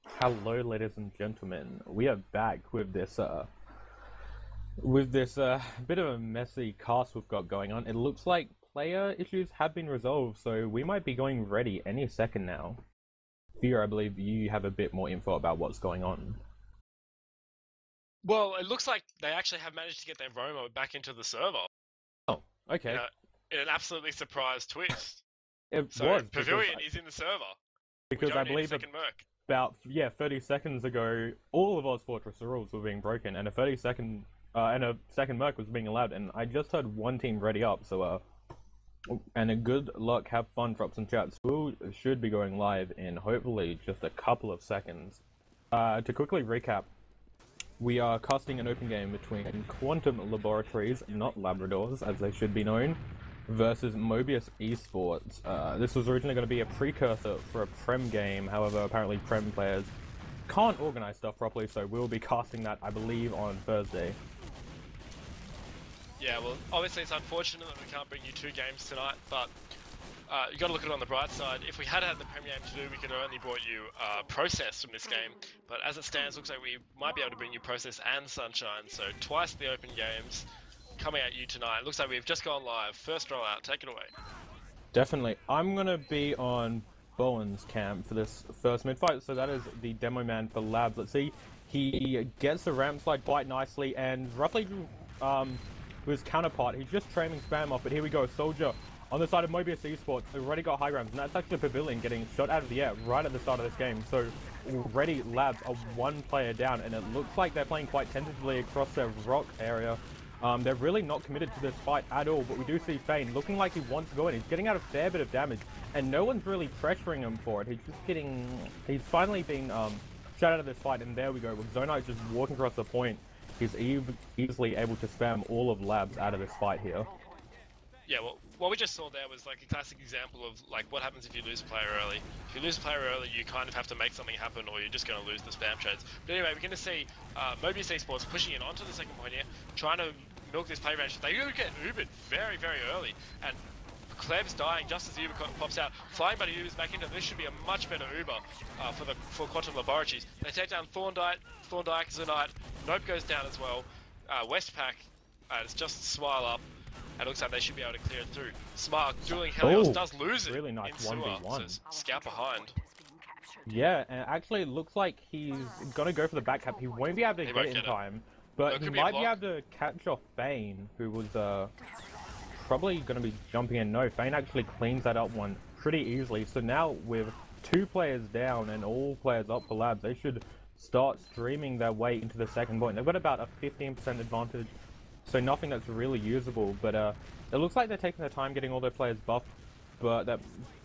Hello, ladies and gentlemen. We are back with this bit of a messy cast we've got going on. It looks like player issues have been resolved, so we might be going ready any second now. Fear, I believe you have a bit more info about what's going on. Well, it looks like they actually have managed to get their Roma back into the server Oh, in, okay. in an absolutely surprise twist. It So was Pavilion is in the server. We because I don't need a believe second Merc. about 30 seconds ago, all of Oz Fortress rules were being broken, and a second Merc was being allowed, and I just heard one team ready up, so and a good luck, have fun, drop some chats. We should be going live in hopefully just a couple of seconds. To quickly recap, we are casting an open game between Quantum Laboratories, not Labradors as they should be known, versus Mobius Esports. This was originally going to be a precursor for a Prem game, however, apparently Prem players can't organize stuff properly, so we'll be casting that, I believe, on Thursday. Yeah, well, obviously it's unfortunate that we can't bring you two games tonight, but you got to look at it on the bright side. If we had had the Prem game to do, we could have only brought you Process from this game. But as it stands, looks like we might be able to bring you Process and Sunshine. So twice the open games coming at you tonight. Looks like we've just gone live. First rollout, take it away. Definitely. I'm going to be on Bowen's camp for this first mid fight, so that is the demo man for Labs. Let's see. He gets the ramp slide quite nicely, and roughly with his counterpart, he's just training spam off, but here we go. Soldier on the side of Mobius Esports, already got high grounds, and that's actually Pavilion getting shot out of the air right at the start of this game. So already Labs are one player down, and it looks like they're playing quite tentatively across their rock area. They're really not committed to this fight at all, but we do see Fane looking like he wants to go in. He's getting out a fair bit of damage, and no one's really pressuring him for it. He's finally been shut out of this fight, and there we go, with Zonite just walking across the point. He's easily able to spam all of Labs out of this fight here. Yeah, well, what we just saw there was like a classic example of like what happens if you lose a player early. If you lose a player early, you kind of have to make something happen, or you're just going to lose the spam trades. But anyway, we're going to see Mobius Esports pushing in onto the second point here, trying to milk this play range. They do get Ubered very, very early, and Kleb's dying just as the Uber pops out. Flying Buddy Uber's back into this should be a much better Uber for Quantum Laboratories. They take down Thorndyke, Zonite, Nope goes down as well. Westpac, it's just Smile up. It looks like they should be able to clear it through. Smart, dueling Helios does lose it. Really nice in 1v1. So scout behind. Yeah, and actually it looks like he's gonna go for the back cap. He won't be able to get it in time, but he might be able to catch off Fane, who was probably going to be jumping in. No, Fane actually cleans that up one pretty easily. So now with two players down and all players up for Labs, they should start streaming their way into the second point. They've got about a 15% advantage, so nothing that's really usable. But it looks like they're taking their time getting all their players buffed. But that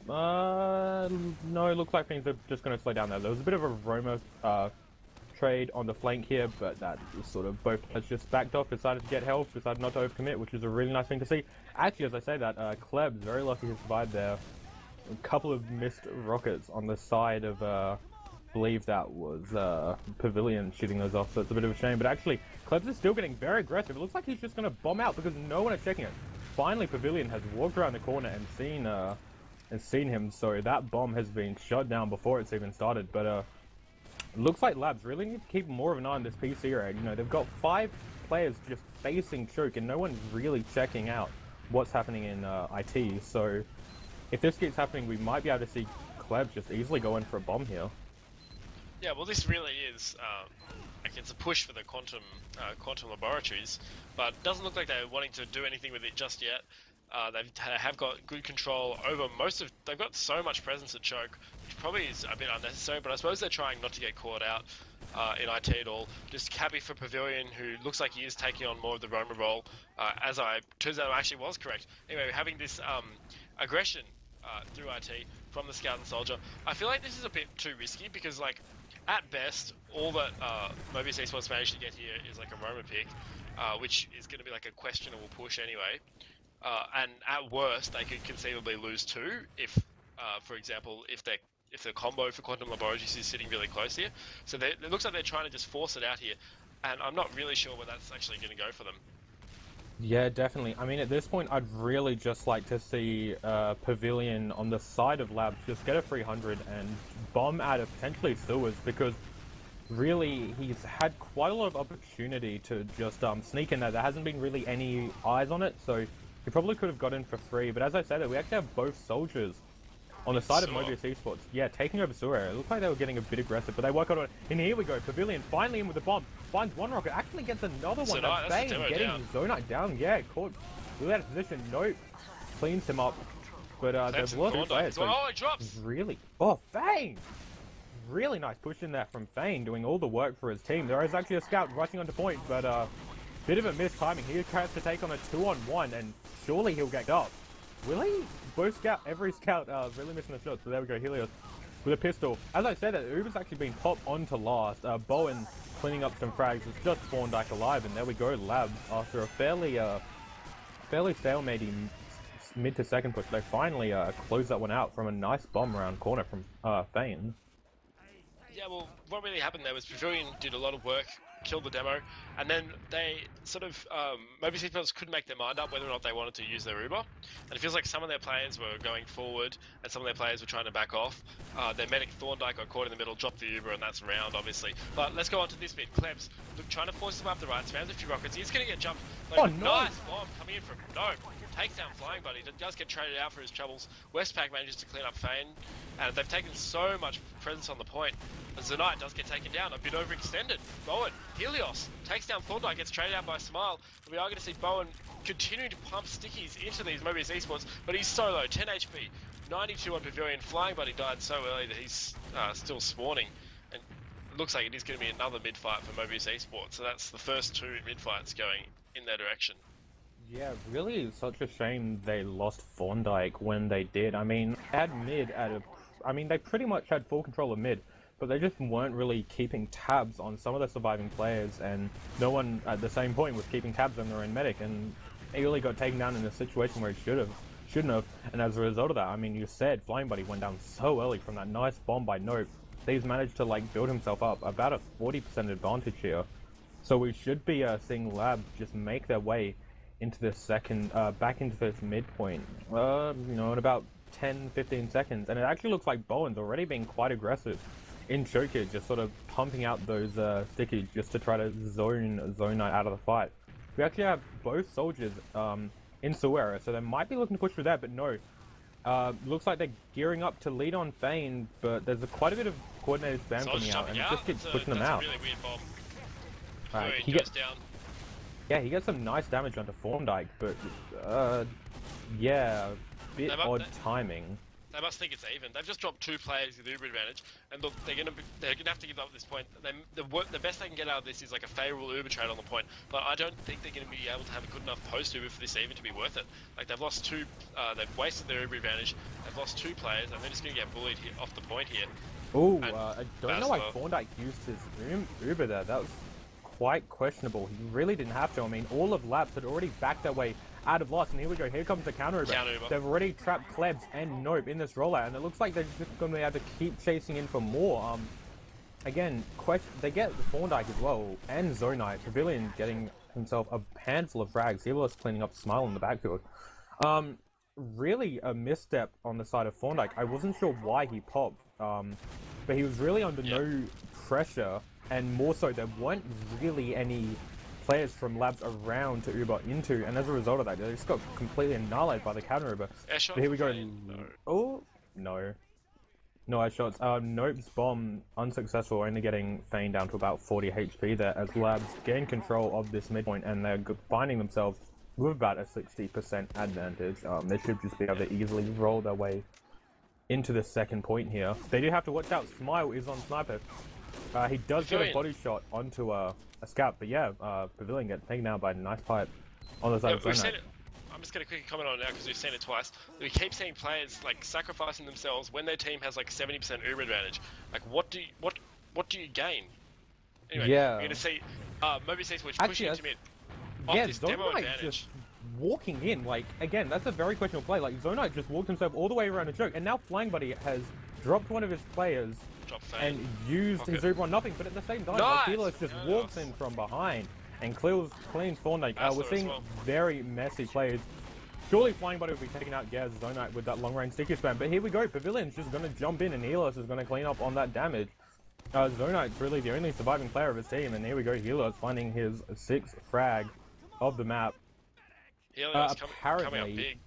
no, it looks like things are just going to slow down there. There was a bit of a Roma trade on the flank here, but that sort of both players just backed off, decided to get health, decided not to overcommit, which is a really nice thing to see. Actually, as I say that, Kleb's very lucky he survived there. A couple of missed rockets on the side of, I believe that was Pavilion shooting those off, so it's a bit of a shame. But actually, Klebs is still getting very aggressive. It looks like he's just going to bomb out because no one is checking it. Finally, Pavilion has walked around the corner and seen him, so that bomb has been shut down before it's even started. But looks like Labs really need to keep more of an eye on this PC raid. You know, they've got 5 players just facing Choke, and no one's really checking out what's happening in IT. So if this keeps happening, we might be able to see Kleb just easily go in for a bomb here. Yeah, well, this really is like it's a push for the Quantum Laboratories, but it doesn't look like they're wanting to do anything with it just yet. They have got good control over most of. They've got so much presence at Choke, which probably is a bit unnecessary. But I suppose they're trying not to get caught out in IT at all. Just happy for Pavilion, who looks like he is taking on more of the Roma role. As I turns out, I actually was correct. Anyway, having this aggression through IT from the Scout and Soldier, I feel like this is a bit too risky because, like, at best, all that Mobius Esports managed to get here is like a Roma pick, which is going to be like a questionable push anyway. And at worst, they could conceivably lose 2 if, for example, if the combo for Quantum Laboratories is sitting really close here. So it looks like they're trying to just force it out here, and I'm not really sure where that's actually going to go for them. Yeah, definitely. I mean, at this point, I'd really just like to see Pavilion on the side of Labs just get a 300 and bomb out of potentially sewers, because really he's had quite a lot of opportunity to just sneak in there. There hasn't been really any eyes on it, so he probably could have got in for free. But as I said, we actually have both soldiers on the side of Mobius Esports. Yeah, taking over sewer area. It looked like they were getting a bit aggressive, but they work on it. And here we go. Pavilion finally in with the bomb. Finds one rocket. Actually gets another one. Zonite, Bang, getting Zonite down. Yeah, caught. Really out of position. Nope. Cleans him up. But they've lost players. So oh, it drops! Really? Oh, Fane! Really nice push in there from Fane, doing all the work for his team. There is actually a scout rushing onto point, but bit of a missed timing. He tries to take on a 2-on-1, and surely he'll get up. Will he? Every scout really missing the shot. So there we go, Helios with a pistol. As I said, Uber's actually been popped onto last. Bowen cleaning up some frags. It's just Thorndyke alive, and there we go, Labs. After a fairly stalematy mid to second push, they finally close that one out from a nice bomb around corner from Fane. Yeah, well, what really happened there was Pavilion did a lot of work, killed the demo, and then they sort of, Mobius Esports couldn't make their mind up whether or not they wanted to use their Uber. And it feels like some of their players were going forward, and some of their players were trying to back off. Their medic Thorndyke got caught in the middle, dropped the Uber, and that's round, obviously. But let's go on to this bit. Klebs, trying to force him up the right, spams a few rockets. He's going to get jumped. Like, oh, no! Nice bomb coming in from Nope. Takes down Flying Buddy, does get traded out for his troubles. Westpac manages to clean up Fane, and they've taken so much presence on the point. Zonite does get taken down, a bit overextended. Bowen, Helios, takes down Thorndyke, gets traded out by Smile. And we are going to see Bowen continuing to pump stickies into these Mobius Esports, but he's so low, 10 HP, 92 on Pavilion. Flying Buddy died so early that he's still spawning. And it looks like it is going to be another mid-fight for Mobius Esports, so that's the first two mid-fights going in their direction. Yeah, really such a shame they lost Thorndyke when they did. I mean, they had mid they pretty much had full control of mid, but they just weren't really keeping tabs on some of the surviving players, and no one at the same point was keeping tabs on their own medic, and he really got taken down in a situation where he shouldn't have, and as a result of that, I mean, you said Flying Buddy went down so early from that nice bomb by Nope. He's managed to like build himself up about a 40% advantage here, so we should be seeing Labs just make their way into the second, back into this midpoint, you know, in about 10-15 seconds, and it actually looks like Bowen's already being quite aggressive in choke here, just sort of pumping out those stickies just to try to zone Zonite out of the fight. We actually have both soldiers in Suera, so they might be looking to push through that, but no. Looks like they're gearing up to lead on Fane, but there's quite a bit of coordinated spam coming out, and it just keeps pushing them out. That's a really weird bomb. Right, he goes down. Yeah, he gets some nice damage onto Thorndyke, but yeah, bit odd timing. They must think it's even. They've just dropped 2 players with Uber advantage, and look, they're gonna have to give up at this point. The best they can get out of this is like a favourable Uber trade on the point, but I don't think they're gonna be able to have a good enough post Uber for this even to be worth it. Like they've lost 2, they've wasted their Uber advantage. They've lost 2 players, and they're just gonna get bullied here, off the point here. Oh, I don't know why Thorndyke used his Uber there. That was quite questionable. He really didn't have to. I mean, all of Labs had already backed their way out of loss, and here we go. Here comes the counter Uber. They've already trapped Klebs and Nope in this rollout, and it looks like they're just going to have to keep chasing in for more. Again, they get the Thorndyke as well, and Zonite. Pavilion getting himself a handful of frags. Helios cleaning up Smile in the backfield. Really a misstep on the side of Thorndyke. I wasn't sure why he popped, but he was really under no pressure. And more so, there weren't really any players from Labs around to Uber into, and as a result of that, they just got completely annihilated by the counter Uber. But here we go. No. Oh, no. No air shots. Nope's bomb unsuccessful, only getting Fane down to about 40 HP there as Labs gain control of this midpoint, and they're finding themselves with about a 60% advantage. They should just be able to easily roll their way into the second point here. They do have to watch out. Smile is on sniper. He does get a body shot onto a scout, but yeah, Pavilion gets taken out by a nice pipe on the side of Zonite. I'm just going to quickly comment on it now because we've seen it twice. We keep seeing players like sacrificing themselves when their team has like 70% Uber advantage. Like, what do you gain? Anyway, yeah, we're going to see Mobius Esports pushing into mid. Yeah, Zonite just walking in. Like, again, that's a very questionable play. Like, Zonite just walked himself all the way around a choke, and now Flying Buddy has dropped one of his players and used his Uber on nothing, but at the same time, Helios just walks in from behind and cleans Thorndyke. We're Basler as seeing well. very messy plays. Surely Flying Body will be taking out Gaz Zonite with that long-range sticky spam, but here we go. Pavilion's just going to jump in, and Helios is going to clean up on that damage. Zonite's really the only surviving player of his team, and here we go. Helios finding his 6th frag of the map. Helios coming up apparently- big.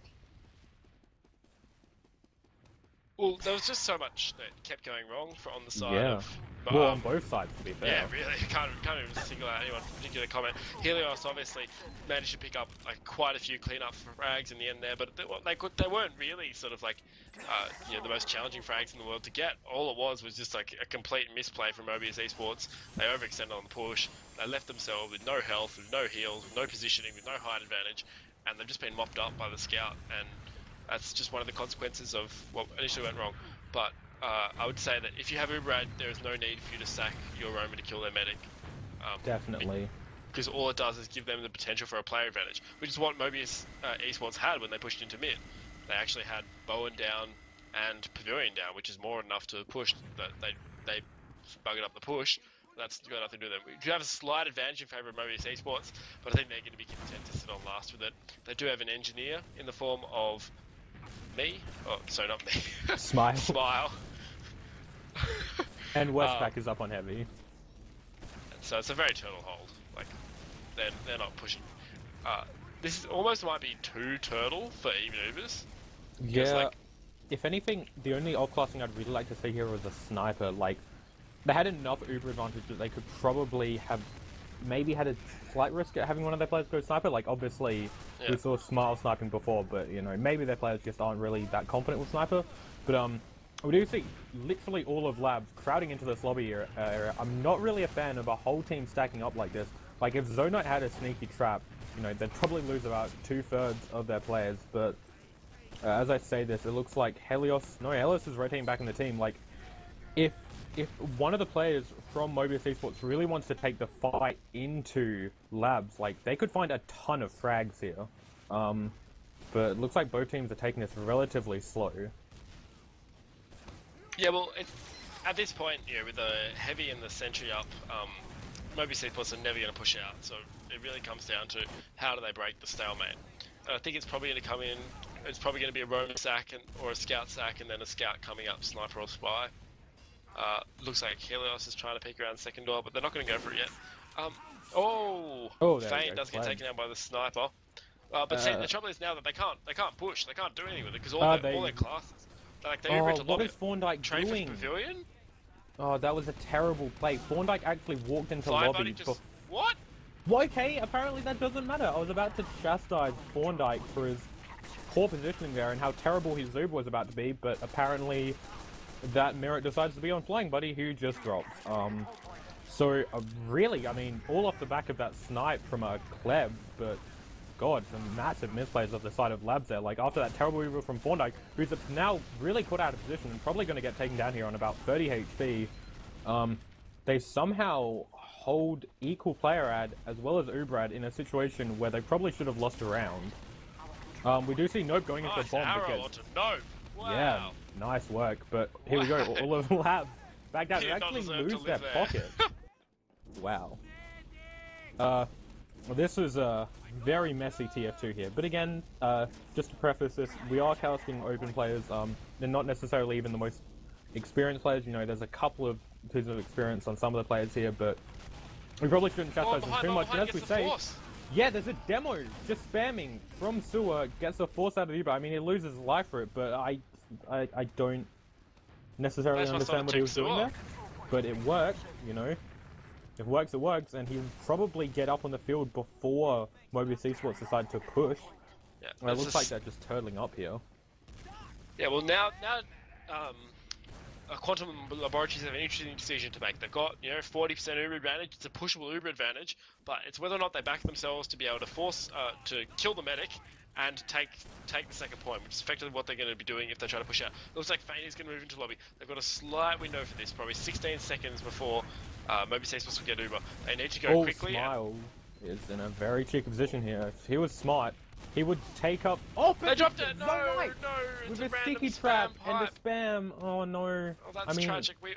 Well, there was just so much that kept going wrong on the side Yeah. of... Well, on both sides, to be fair. Yeah, really, can't even single out any one particular comment. Helios obviously managed to pick up like quite a few cleanup frags in the end there, but they weren't really sort of like you know, the most challenging frags in the world to get. All it was just like a complete misplay from Mobius Esports. They overextended on the push. They left themselves with no health, with no heals, with no positioning, with no height advantage, and they've just been mopped up by the scout. And that's just one of the consequences of what initially went wrong. But I would say that if you have Ubrad, there is no need for you to sack your Roamer to kill their medic. Definitely. Because all it does is give them the potential for a player advantage, which is what Mobius Esports had when they pushed into mid. They actually had Bowen down and Pavilion down, which is more than enough to push. That they buggered up the push. That's got nothing to do with them. We do have a slight advantage in favour of Mobius Esports, but I think they're going to be content to sit on last with it. They do have an engineer in the form of me. Oh, sorry, not me. Smile. Smile. And Westpac is up on heavy. So it's a very turtle hold. Like, they're not pushing. This almost might be too turtle for even Ubers. Yeah. like- If anything, the only off-classing I'd really like to see here was a sniper. Like, they had enough Uber advantage that they could probably have maybe had a slight risk at having one of their players go sniper. Like, obviously, Yeah. we saw Smile sniping before, but, you know, maybe their players just aren't really that confident with sniper. But, we do see literally all of Labs crowding into this lobby area. I'm not really a fan of a whole team stacking up like this. Like, if Zonite had a sneaky trap, you know, they'd probably lose about 2/3 of their players. But as I say this, it looks like Helios is rotating back in the team. Like, if one of the players from Mobius Esports really wants to take the fight into Labs, like, they could find a ton of frags here. But it looks like both teams are taking this relatively slow. Yeah, well, at this point, you know, with the heavy and the sentry up, Mobius Esports are never going to push out. So it really comes down to how do they break the stalemate. And I think it's probably going to come in. It's probably going to be a roamer sack or a scout sack, and then a scout coming up, sniper or spy. Looks like Helios is trying to peek around second door, but they're not going to go for it yet. Oh, there we Fane go, does get flag. taken out by the sniper. But see, the trouble is now that they can't push, they can't do anything with it because all their classes, like they Uber into what lobby. is Thorndyke Train for doing? Pavilion. Oh, that was a terrible play. Thorndyke actually walked into Flying lobby. Buddy just what? Well, okay, apparently that doesn't matter. I was about to chastise Thorndyke for his poor positioning there and how terrible his Zuba was about to be, but apparently that merit decides to be on Flying Buddy, who just dropped. So really, I mean, all off the back of that snipe from a Kleb, but God, some massive misplays of the side of Labs there. Like, after that terrible Uber from Thorndyke, who's now really put out of position and probably going to get taken down here on about 30 HP, they somehow hold equal player ad as well as Ubrad in a situation where they probably should have lost a round. We do see Nope going into a Nice bomb. arrow Because, onto Nope. Wow. yeah, nice work. But here we go, all of Labs back down. They Did not actually deserve to lose their live there. pocket. Wow. This was a very messy TF2 here, but again, just to preface this, we are casting open players. They're not necessarily even the most experienced players. You know, there's a couple of pieces of experience on some of the players here, but we probably shouldn't chastise them too much. And as we say, yeah, there's a demo just spamming from Sewer, gets the force out of Uber. I mean, he loses life for it, but I don't necessarily That's understand what he was doing Sewer. there. But it worked, you know. If it works, it works, and he'll probably get up on the field before Mobius Esports decide to push. Yeah, It looks like they're just turtling up here. Yeah, well now Quantum Laboratories have an interesting decision to make. They've got, you know, 40% Uber advantage. It's a pushable Uber advantage, but it's whether or not they back themselves to be able to force to kill the medic and take the second point, which is effectively what they're going to be doing if they try to push out. It looks like Fane is going to move into lobby. They've got a slight window for this, probably 16 seconds before Mobius Esports will get Uber. They need to go quickly. Smile is in a very tricky position here. If he was smart, he would take up. Oh, They dropped it! No, Zonite! no! It's With a a random sticky spam trap pipe. and a spam. Oh no! Oh, that's tragic.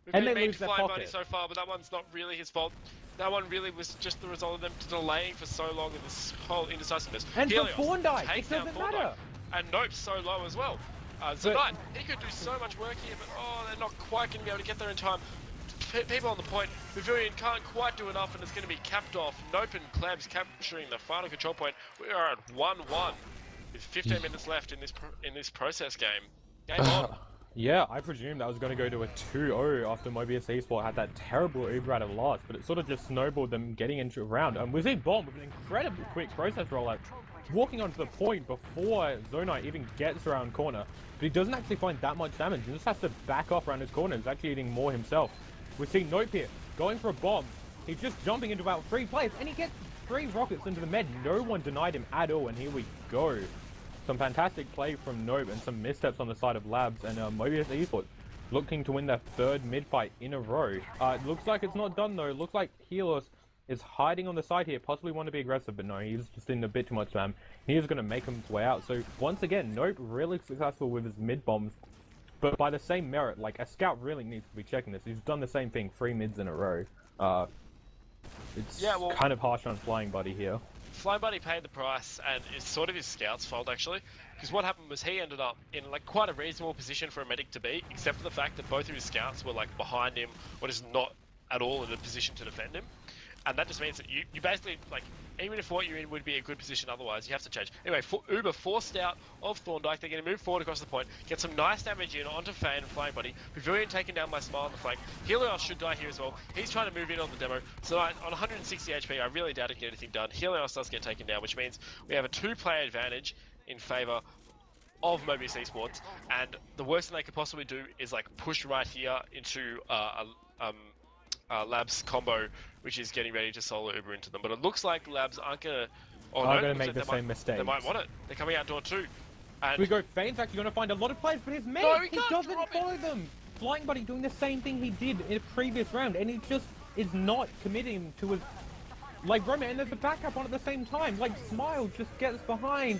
We've And been they mean lose to their Flying Buddy pocket. so far, but that one's not really his fault. That one really was just the result of them delaying for so long in this whole indecisiveness. And for Helios Thorndyke, takes it down doesn't Thorndyke. matter. And Nope's so low as well. Zanite, he could do so much work here, but they're not quite going to be able to get there in time. People on the point, Bavarian can't quite do enough, and it's going to be capped off. Nope and Klebs capturing the final control point. We are at 1-1 with 15 minutes left in this process game. Game on. Yeah, I presume that was going to go to a 2-0 after Mobius Esport had that terrible Uber out of loss, but it sort of just snowballed them getting into a round. And we see Bomb with an incredibly quick process rollout, walking onto the point before Zonite even gets around corner, but he doesn't actually find that much damage. He just has to back off around his corner. He's actually eating more himself. We see Nope here going for a bomb. He's just jumping into about 3 players, and he gets 3 rockets into the med. No one denied him at all, and here we go. Some fantastic play from Nope and some missteps on the side of Labs, and Mobius Esports looking to win their 3rd mid-fight in a row. It looks like it's not done though. It looks like Helios is hiding on the side here, possibly want to be aggressive, but no, he's just in a bit too much spam. He's going to make him way out. So once again, Nope really successful with his mid bombs, but by the same merit, like a scout really needs to be checking this. He's done the same thing 3 mids in a row. It's kind of harsh on Flying Buddy here. Flying Buddy paid the price, and it's sort of his scout's fault actually, because what happened was he ended up in like quite a reasonable position for a medic to be, except for the fact that both of his scouts were like behind him, or just not at all in a position to defend him. And that just means that you basically, like, even if what you're in would be a good position otherwise, you have to change. Anyway, Uber forced out of Thorndyke. They're going to move forward across the point, get some nice damage in onto Fan and Flying Buddy. Bavarian taken down by Smile on the flank. Helios should die here as well. He's trying to move in on the demo. So on 160 HP, I really doubt he can get anything done. Helios does get taken down, which means we have a 2-player advantage in favour of Mobius Esports. And the worst thing they could possibly do is, like, push right here into Labs combo, which is getting ready to solo Uber into them. But it looks like Labs aren't going to make the same mistake. They might want it. They're coming out door 2. And we go, Fane's actually going to find a lot of players, but his medic, he doesn't follow them. Flying Buddy doing the same thing he did in a previous round, and he just is not committing to his... Like, Roman, and there's a backup on at the same time. Like, Smile just gets behind.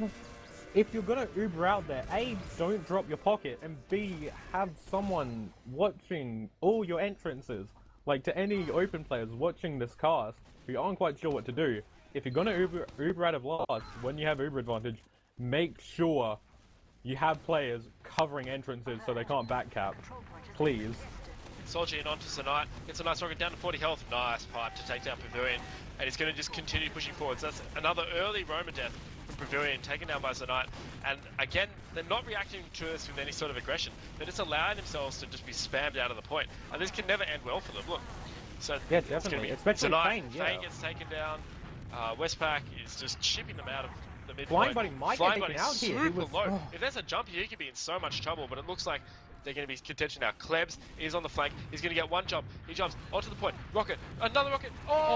If you're going to Uber out there, A, don't drop your pocket, and B, have someone watching all your entrances. Like, to any open players watching this cast who aren't quite sure what to do, if you're gonna Uber out of loss, when you have Uber advantage, make sure you have players covering entrances so they can't backcap. Please. Soldier in onto Zanite, gets a nice rocket down to 40 health. Nice pipe to take down Pavilion, and he's going to just continue pushing forwards. That's another early Roma death from Pavilion, taken down by Zanite. And again, they're not reacting to this with any sort of aggression. They're just allowing themselves to just be spammed out of the point. And this can never end well for them. Look. So yeah, definitely. Especially Fane. Fane gets taken down. Westpac is just chipping them out of the midpoint. Flying Buddy might get taken out here. Super low. If there's a jump here, he could be in so much trouble. But it looks like they're going to be contention now. Klebs is on the flank. He's going to get one jump. He jumps onto the point. Rocket. Another rocket.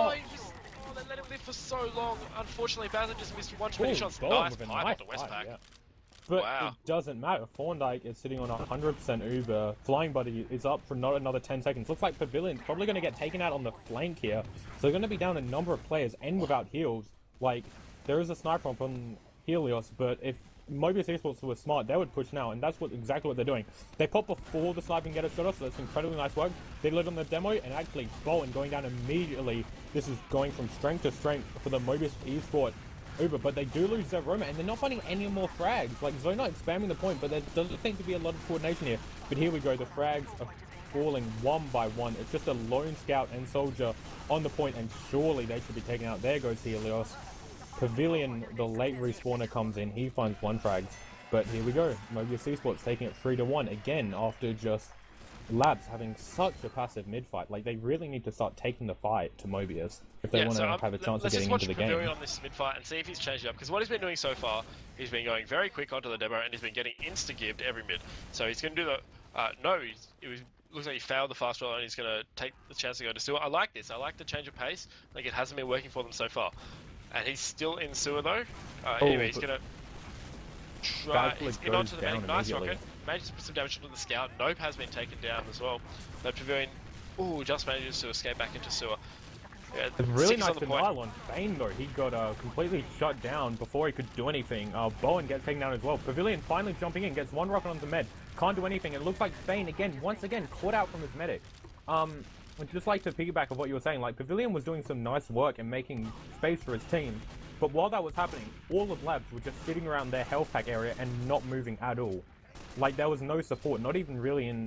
They let him live for so long. Unfortunately, Bazin just missed one too many shots. Nice pipe onto Westpac. Yeah. But it doesn't matter. Thorndyke is sitting on 100% Uber. Flying Buddy is up for not another 10 seconds. Looks like Pavilion's probably going to get taken out on the flank here. So they're going to be down a number of players and without heals. Like, there is a sniper on Helios, but if Mobius Esports were smart, they would push now, and that's exactly what they're doing. They pop before the sniper can get a shot off, so that's incredibly nice work. They lit on the demo, and actually Bowen going down immediately. This is going from strength to strength for the Mobius Esports Uber, but they do lose their Roma, and they're not finding any more frags. Like, Zonite spamming the point, but there doesn't seem to be a lot of coordination here. But here we go, the frags are falling one by one. It's just a lone scout and soldier on the point, and surely they should be taken out. There goes Helios. Pavilion, the late respawner, comes in. He finds one frag. But here we go. Mobius Esports taking it 3-1 again after just Labs having such a passive mid-fight. Like, they really need to start taking the fight to Mobius if they want to have a chance of getting into the game. Let's just watch Pavilion on this mid-fight and see if he's changed it up. Because what he's been doing so far, he's been going very quick onto the demo and he's been getting insta-gibbed every mid. So he's going to do the... looks like he failed the fast roll and he's going to take the chance to go to sewer. I like this. I like the change of pace. Like, it hasn't been working for them so far. And he's still in sewer though. Anyway, he's going to try... He's in onto the medic. Nice rocket. Manages to put some damage into the scout. Nope has been taken down as well. But Pavilion, just manages to escape back into sewer. Yeah, it's really nice denial on Fane though. He got completely shut down before he could do anything. Bowen gets taken down as well. Pavilion finally jumping in, gets one rocket onto med. can't do anything. It looks like Fane again, once again, caught out from his medic. I'd just like to piggyback of what you were saying. Like, Pavilion was doing some nice work and making space for his team, but while that was happening, all of Labs were just sitting around their health pack area and not moving at all. Like, there was no support, not even really in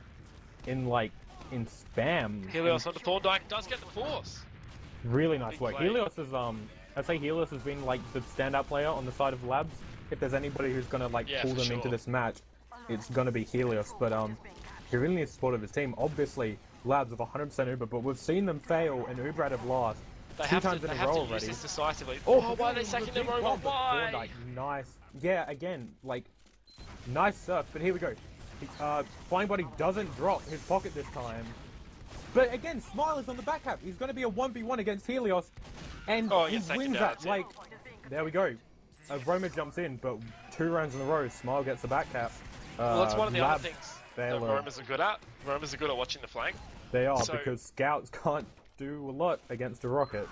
spam. Helios onto Thorndyke does get the force. Really nice Big work. play. Helios is I'd say Helios has been like the standout player on the side of Labs. If there's anybody who's gonna like Yeah, pull for them sure. into this match, it's gonna be Helios. But he really needs support of his team. Obviously, Labs with 100% Uber, but we've seen them fail and Uber out of last They two have times to, in they a have row to use already. this decisively. Oh, Oh, why are they Pavilion sacking with a their big robot? bomb, but Why? Thorndyke, nice. Yeah, again, like nice surf. But here we go. Flying Body doesn't drop his pocket this time. But again, Smile is on the back cap. He's going to be a 1v1 against Helios. And Oh, he yes, second wins down, that. that's it. Like, there we go. Roma jumps in, but 2 rounds in a row, Smile gets the back cap. Well, that's one of the Labs other things fail that a- Romas are good at. Romas are good at watching the flank. They are, So- because Scouts can't do a lot against a rocket.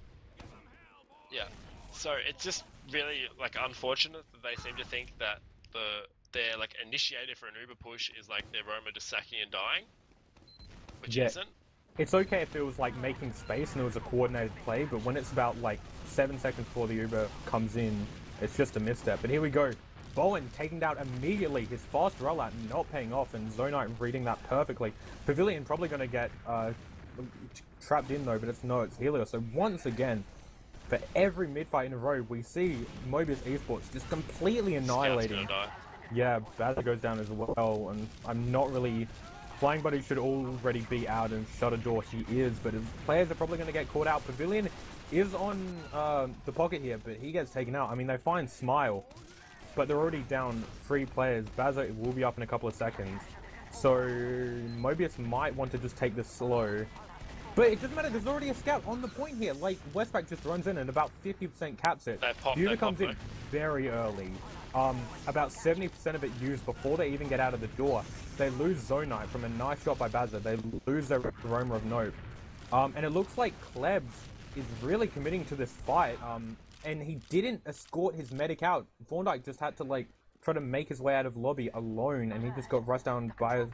Yeah. So it's just really like unfortunate that they seem to think that their like initiator for an Uber push is like their Roma just sacking and dying, which Yeah. isn't. It's okay if it was like making space and it was a coordinated play, but when it's about like 7 seconds before the Uber comes in, it's just a misstep. But here we go. Bowen taking down immediately, his fast rollout not paying off, and Zonite reading that perfectly. Pavilion probably going to get trapped in though, but it's Helios. So once again, for every mid-fight in a row, we see Mobius Esports just completely Scout's annihilating. gonna die. Yeah, Bazza goes down as well, and I'm not really... Flying Buddy should already be out, and Shutter Door he is, but his players are probably going to get caught out. Pavilion is on the pocket here, but he gets taken out. I mean, they find Smile, but they're already down 3 players. Bazza will be up in a couple of seconds, so Mobius might want to just take this slow. But it doesn't matter, there's already a scout on the point here. Like, Westpac just runs in and about 50% caps it. They pop, Buda they comes pop, in very early. About 70% of it used before they even get out of the door. They lose Zonite from a nice shot by Bazza. They lose their Roma of Note. And it looks like Klebs is really committing to this fight. And he didn't escort his medic out. Thorndyke just had to, like, try to make his way out of lobby alone, and he just got rushed down by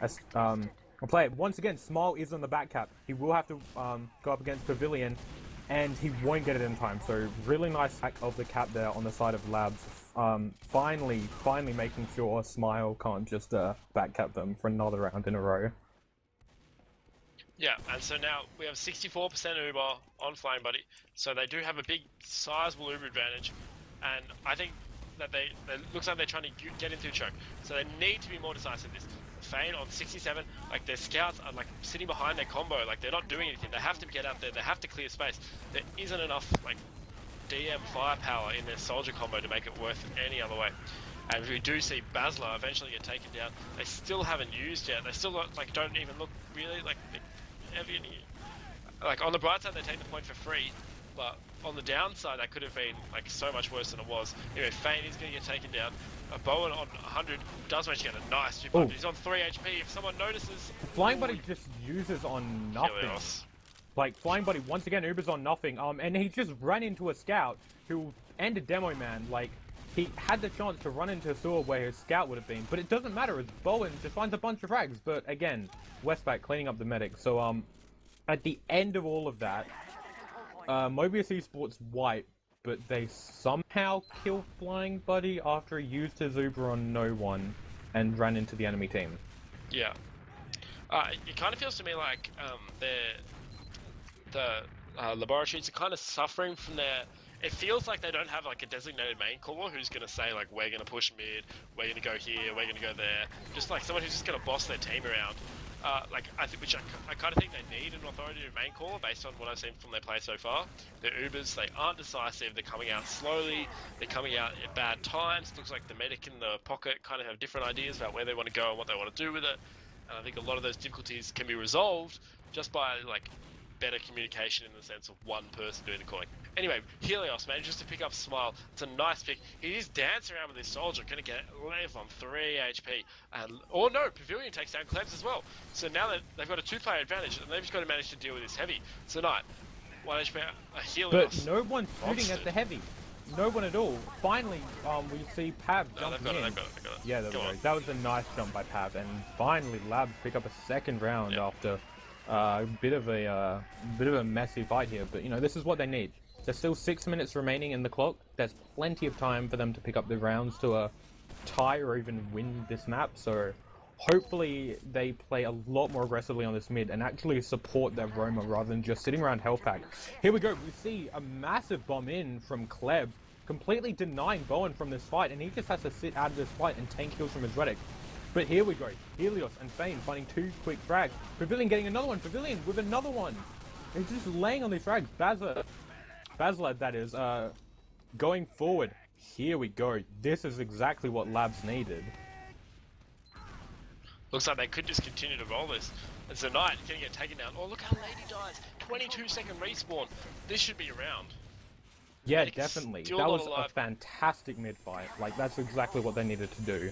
a player. Once again, Smile is on the back cap. He will have to go up against Pavilion, and he won't get it in time. So really nice hack of the cap there on the side of Labs. Finally making sure Smile can't just back cap them for another round in a row. Yeah, and so now we have 64% Uber on Flying Buddy, so they do have a big, sizable Uber advantage, and I think that they looks like they're trying to get into a choke, so they need to be more decisive. This Fane on 67, like their scouts are like sitting behind their combo, like they're not doing anything. They have to get out there, they have to clear space. There isn't enough like DM firepower in their soldier combo to make it worth any other way. And we do see Basler eventually get taken down. They still haven't used yet. They still like don't even look really like like on the bright side they take the point for free, but on the downside that could have been like so much worse than it was. Anyway, Fane is going to get taken down. Bowen on 100 does manage to get a nice 2 Ooh. He's on 3 HP. If someone notices, Flying Buddy just uses on nothing. Helios. Like, Flying Buddy, once again, Uber's on nothing. And he just ran into a scout who ended Demo Man. Like, he had the chance to run into a sewer where his scout would have been. But it doesn't matter, as Bowen just finds a bunch of frags. But again, Westpac cleaning up the medic. So, at the end of all of that, Mobius Esports wipe, but they somehow kill Flying Buddy after he used his Uber on no one and ran into the enemy team. Yeah. It kind of feels to me like the laboratories are kind of suffering from their... It feels like they don't have like a designated main caller who's going to say like, we're going to push mid, we're going to go here, we're going to go there. Just like someone who's just going to boss their team around. Which I kind of think they need an authoritative main caller based on what I've seen from their play so far. Their Ubers, they aren't decisive, they're coming out slowly, they're coming out at bad times. It looks like the medic in the pocket kind of have different ideas about where they want to go and what they want to do with it. And I think a lot of those difficulties can be resolved just by like better communication in the sense of one person doing the calling. Anyway, Helios manages to pick up Smile. It's a nice pick. He is dancing around with his soldier, going to get left on 3 HP. Or no, Pavilion takes down Klebs as well. So now they've got a 2-player advantage, and they've just got to manage to deal with this heavy. So Knight, 1 HP, Helios. But no one's shooting at the heavy. no one at all. Finally, we see Pav No, they've jumping got it, in. they've got it, they've got it. Yeah, there we Go go. on. That was a nice jump by Pav, and finally Labs pick up a second round Yeah. after a bit of a messy fight here. But you know, this is what they need. There's still 6 minutes remaining in the clock. There's plenty of time for them to pick up the rounds to tie or even win this map. So hopefully they play a lot more aggressively on this mid and actually support their Roma rather than just sitting around health pack. Here we go. We see a massive bomb in from Kleb, completely denying Bowen from this fight, and he just has to sit out of this fight and tank kills from his Redick. But here we go. Helios and Fane finding 2 quick frags. Pavilion getting another one. Pavilion with another one. He's just laying on these frags. Bazlad, that is, going forward. Here we go. This is exactly what Labs needed. Looks like they could just continue to roll this. It's a Knight gonna get taken down. Oh, look how Lady dies. 22-second respawn. This should be around. Yeah, It's definitely. still That not was a alive. fantastic mid-fight. Like, that's exactly what they needed to do.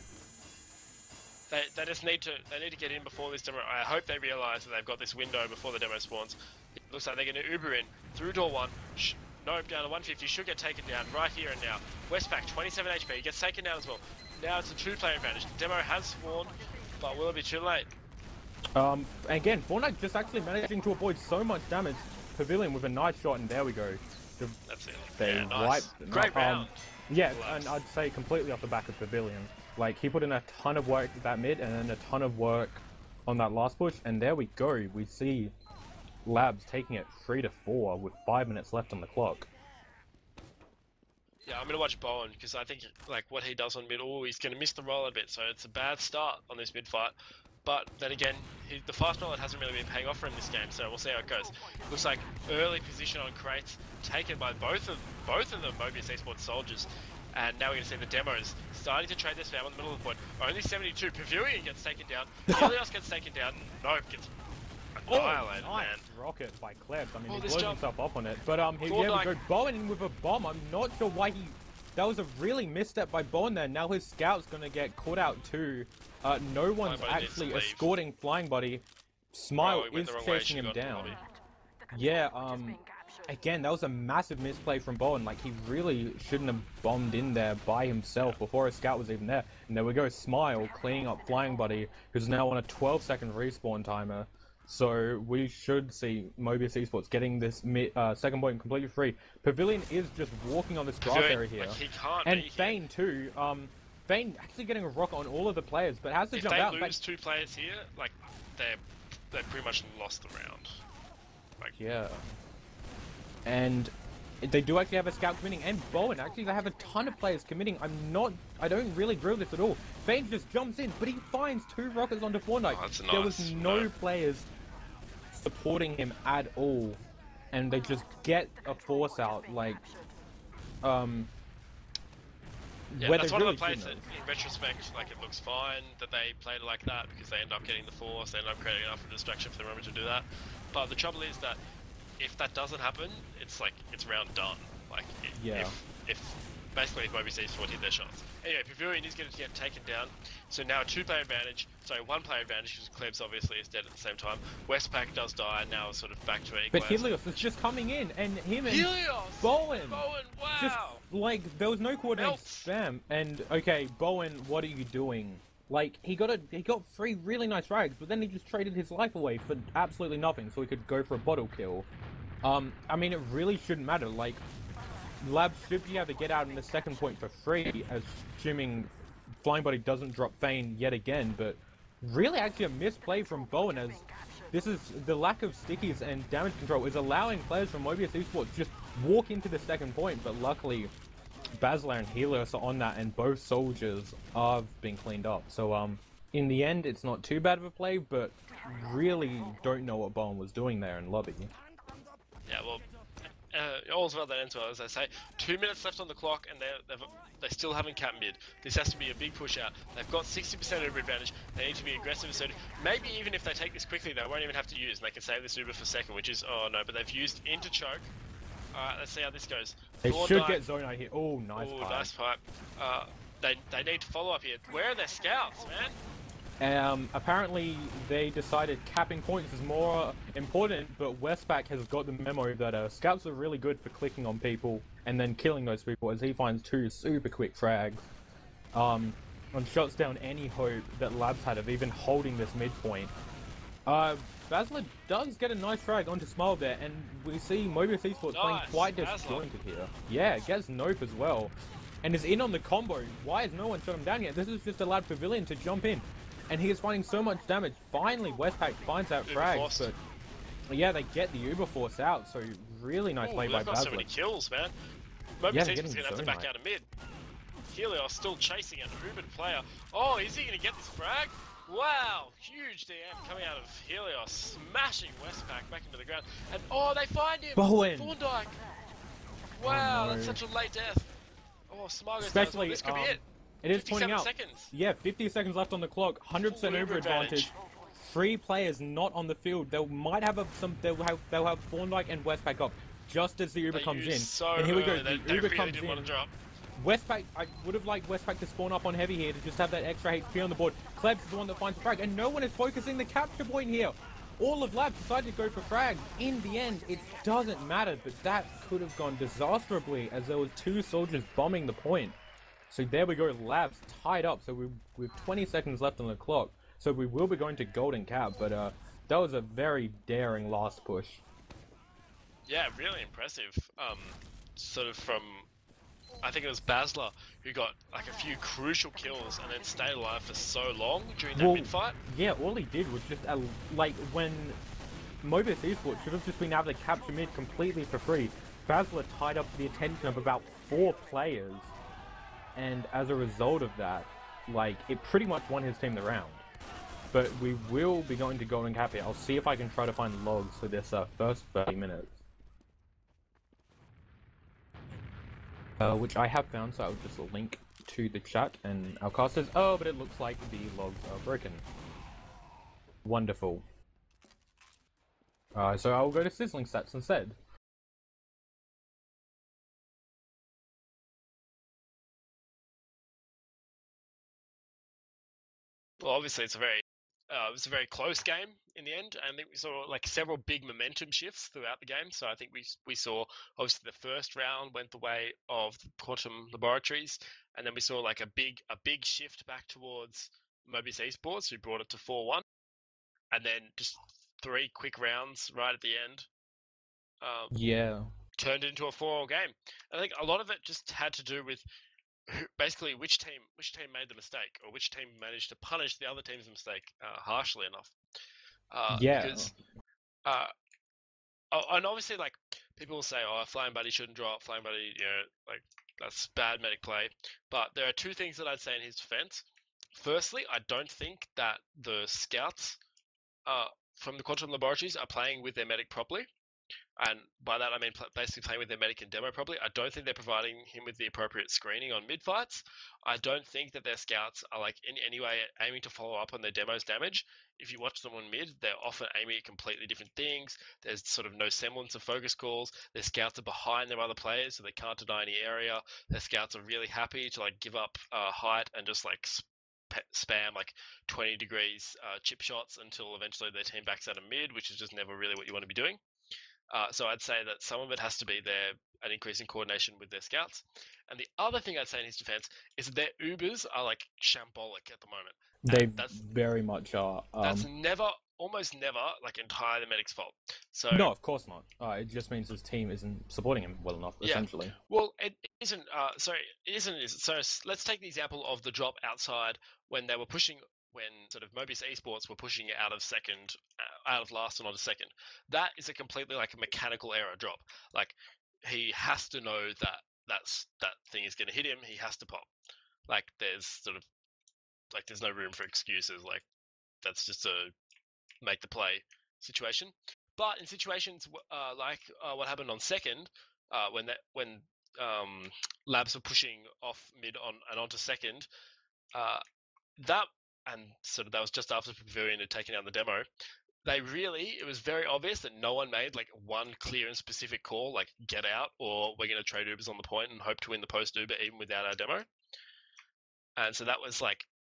They just need to get in before this demo. I hope they realise that they've got this window before the demo spawns. It looks like they're going to Uber in through door 1. No, down to 150. Should get taken down right here and now. Westpac 27 HP gets taken down as well. Now it's a 2-player advantage. The demo has spawned, but will it be too late? Again, Fortnite just actually managing to avoid so much damage. Pavilion with a nice shot, and there we go. That's it. They Yeah, nice. wiped. Great round. Yeah, Labs. and I'd say completely off the back of Pavilion. Like, he put in a ton of work at that mid, and then a ton of work on that last push, and there we go. We see Labs taking it 3-4 with 5 minutes left on the clock. Yeah, I'm going to watch Bowen because I think like what he does on mid, he's going to miss the roll a bit, so it's a bad start on this mid fight. But then again, the fast roll hasn't really been paying off for him this game, so we'll see how it goes. Looks like early position on crates taken by both of the Mobius Esports soldiers, and now we're going to see the demos starting to trade this down in the middle of the point. Only 72. Pavilion gets taken down. Helios gets taken down. Nope gets annihilated, nice man. rocket by Klebs. I mean, Oh, he this blows jump. himself up on it. But here we Thorndyke. go. Bowen in with a bomb. I'm not sure why he... That was a really misstep by Bowen there. Now his scout's going to get caught out too. No one's Body needs actually to leave. escorting Flying Buddy. Smile Oh, he went is the wrong way, chasing him should've gone to the down. lobby. Yeah, again, that was a massive misplay from Bowen. Like, he really shouldn't have bombed in there by himself before his scout was even there. And there we go, Smile cleaning up Flying Buddy, who's now on a 12-second respawn timer. So we should see Mobius Esports getting this second point completely free. Pavilion is just walking on this grass Pavilion, area here. like, he can't And be here. Fane too. Fane actually getting a rock on all of the players, but has to If jump they out. lose 2 players here, like they pretty much lost the round. Like, Yeah. And they do actually have a scout committing, and Bowen, actually they have a ton of players committing. I don't really drill this at all. Fane just jumps in, but he finds 2 rockets onto Fortnite. Oh, that's There was nice. no No. players supporting him at all. And they just get a force out, like, yeah, where that's they one really of the plays that, shouldn't have. in retrospect, like it looks fine that they played it like that because they end up getting the force, they end up creating enough of a distraction for the moment to do that. But the trouble is that if that doesn't happen, it's like it's round done. Like Yeah. if basically if Mobius Esports hit their shots. Anyway, Pavilion is going to get taken down. So now a 2-player advantage. Sorry, 1-player advantage because Klebs obviously is dead at the same time. Westpac does die and now it's sort of back to equal. But Helios is just coming in, and him and Helios! Bowen! Bowen, wow! Just, like, there was no coordinated Melts. spam. And, okay, Bowen, what are you doing? Like, he got 3 really nice frags, but then he just traded his life away for absolutely nothing, so he could go for a bottle kill. I mean, it really shouldn't matter. Like, Labs should be able to get out in the second point for free, assuming Flying Buddy doesn't drop Fane yet again, but really actually a misplay from Bowen, as this is the lack of stickies and damage control is allowing players from Mobius Esports just walk into the second point, but luckily Basler and Helios are on that, and both soldiers are being cleaned up. So in the end, it's not too bad of a play, but really don't know what Bowen was doing there in lobby. Yeah, well, all's well that ends well, as I say. 2 minutes left on the clock, and they still haven't capped mid. This has to be a big push out. They've got 60% Uber advantage. They need to be aggressive, assertive. Maybe even if they take this quickly, they won't even have to use, and they can save this Uber for second, which is, oh no, but they've used into choke. Alright, let's see how this goes. They Thorndyke- should get zone out here. Oh, nice Ooh, pipe. nice pipe. They need to follow up here. Where are their scouts, man? Apparently, they decided capping points is more important, but Westpac has got the memo that scouts are really good for clicking on people and then killing those people, as he finds 2 super quick frags. And shuts down any hope that Labs had of even holding this midpoint. Basler does get a nice frag onto Smile there, and we see Mobius Esports playing quite disjointed here. Yeah, gets Nope as well, and is in on the combo. Why has no one shut him down yet? This is just allowed Pavilion to jump in, and he is finding so much damage. Finally, Westpac finds that frag, but yeah, they get the Uber Force out, so really nice play by Basler. They've got so many kills, man. Mobius Esports gonna have to back out of mid. Helios still chasing an Ubered player. Oh, is he going to get this frag? Wow, huge DM coming out of Helios, smashing Westpac back into the ground. And oh, they find him! Bowen! Thorndyke! Wow, that's such a late death. Oh, Smargo's down as well. This could be it. It is pointing out. Seconds. Yeah, 50 seconds left on the clock. 100% Uber advantage. 3 players not on the field. They might have they'll have Thorndyke and Westpac up just as the Uber comes in. So and here we go. The Uber really comes in. Want to drop. Westpac, I would have liked Westpac to spawn up on Heavy here to just have that extra HP on the board. Klebs is the one that finds the frag, and no one is focusing the capture point here. All of Labs decided to go for frag. In the end, it doesn't matter, but that could have gone disastrously as there were 2 soldiers bombing the point. So there we go, Labs tied up, so we've 20 seconds left on the clock. So we will be going to Golden Cap, but that was a very daring last push. Yeah, really impressive. Sort of from... I think it was Basler who got like a few crucial kills and then stayed alive for so long during that mid-fight. Yeah, all he did was just like when Mobius Esports should have just been able to capture mid completely for free. Basler tied up the attention of about 4 players, and as a result of that, like, it pretty much won his team the round. But we will be going to Golden Cap here. I'll see if I can try to find logs for this first 30 minutes. Which I have found, so I'll just link to the chat and our casters. Oh, but it looks like the logs are broken. Wonderful. So I'll go to Sizzling Stats instead. Well, obviously it's a very close game in the end, and I think we saw like several big momentum shifts throughout the game. So I think we saw obviously the first round went the way of Quantum Laboratories, and then we saw like a big shift back towards Mobius Esports, who brought it to 4-1, and then just 3 quick rounds right at the end. Turned into a 4-all game. I think a lot of it just had to do with basically which team made the mistake, or which team managed to punish the other team's mistake harshly enough. Because, and obviously, like, people will say, "Oh, Flying Buddy shouldn't drop. Flying Buddy, you know, like, that's bad medic play." But there are 2 things that I'd say in his defense. Firstly, I don't think that the scouts from the Quantum Laboratories are playing with their medic properly. And by that I mean basically playing with their medic in demo properly. I don't think they're providing him with the appropriate screening on mid fights. I don't think that their scouts are like in any way aiming to follow up on their demo's damage. If you watch them on mid, they're often aiming at completely different things. There's sort of no semblance of focus calls. Their scouts are behind their other players, so they can't deny any area. Their scouts are really happy to like give up height and just like spam like 20 degrees chip shots until eventually their team backs out of mid, which is just never really what you want to be doing. So I'd say that some of it has to be an increase in coordination with their scouts. And the other thing I'd say in his defense is that their Ubers are like shambolic at the moment. They very much are. That's almost never, like entirely the medic's fault. So no, of course not. It just means his team isn't supporting him well enough, essentially. Well, it isn't. Sorry, it isn't. So let's take the example of the drop outside when they were pushing. When sort of Mobius Esports were pushing it out of last and onto second. That is a completely like a mechanical error drop. Like he has to know that that thing is going to hit him. He has to pop. Like there's no room for excuses. Like that's just a make the play situation. But in situations like what happened on second, when Labs were pushing off mid and onto second, that was just after Pavilion had taken down the demo. It was very obvious that no one made like one clear and specific call, like get out or we're going to trade Ubers on the point and hope to win the post Uber even without our demo. And so that was like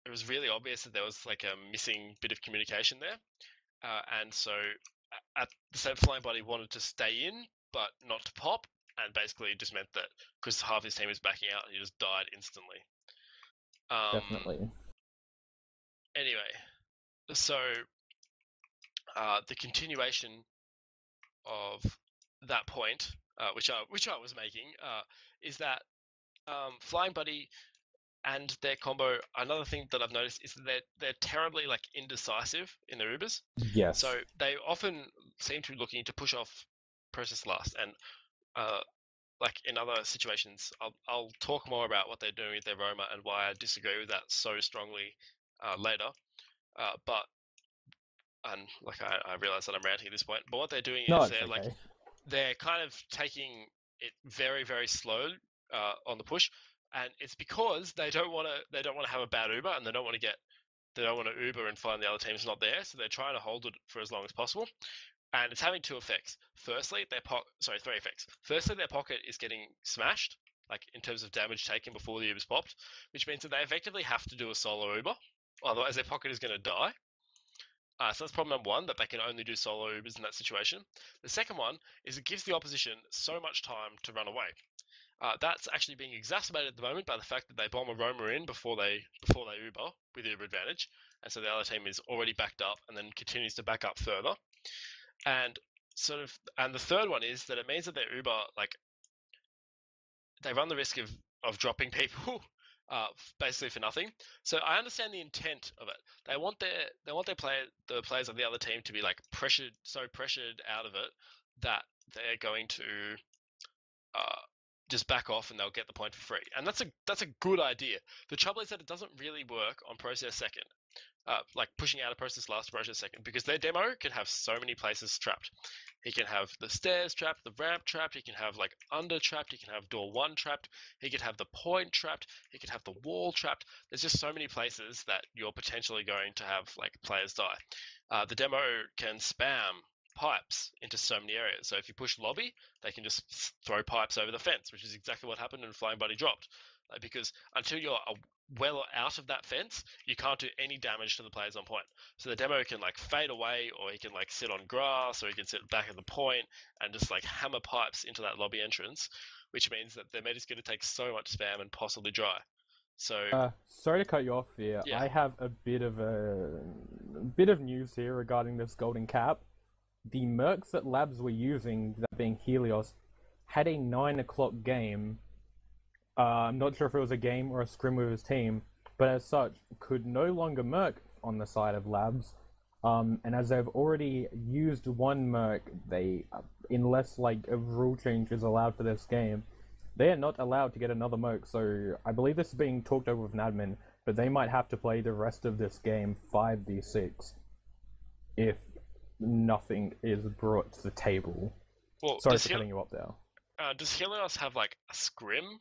it was really obvious that there was like a missing bit of communication there, and so at the same Flying Buddy wanted to stay in but not to pop, and basically it just meant that because half his team was backing out, he just died instantly. Definitely. Anyway, so the continuation of that point, which I was making, is that Flying Buddy and their combo. Another thing that I've noticed is that they're terribly like indecisive in their Ubers. Yes. So they often seem to be looking to push off process last, and like in other situations, I'll talk more about what they're doing with their Roma and why I disagree with that so strongly later. But like I realize that I'm ranting at this point, but what they're doing No, is it's they're like okay. they're kind of taking it very very slow on the push, and it's because they don't want to have a bad Uber, and they don't want to Uber and find the other team's not there, so they're trying to hold it for as long as possible. And it's having two effects. Firstly, three effects. Firstly, their pocket is getting smashed, like in terms of damage taken before the Uber's popped, which means that they effectively have to do a solo Uber, otherwise their pocket is going to die. So that's problem number one, that they can only do solo Ubers in that situation. The second one is it gives the opposition so much time to run away. That's actually being exacerbated at the moment by the fact that they bomb a Roma in before they Uber with Uber advantage, and so the other team is already backed up and then continues to back up further. And the third one is that it means that their Uber, like, they run the risk of dropping people basically for nothing. So I understand the intent of it. They want the players of the other team to be like pressured out of it that they're going to just back off and they'll get the point for free. And that's a good idea. The trouble is that it doesn't really work on Process second. Like pushing out a Process last, Process second, because their demo can have so many places trapped. He can have the stairs trapped, the ramp trapped, he can have like under trapped, he can have door one trapped, he could have the point trapped, he could have the wall trapped. There's just so many places that you're potentially going to have like players die. The demo can spam pipes into so many areas. So if you push lobby, they can just throw pipes over the fence, which is exactly what happened and Flying Buddy dropped. Because until you're well out of that fence, you can't do any damage to the players on point. So the demo can like fade away, or he can like sit on grass, or he can sit back at the point and just like hammer pipes into that lobby entrance, which means that their meta is going to take so much spam and possibly dry. So sorry to cut you off here. yeah. I have a bit of news here regarding this golden cap. The mercs that Labs were using, that being Helios, had a 9 o'clock game. I'm not sure if it was a game or a scrim with his team, but as such, could no longer merc on the side of Labs. And as they've already used one merc, unless like a rule change is allowed for this game, they are not allowed to get another merc. So I believe this is being talked over with an admin, but they might have to play the rest of this game 5v6 if nothing is brought to the table. Well, sorry for cutting you up there. Does Helios have like a scrim?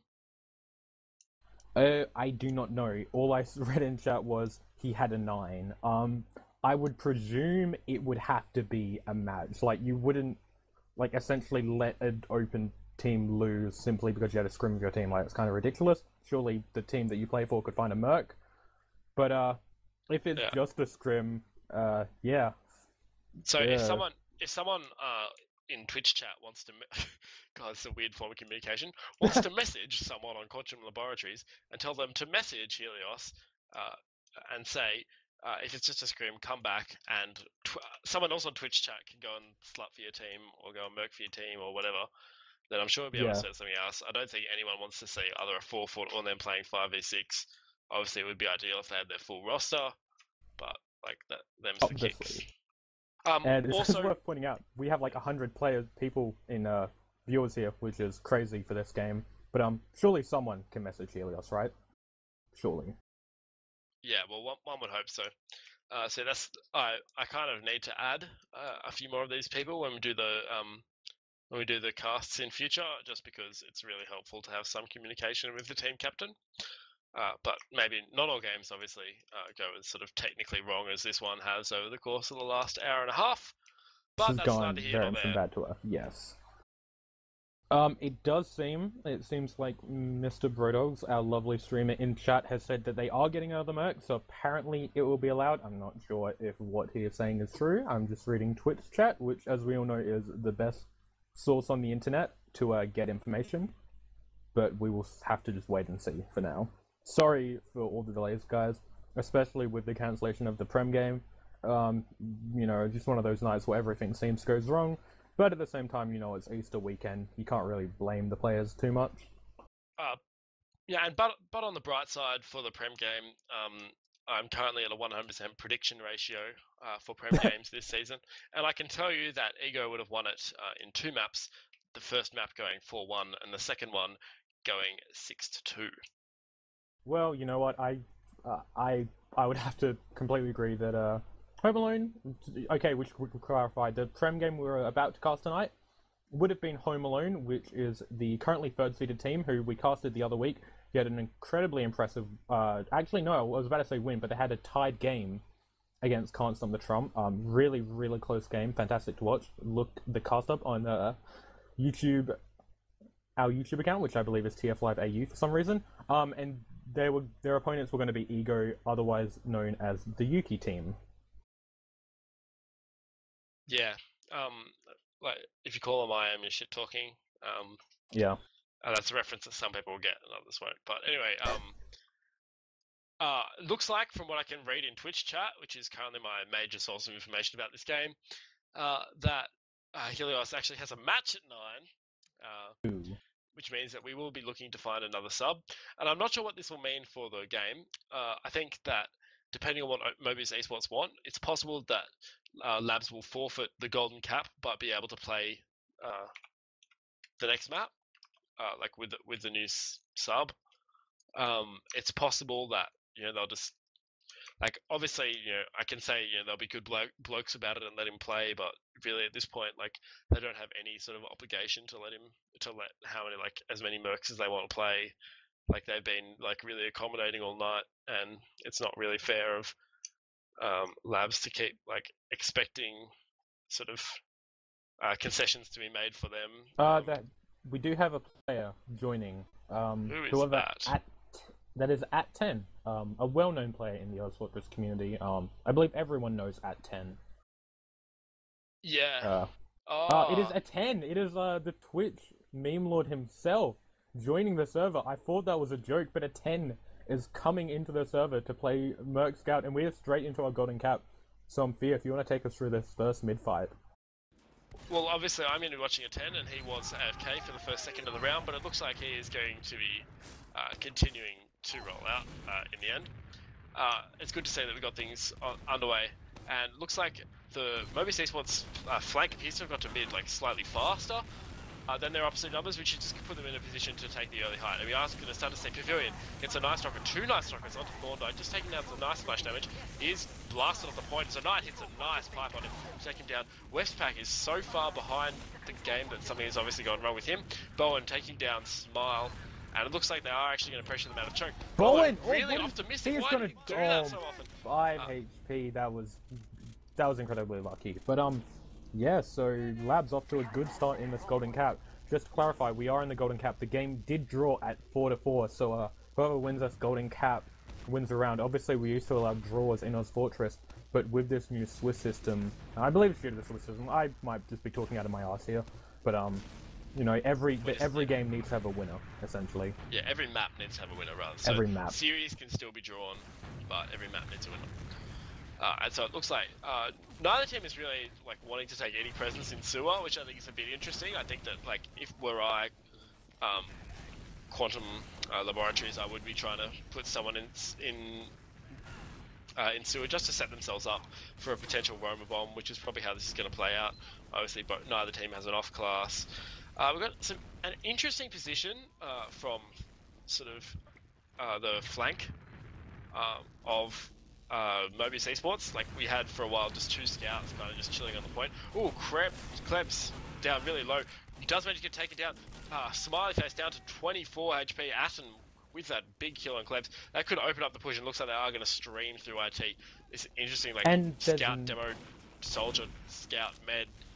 I do not know. All I read in chat was he had a 9. I would presume it would have to be a match. Like, you wouldn't, like, essentially let an open team lose simply because you had a scrim with your team. Like, it's kind of ridiculous. Surely the team that you play for could find a merc. But, if it's just a scrim, yeah. So if someone in Twitch chat wants to, God, it's a weird form of communication, wants to message someone on Quantum Laboratories and tell them to message Helios and say, if it's just a scrim, come back, and someone else on Twitch chat can go and slut for your team or go and merc for your team or whatever, then I'm sure we'll be able to set something else. I don't think anyone wants to see either a 4-foot or them playing 5v6. Obviously, it would be ideal if they had their full roster, but like them's the kicks. And it's also worth pointing out, we have like 100 people in viewers here, which is crazy for this game. But surely someone can message Helios, right? Surely. Yeah, well, one would hope so. So that's I kind of need to add a few more of these people when we do the casts in future, just because it's really helpful to have some communication with the team captain. But maybe not all games, obviously, go as sort of technically wrong as this one has over the course of the last hour and a half. But that's neither here nor there. Bad to us. Yes. It does seem. It seems like Mr. Brodogs, our lovely streamer in chat, has said that they are getting another merc, so apparently it will be allowed. I'm not sure if what he is saying is true. I'm just reading Twitch chat, which, as we all know, is the best source on the internet to get information. But we will have to just wait and see for now. Sorry for all the delays, guys, especially with the cancellation of the Prem game. Just one of those nights where everything seems to goes wrong. But at the same time, it's Easter weekend. You can't really blame the players too much. Yeah, but on the bright side for the Prem game, I'm currently at a 100% prediction ratio for Prem games this season, and I can tell you that Ego would have won it in 2 maps. The first map going 4-1, and the second one going 6-2. Well, you know what? I would have to completely agree that Home Alone. Okay, which we can clarify. The Prem game we were about to cast tonight would have been Home Alone, which is the currently third-seeded team who we casted the other week. He had an incredibly impressive. Actually, no, I was about to say win, but they had a tied game against Can't Stomp the Trump. Really, really close game. Fantastic to watch. Look the cast up on YouTube, our YouTube account, which I believe is TF Live AU for some reason. And their opponents were going to be Ego, otherwise known as the Yuki team. Yeah, like if you call them I am, you're shit talking. Yeah. That's a reference that some people will get and others won't. But anyway, looks like from what I can read in Twitch chat, which is currently my major source of information about this game, that Helios actually has a match at 9, which means that we will be looking to find another sub. And I'm not sure what this will mean for the game. I think that depending on what Mobius Esports want, it's possible that Labs will forfeit the golden cap, but be able to play the next map, like with the new sub. It's possible that they'll just obviously I can say they'll be good blokes about it and let him play, but really at this point they don't have any sort of obligation to let as many mercs as they want to play. They've been really accommodating all night, and it's not really fair of Labs to keep expecting sort of concessions to be made for them. That we do have a player joining. Who is that? That is at 10. A well-known player in the OzFortress community. I believe everyone knows at 10. Yeah. It is at 10. It is the Twitch meme lord himself joining the server. I thought that was a joke, but a 10 is coming into the server to play Merc Scout, and we are straight into our golden cap. So Fia, if you want to take us through this first mid-fight. Well, obviously I'm into watching a 10, and he was AFK for the first second of the round, but it looks like he is going to be continuing to roll out in the end. It's good to see that we've got things underway, and looks like the Mobius Esports flank appears to have got to mid slightly faster than their opposite numbers, which just put them in a position to take the early height. And we are going to start to see Pavilion gets a nice rocket, 2 nice rockets onto Thorndyke, just taking down some nice splash damage. He is blasted off the point, so Knight hits a nice pipe on him to take him down. Westpac is so far behind the game that something has obviously gone wrong with him. Bowen taking down Smile, and it looks like they are actually going to pressure them out of choke. Bowen! Really optimistic. Why did he do that so often? 5 HP, that was incredibly lucky. But yeah, so Labs off to a good start in this golden cap. Just to clarify, we are in the golden cap. The game did draw at 4-4, so whoever wins this golden cap wins the round. Obviously, we used to allow draws in OzFortress, but with this new Swiss system, I believe it's due to the Swiss system. I might just be talking out of my ass here, but every game needs to have a winner, essentially. Yeah, every map needs to have a winner, rather. So every map. Series can still be drawn, but every map needs a winner. And so it looks like neither team is really wanting to take any presence in sewer, which I think is a bit interesting. I think that if were I Quantum Laboratories, I would be trying to put someone in sewer just to set themselves up for a potential Roma bomb, which is probably how this is going to play out. Obviously, but neither team has an off class. We've got an interesting position from sort of the flank of Mobius Esports. We had for a while just 2 scouts kind of just chilling on the point. Ooh, Klebs down really low. He does manage to get taken down. Smiley Face down to 24 HP. Atten with that big kill on Klebs. That could open up the push, and looks like they are going to stream through IT. It's interesting, and scout, demo, soldier, scout, med.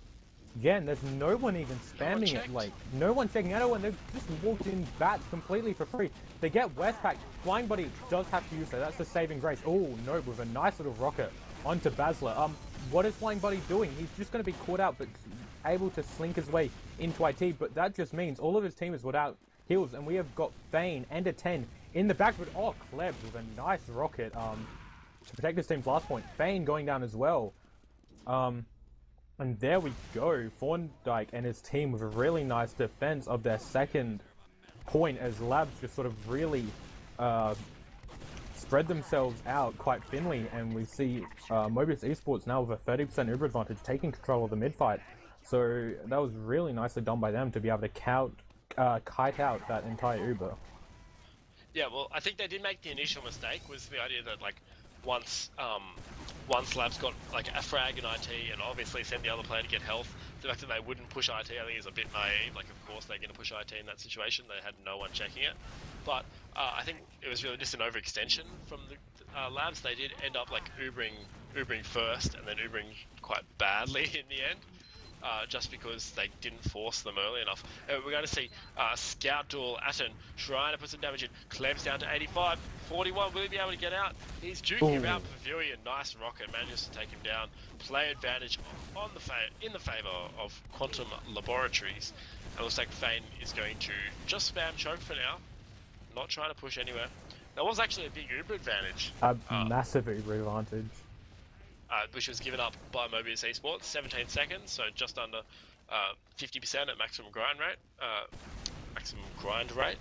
Yeah, and there's no one even spamming it, checked? like, no one checking out, and they've just walked in bats completely for free. They get Westpac, Flying Buddy does have to use that, that's the saving grace. Oh, no, with a nice little rocket onto Basler. What is Flying Buddy doing? He's just going to be caught out, but able to slink his way into IT, but that just means all of his team is without heals, and we have got Fane and a 10 in the backwood. Oh, Klebs with a nice rocket, to protect his team's last point. Fane going down as well. And there we go, Thorndike and his team with a really nice defense of their second point as Labs just sort of really spread themselves out quite thinly, and we see Mobius Esports now with a 30% Uber advantage taking control of the mid-fight. So that was really nicely done by them to be able to kite out that entire Uber. Yeah, well, I think they did make the initial mistake, was the idea that, like, once Labs got, like, a frag in IT and obviously sent the other player to get health, the fact that they wouldn't push IT, I think, is a bit naive. Like, of course they're going to push IT in that situation. They had no one checking it. But I think it was really just an overextension from the Labs. They did end up, like, Ubering first and then Ubering quite badly in the end. Just because they didn't force them early enough. We're going to see Scout Duel, Atten trying to put some damage in. Klebs down to 85, 41, will he be able to get out? He's duking around Pavilion, nice rocket, manages to take him down. Play advantage on in the favour of Quantum Laboratories. It looks like Fane is going to just spam choke for now, not trying to push anywhere. That was actually a big Uber advantage. A massive Uber advantage. Which was given up by Mobius Esports, 17 seconds, so just under 50% at maximum grind rate.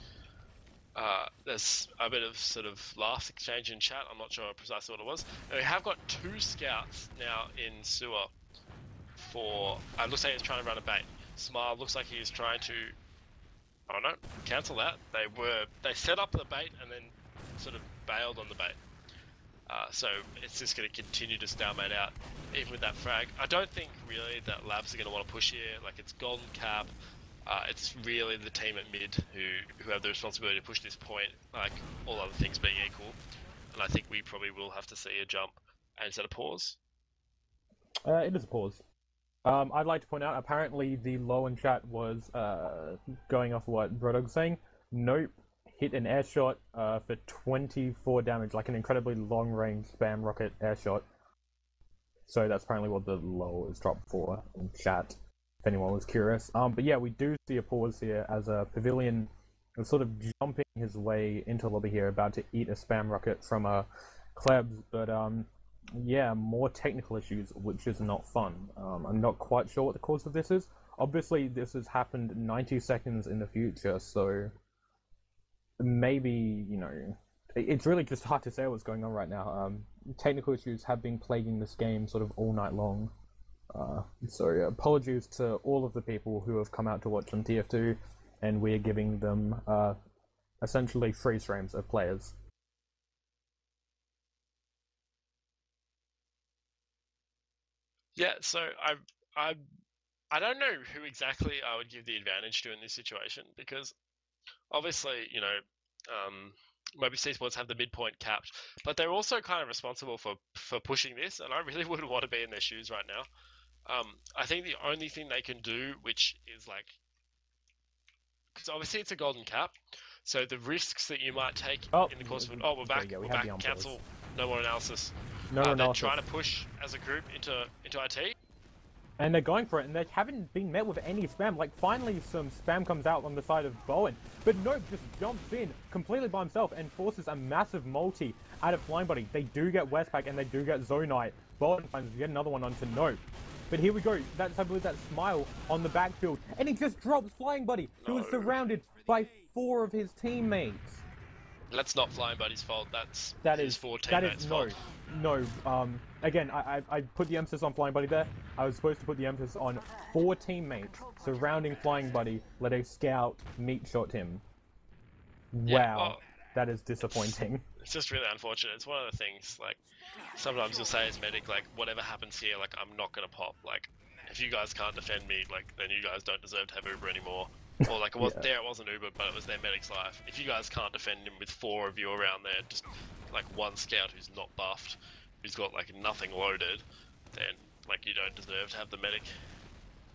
There's a bit of sort of laughs exchange in chat, I'm not sure precisely what it was. And we have got 2 scouts now in sewer for, looks like he's trying to run a bait. Smile looks like he's trying to, oh no, cancel that. They set up the bait and then sort of bailed on the bait. So it's just going to continue to stalemate out, even with that frag. I don't think really that Labs are going to want to push here. Like, it's Golden Cap. It's really the team at mid who have the responsibility to push this point, like all other things being equal. And I think we probably will have to see a jump. And is that a pause? It is a pause. I'd like to point out, apparently the low in chat was going off what Brodog's saying. Nope. Hit an air shot for 24 damage, like an incredibly long-range spam rocket air shot. So that's apparently what the low is dropped for in chat, if anyone was curious. But yeah, we do see a pause here as a Pavilion is sort of jumping his way into lobby here, about to eat a spam rocket from a Klebs. But yeah, more technical issues, which is not fun. I'm not quite sure what the cause of this is. Obviously, this has happened 90 seconds in the future, so maybe, you know, it's really just hard to say what's going on right now. Technical issues have been plaguing this game sort of all night long. So yeah, apologies to all of the people who have come out to watch on TF2, and we're giving them essentially freeze frames of players. Yeah, so I don't know who exactly I would give the advantage to in this situation, because obviously, you know, Mobius Esports have the midpoint capped, but they're also kind of responsible for pushing this, and I really wouldn't want to be in their shoes right now. I think the only thing they can do, which is like, because obviously it's a golden cap, so the risks that you might take in the course of it. Oh, we're back. Okay, yeah, we're back. Cancel. No more analysis. No more analysis. They're trying to push as a group into IT. And they're going for it, and they haven't been met with any spam. Like, finally some spam comes out on the side of Bowen. But Nope just jumps in completely by himself and forces a massive multi out of Flying Buddy. They do get Westpac, and they do get Zonite. Bowen finds yet another one onto Nope. But here we go. That's, I believe, that Smile on the backfield. And he just drops Flying Buddy, who was surrounded by 4 of his teammates. That's not Flying Buddy's fault. That his is 4 teammates' fault. No, again, I put the emphasis on Flying Buddy there. I was supposed to put the emphasis on 4 teammates surrounding Flying Buddy, let a scout meat shot him. Yeah, wow, well, that is disappointing. It's just really unfortunate. It's one of the things, like, sometimes you'll say as medic, like, whatever happens here, like, I'm not gonna pop. Like, if you guys can't defend me, like, then you guys don't deserve to have Uber anymore. Or, like, it wasn't there, it wasn't Uber, but it was their medic's life. If you guys can't defend him with 4 of you around there, just, like, 1 scout who's not buffed, who's got, like, nothing loaded, then, like, you don't deserve to have the medic.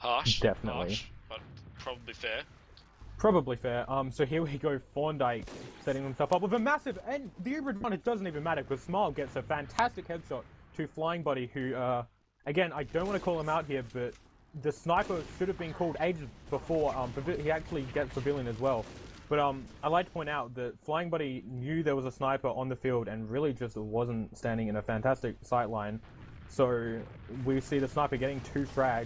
Harsh. Definitely. Harsh, but probably fair. Probably fair. So here we go, Thorndyke setting himself up with a massive, and the Uber advantage doesn't even matter because Smile gets a fantastic headshot to Flying Buddy, who, again, I don't want to call him out here, but the sniper should have been called ages before. He actually gets Pavilion as well. But I'd like to point out that Flying Buddy knew there was a sniper on the field and really just wasn't standing in a fantastic sight line. So we see the sniper getting 2 frags.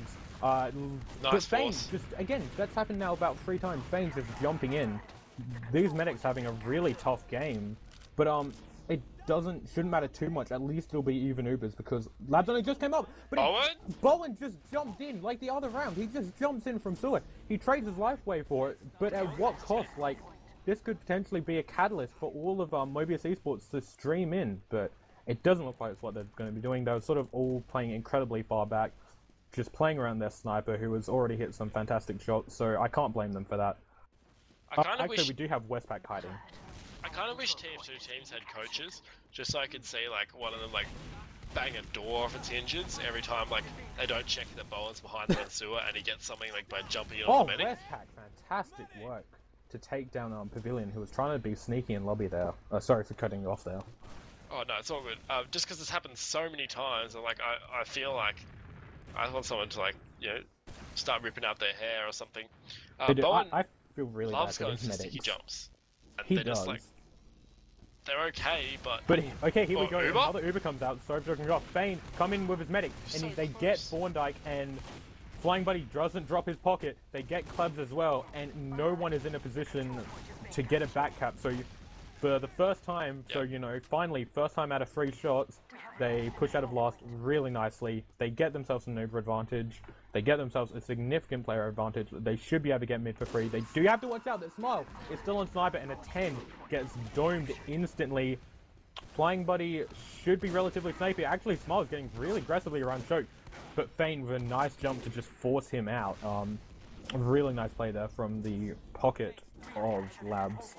But Fane, just again, that's happened now about 3 times. Fane's just jumping in. These medics having a really tough game, but it shouldn't matter too much. At least it'll be even Ubers because Labs only just came up. But Bowen just jumped in like the other round. He just jumps in from sewer. He trades his life away for it, but at what cost? Like this could potentially be a catalyst for all of Mobius Esports to stream in, but it doesn't look like it's what they're going to be doing. They're sort of all playing incredibly far back, just playing around their sniper who has already hit some fantastic shots, so I can't blame them for that. Actually, we do have Westpac hiding. I kind of wish TF2 teams had coaches, just so I could see like one of them like bang a door off its hinges every time like they don't check that Bowen's behind the sewer and he gets something like by jumping in on the medic. Westpac, fantastic work to take down Pavilion, who was trying to be sneaky in lobby there. Sorry for cutting you off there. Oh no, it's all good. Just because this happened so many times, and like I feel like I want someone to like, you know, start ripping out their hair or something. Bowen I feel really loves bad going for for his sticky medics. jumps. And He they're does. just like, they're okay, but... okay, here we go. Uber? Another Uber comes out. Sorry for talking off. Fane come in with his medic, and So they close. get Thorndyke, and Flying Buddy doesn't drop his pocket. They get Klebs as well, and no one is in a position to get a back cap. So for the first time, so you know, finally, first time out of 3 shots, they push out of last really nicely. They get themselves an Uber advantage. They get themselves a significant player advantage. They should be able to get mid for free. They do have to watch out that Smile is still on sniper, and a 10 gets domed instantly. Flying Buddy should be relatively safe here. Actually, Smile is getting really aggressively around Choke, but Fane with a nice jump to just force him out. A really nice play there from the pocket of Labs.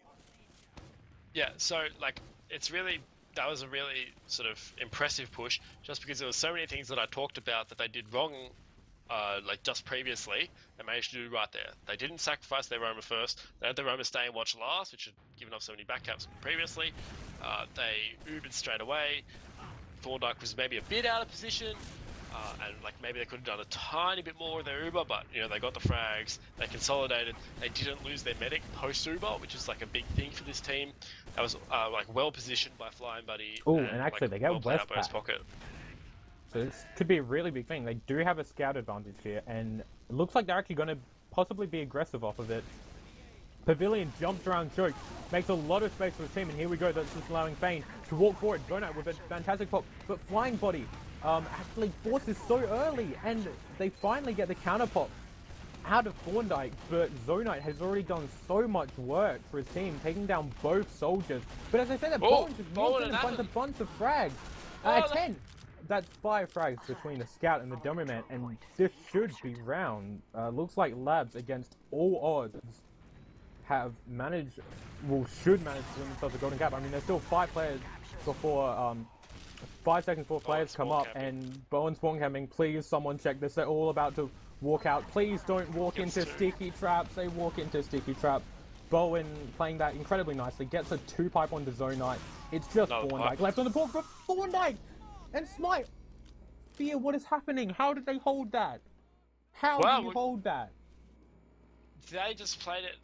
Yeah, so like it's really, that was a really sort of impressive push, just because there were so many things that I talked about that they did wrong, like just previously. They managed to do right there. They didn't sacrifice their Roma first. They had the Roma stay and watch last, which had given off so many backcaps previously. They Ubered straight away. Thorndyke was maybe a bit out of position. And like maybe they could have done a tiny bit more with their Uber, but you know, they got the frags, they consolidated, they didn't lose their medic post Uber, which is like a big thing for this team. That was like well positioned by Flying Buddy. Oh, and actually like, they get well played out by his Westpac. pocket. So this could be a really big thing. They do have a scout advantage here, and it looks like they're actually going to possibly be aggressive off of it. Pavilion jumps around Choke, makes a lot of space for his team, and here we go. That's just allowing Fane to walk forward. Zonite with a fantastic pop, but Flying Buddy actually forces so early, and they finally get the counter pop out of Thorndyke, but Zonite has already done so much work for his team, taking down both soldiers. But as I said, Bowen just walked in and a bunch of frags. 10! That's 5 frags between the scout and the dummy man, and this should be round. Looks like Labs, against all odds, have managed, should manage to win themselves a golden cap. I mean, there's still 5 players before, 5 seconds before players come up, and Bowen spawn camping. Please, someone check this. They're all about to walk out. Please don't walk into sticky traps. They walk into sticky trap. Bowen playing that incredibly nicely. Gets a 2 pipe onto Zonite. It's just Thorndyke left on the board for Thorndyke and Smite. Fear, what is happening? How did they hold that? How did you hold that? They just played it.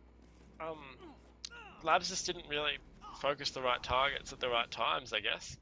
Labs just didn't really focus the right targets at the right times, I guess.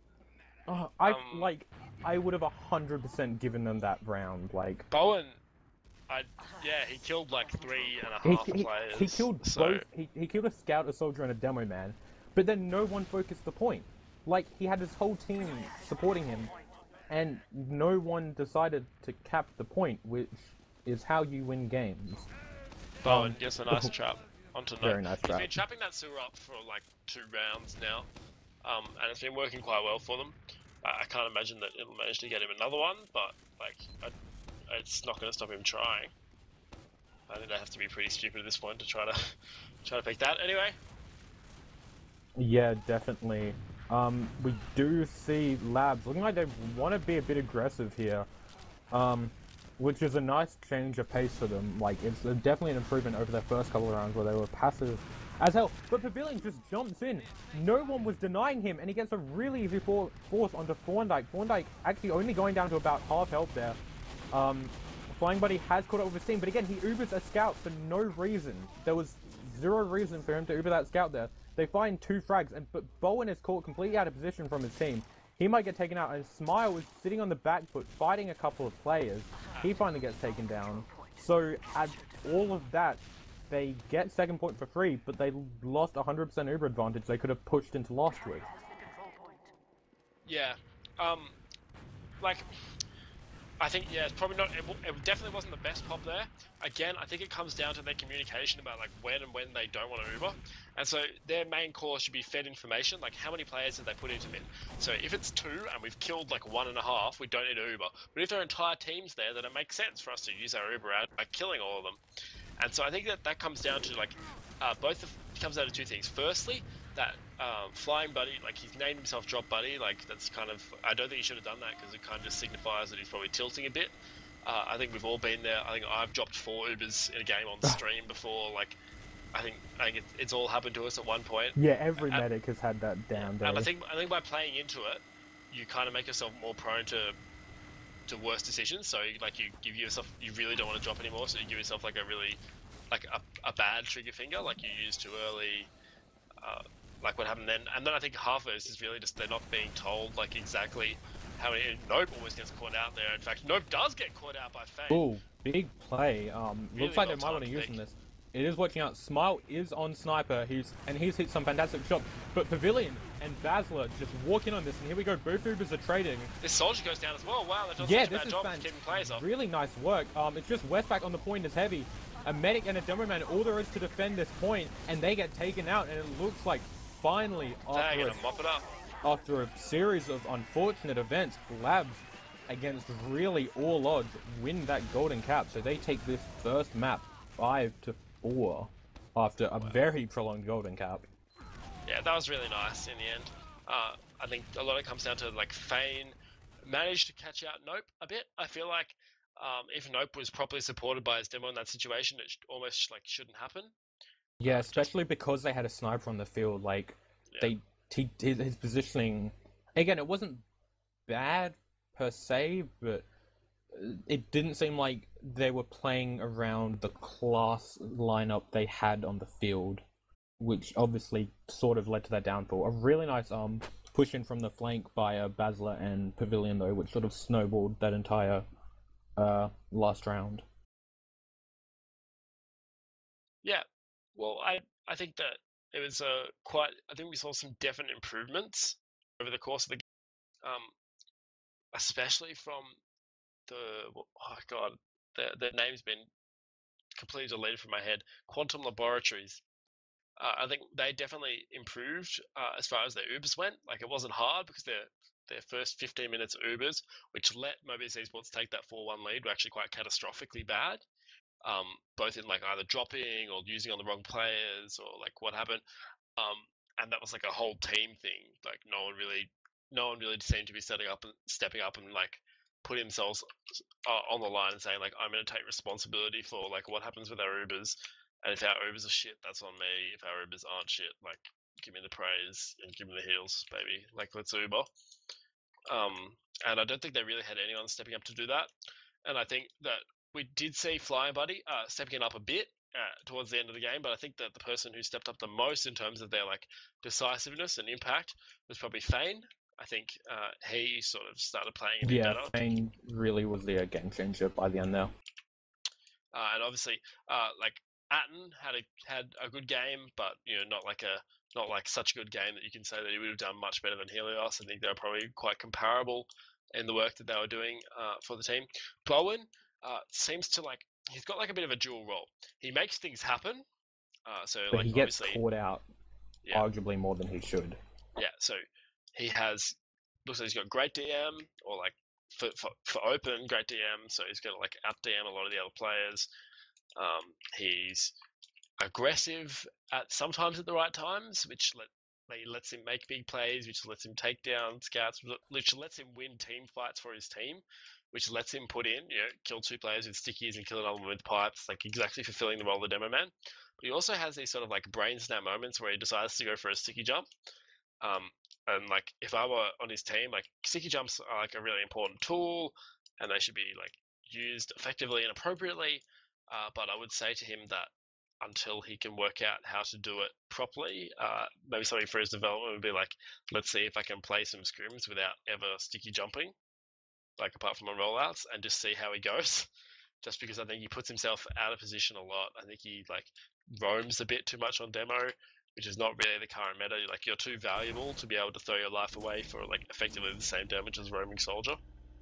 I would have 100% given them that round. Like Bowen, he killed like 3.5 players. He killed both. He killed a scout, a soldier, and a demo man. But then no one focused the point. Like he had his whole team supporting him, and no one decided to cap the point, which is how you win games. Bowen gets a nice trap onto Very nice trap. He's been trapping that sewer up for like 2 rounds now, and it's been working quite well for them. I can't imagine that it'll manage to get him another one, but like, it's not going to stop him trying. I think they have to be pretty stupid at this point to try to pick that. Anyway. Yeah, definitely. We do see Labs looking like they want to be a bit aggressive here. which is a nice change of pace for them. Like, it's definitely an improvement over their first couple of rounds where they were passive as hell. But Pavilion just jumps in. No one was denying him, and he gets a really easy force onto Thorndyke. Thorndyke actually only going down to about half health there. Flying Buddy has caught up with his team, but again, he Ubers a scout for no reason. There was zero reason for him to Uber that scout there. They find 2 frags, but Bowen is caught completely out of position from his team. He might get taken out, and Smile is sitting on the back foot fighting a couple of players. He finally gets taken down. So at all of that, they get second point for free, but they lost 100% Uber advantage they could have pushed into Lost with. Yeah, like, I think, yeah, it's probably not, it definitely wasn't the best pop there. Again, I think it comes down to their communication about, like, when they don't want to Uber. And so their main core should be fed information, like how many players did they put into mid. So if it's 2 and we've killed like 1.5, we don't need to Uber. But if there are entire teams there, then it makes sense for us to use our Uber out by killing all of them. And so I think that comes down to, like, comes down to 2 things. Firstly, that Flying Buddy, like, he's named himself Drop Buddy, like, that's kind of, I don't think he should have done that because it kind of just signifies that he's probably tilting a bit. I think we've all been there. I think I've dropped 4 Ubers in a game on stream before. Like, I think it's all happened to us at one point. Yeah, every medic has had that down day. And I think by playing into it, you kind of make yourself more prone to worse decisions. So, like, you give yourself, you really don't want to drop anymore, so you give yourself like a really, like a bad trigger finger, like you used too early. Like what happened then, and then I think half of it is really just they're not being told like exactly how many. Nope always gets caught out there. In fact, Nope does get caught out by Fane. Ooh, big play. Really looks like they might want to use this. It is watching out. Smile is on Sniper. He's hit some fantastic shots. But Pavilion and Basler just walk in on this, and here we go. Both Ubers are trading. This Soldier goes down as well. Wow, that does such a bad job of keeping players off. Really nice work. It's just Westpac on the point is heavy. A medic and a demo man, all there is to defend this point, and they get taken out, and it looks like finally after a series of unfortunate events, Labs against really all odds win that golden cap. So they take this first map 5-4 after a very prolonged golden cap. Yeah, that was really nice in the end. I think a lot of it comes down to, like, Fane managed to catch out Nope a bit. I feel like if Nope was properly supported by his demo in that situation, it almost like shouldn't happen. Yeah, especially because they had a sniper on the field. Like, yeah. His positioning, again, it wasn't bad per se, but it didn't seem like they were playing around the class lineup they had on the field, which obviously sort of led to that downfall. A really nice push in from the flank by Basler and Pavilion, though, which sort of snowballed that entire last round. Yeah. Well, I think that it was I think we saw some definite improvements over the course of the game, especially from the name's been completely deleted from my head. Quantum Laboratories. I think they definitely improved as far as their Ubers went. Like, it wasn't hard because their first 15 minutes of Ubers, which let Mobius Esports take that 4-1 lead, were actually quite catastrophically bad. Both in, like, either dropping or using on the wrong players or, like, what happened. And that was like a whole team thing. Like, no one really seemed to be stepping up and like put themselves on the line and saying, like, I'm going to take responsibility for, like, what happens with our Ubers. And if our Ubers are shit, that's on me. If our Ubers aren't shit, like, give me the praise and give me the heals, baby. Like, let's Uber. And I don't think they really had anyone stepping up to do that. And I think that we did see Flying Buddy stepping up a bit towards the end of the game, but I think that the person who stepped up the most in terms of their, like, decisiveness and impact was probably Fane. I think he sort of started playing a bit better. Yeah, Fane really was the game changer by the end there. And obviously, like, Atten had a good game, but, you know, not like such a good game that you can say that he would have done much better than Helios. I think they were probably quite comparable in the work that they were doing for the team. Bowen seems to, like, he's got like a bit of a dual role. He makes things happen, so but like, he gets caught out, arguably more than he should. Yeah, so he looks like he's got great DM, or like for open great DM. So he's going to, like, out DM a lot of the other players. He's aggressive sometimes at the right times, which lets him make big plays, which lets him take down scouts, which lets him win team fights for his team, which lets him put in, kill 2 players with stickies and kill another one with pipes, like exactly fulfilling the role of the demo man. But he also has these sort of like brain snap moments where he decides to go for a sticky jump. And like if I were on his team, like sticky jumps are like a really important tool, and they should be like used effectively and appropriately. But I would say to him that until he can work out how to do it properly, maybe something for his development would be like, let's see if I can play some scrims without ever sticky jumping, like apart from on rollouts, and just see how he goes. Just because I think he puts himself out of position a lot. I think he like roams a bit too much on demo, which is not really the current meta. Like you're too valuable to be able to throw your life away for like effectively the same damage as roaming soldier.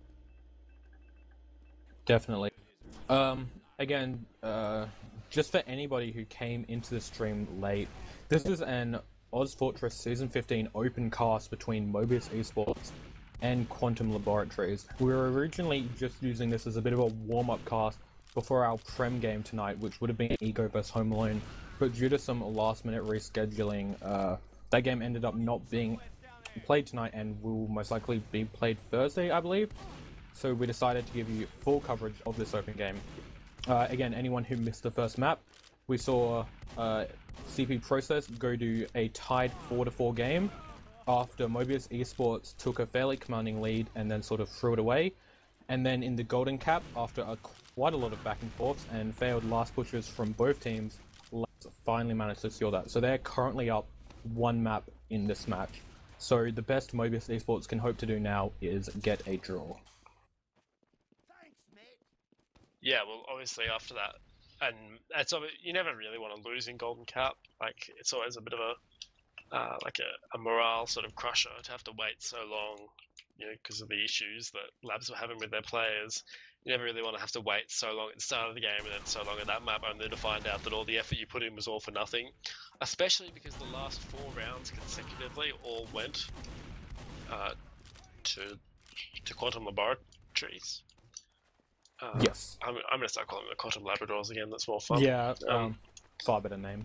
Definitely. Again, just for anybody who came into the stream late, this is an Oz Fortress Season 15 open cast between Mobius Esports and Quantum Laboratories. We were originally just using this as a bit of a warm-up cast before our Prem game tonight, which would have been Ego vs Home Alone, but due to some last-minute rescheduling, that game ended up not being played tonight and will most likely be played Thursday, I believe. So we decided to give you full coverage of this open game. Again, anyone who missed the first map, we saw CP Process go to a tied 4-4 game after Mobius Esports took a fairly commanding lead and then sort of threw it away. And then in the Golden Cap, after quite a lot of back and forths and failed last pushes from both teams, Labs finally managed to secure that. So they're currently up 1 map in this match. So the best Mobius Esports can hope to do now is get a draw. Yeah, well, obviously after that, and it's you never really want to lose in Golden Cap. Like it's always a bit of a morale sort of crusher to have to wait so long, because of the issues that Labs were having with their players. You never really want to have to wait so long at the start of the game and then so long at that map only to find out that all the effort you put in was all for nothing. Especially because the last 4 rounds consecutively all went to Quantum Laboratories. Yes. I'm going to start calling them the Quantum Labradors again, that's more fun. Yeah, far better name.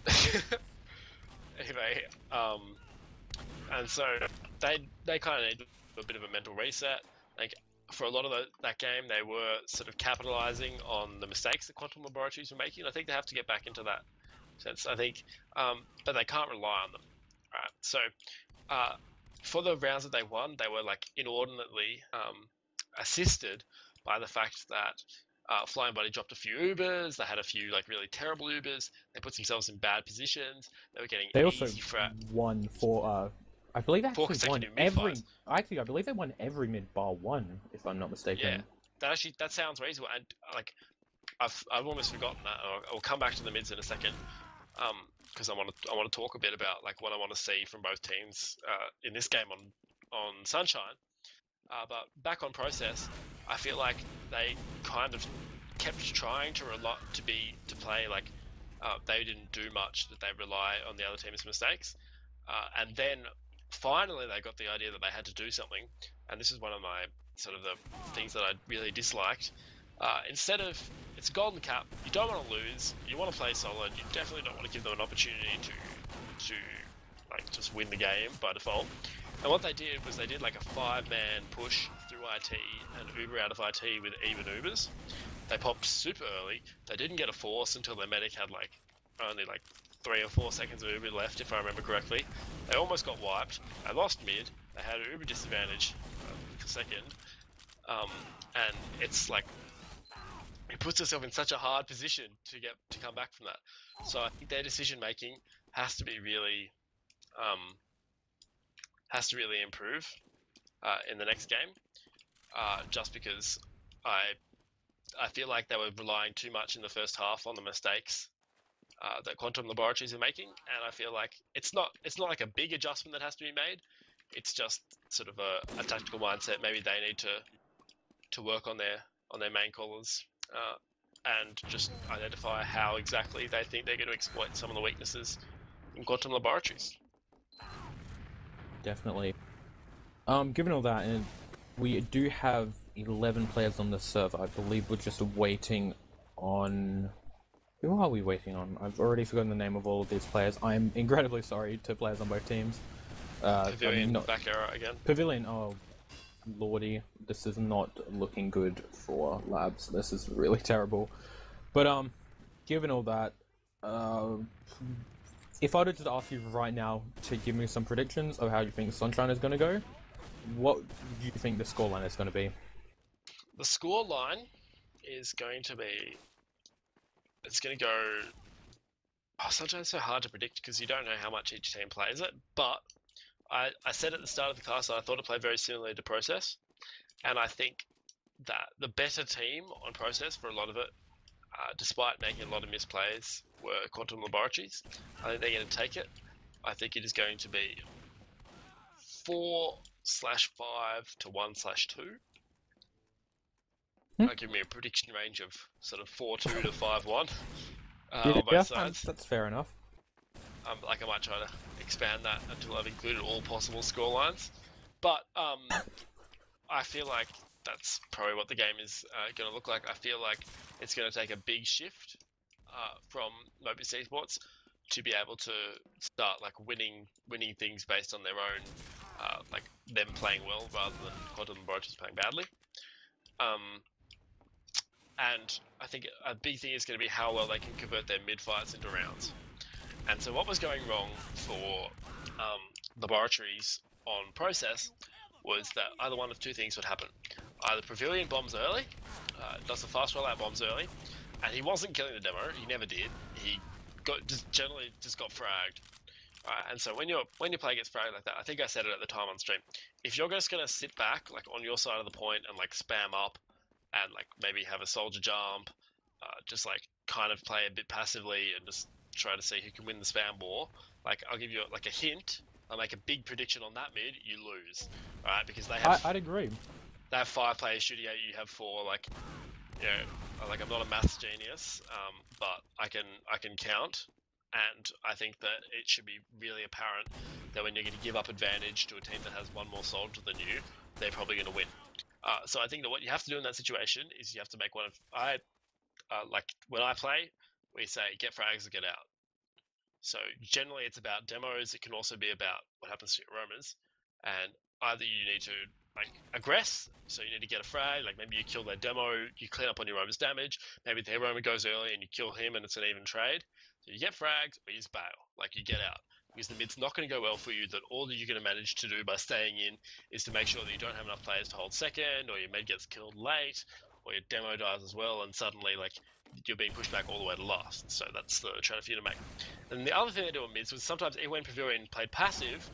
Anyway, and so they kind of need a bit of a mental reset. Like for a lot of that game, they were sort of capitalizing on the mistakes that Quantum Laboratories were making. I think they have to get back into that sense. I think, but they can't rely on them. Right. So for the rounds that they won, they were like inordinately assisted by the fact that Flying Buddy dropped a few Ubers, they had a few like really terrible Ubers, they put themselves in bad positions, they were getting They easy also won for, I believe they actually won every, I believe they won every mid bar 1, if I'm not mistaken. Yeah, that sounds reasonable, and like, I've almost forgotten that, I'll come back to the mids in a second, because I want to talk a bit about like what I want to see from both teams in this game on Sunshine. But back on Process, I feel like they kind of kept trying to play like they didn't do much, that they rely on the other team's mistakes, and then finally they got the idea that they had to do something, and this is one of my sort of the things that I really disliked. Instead of, it's Golden Cap, you don't want to lose, you want to play solid, you definitely don't want to give them an opportunity to like just win the game by default. And what they did was they did like a 5-man push through IT and Uber out of IT with even Ubers. They popped super early. They didn't get a force until their medic had like only like 3 or 4 seconds of Uber left, if I remember correctly. They almost got wiped. They lost mid. They had an Uber disadvantage for second. And it's like, it puts itself in such a hard position to come back from that. So I think their decision making has to be really improve in the next game, just because I feel like they were relying too much in the first half on the mistakes that Quantum Laboratories are making, and I feel like it's not like a big adjustment that has to be made. It's just sort of a tactical mindset. Maybe they need to work on their main callers and just identify how exactly they think they're going to exploit some of the weaknesses in Quantum Laboratories. Definitely. Given all that, and we do have 11 players on the server. I believe we're just waiting on... Who are we waiting on? I've already forgotten the name of all of these players. I'm incredibly sorry to players on both teams. Pavilion, back error again. Pavilion, oh... lordy, this is not looking good for Labs. This is really terrible. But given all that, if I were to just ask you right now to give me some predictions of how you think Sunshine is going to go, what do you think the scoreline is going to be? The score line is going to be. It's going to go. Oh, Sunshine is so hard to predict because you don't know how much each team plays it. But I said at the start of the class that I thought it played very similarly to Process, and I think that the better team on Process for a lot of it, despite making a lot of misplays, were Quantum Laboratories. I think they're going to take it. I think it is going to be 4/5 to 1/2. I'll give me a prediction range of sort of 4-2 to 5-1 on both sides. That's fair enough. Like I might try to expand that until I've included all possible score lines. But I feel like that's probably what the game is going to look like. I feel like it's going to take a big shift from Mobius Esports to be able to start like winning things based on their own, like them playing well rather than Quantum Laboratories playing badly. And I think a big thing is going to be how well they can convert their mid-fights into rounds. And so what was going wrong for Laboratories on Process was that either one of two things would happen. Either Pavilion bombs early, does the fast rollout bombs early, and he wasn't killing the demo, he never did. He generally just got fragged. And so when your player gets fragged like that, I think I said it at the time on stream, if you're just going to sit back like on your side of the point and like spam up and like maybe have a soldier jump, just like kind of play a bit passively and just try to see who can win the spam war, like I'll give you like a hint, I'll make a big prediction on that mid, you lose. Alright, because they have... I'd agree. They have 5 players shooting at you, you have 4, like, you know, like I'm not a maths genius, but I can count, and I think that it should be really apparent that when you're going to give up advantage to a team that has one more soldier than you, they're probably going to win. So I think that what you have to do in that situation is you have to make one of... like, when I play, we say, get frags or get out. So generally it's about demos, it can also be about what happens to your roamers, and either you need to like aggress, so you need to get a frag, like maybe you kill their demo, you clean up on your roamer's damage, maybe their roamer goes early and you kill him and it's an even trade. So you get frags or you just bail, like you get out. Because the mid's not going to go well for you, that all that you're going to manage to do by staying in is to make sure that you don't have enough players to hold second, or your mid gets killed late, or your demo dies as well, and suddenly like you're being pushed back all the way to last. So that's the trade for you to make. And the other thing they do on mids was sometimes when Pavilion played passive,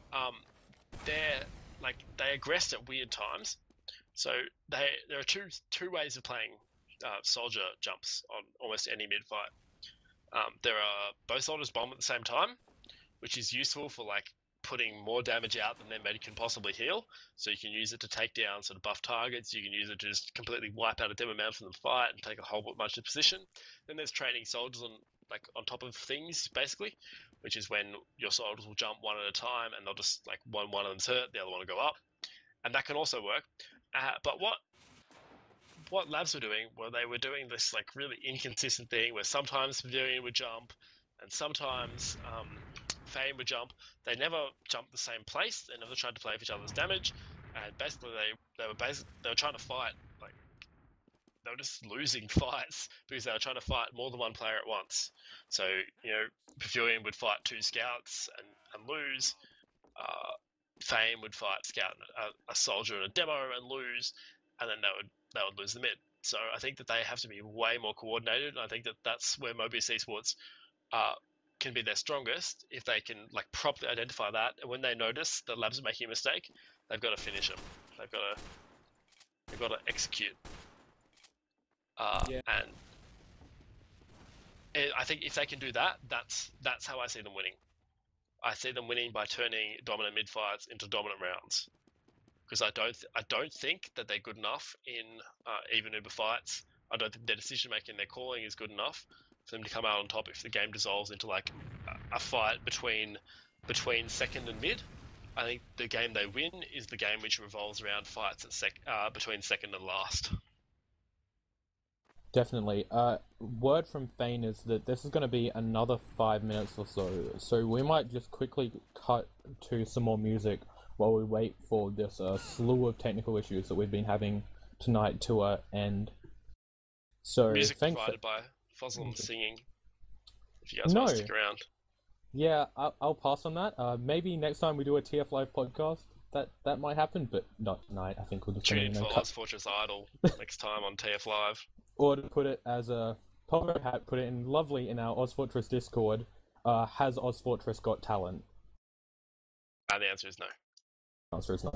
they aggressed at weird times. So there are two ways of playing soldier jumps on almost any mid fight. There are both soldiers bomb at the same time, which is useful for like putting more damage out than their med can possibly heal. So you can use it to take down sort of buff targets. You can use it to just completely wipe out a demo man from the fight and take a whole bunch of position. Then there's training soldiers on top of things basically, which is when your soldiers will jump one at a time and they'll just like one of them's hurt, the other one will go up, and that can also work. But what Labs were doing, well, they were doing this like really inconsistent thing where sometimes Pavilion would jump and sometimes Fame would jump. They never jumped the same place. They never tried to play for each other's damage, and basically they were trying to fight, like they were just losing fights because they were trying to fight more than one player at once. So you know, Pavilion would fight 2 scouts and lose. Fame would fight a soldier and a demo and lose, and then they would lose the mid. So I think that they have to be way more coordinated, and I think that that's where Mobius Esports can be their strongest, if they can like properly identify that, and when they notice that Labs are making a mistake, they've got to finish them. They've got to execute. Yeah. And I think if they can do that, that's how I see them winning. I see them winning by turning dominant mid fights into dominant rounds, because I don't think that they're good enough in even Uber fights. I don't think their decision making, their calling is good enough for them to come out on top if the game dissolves into like a fight between second and mid. I think the game they win is the game which revolves around fights at between second and last. Definitely. Word from Fane is that this is going to be another 5 minutes or so, so we might just quickly cut to some more music while we wait for this slew of technical issues that we've been having tonight to end. So Music thanks. provided by Foslam Singing. If you guys want to stick around. Yeah, I'll pass on that. Maybe next time we do a TF Live podcast, that might happen, but not tonight. I think we'll just tune in for Oz Fortress Idol next time on TF Live. Or to put it as a Pogo Hat put it in lovely in our Oz Fortress Discord, has Oz Fortress got talent? The answer is no. The answer is no.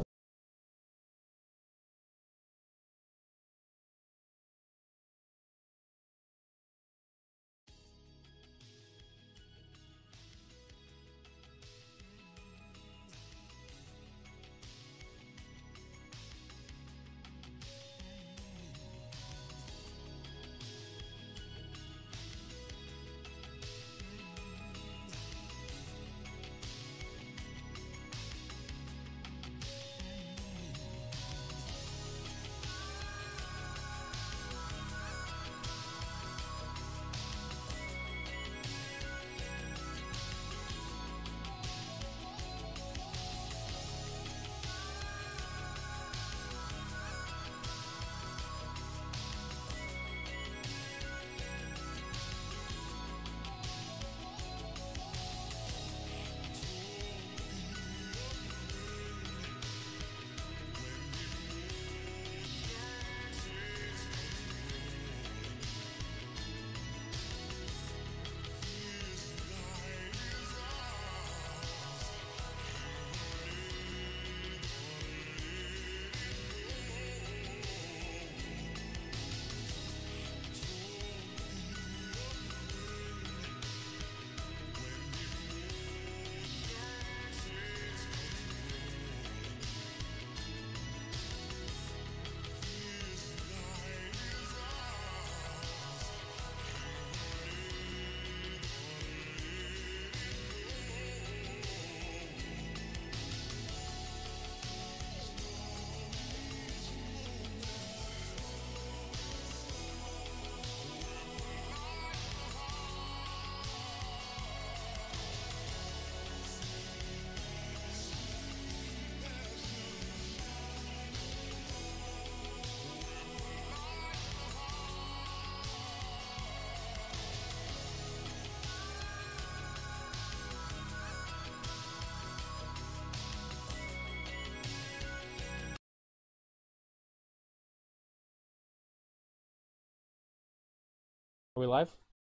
Are we live?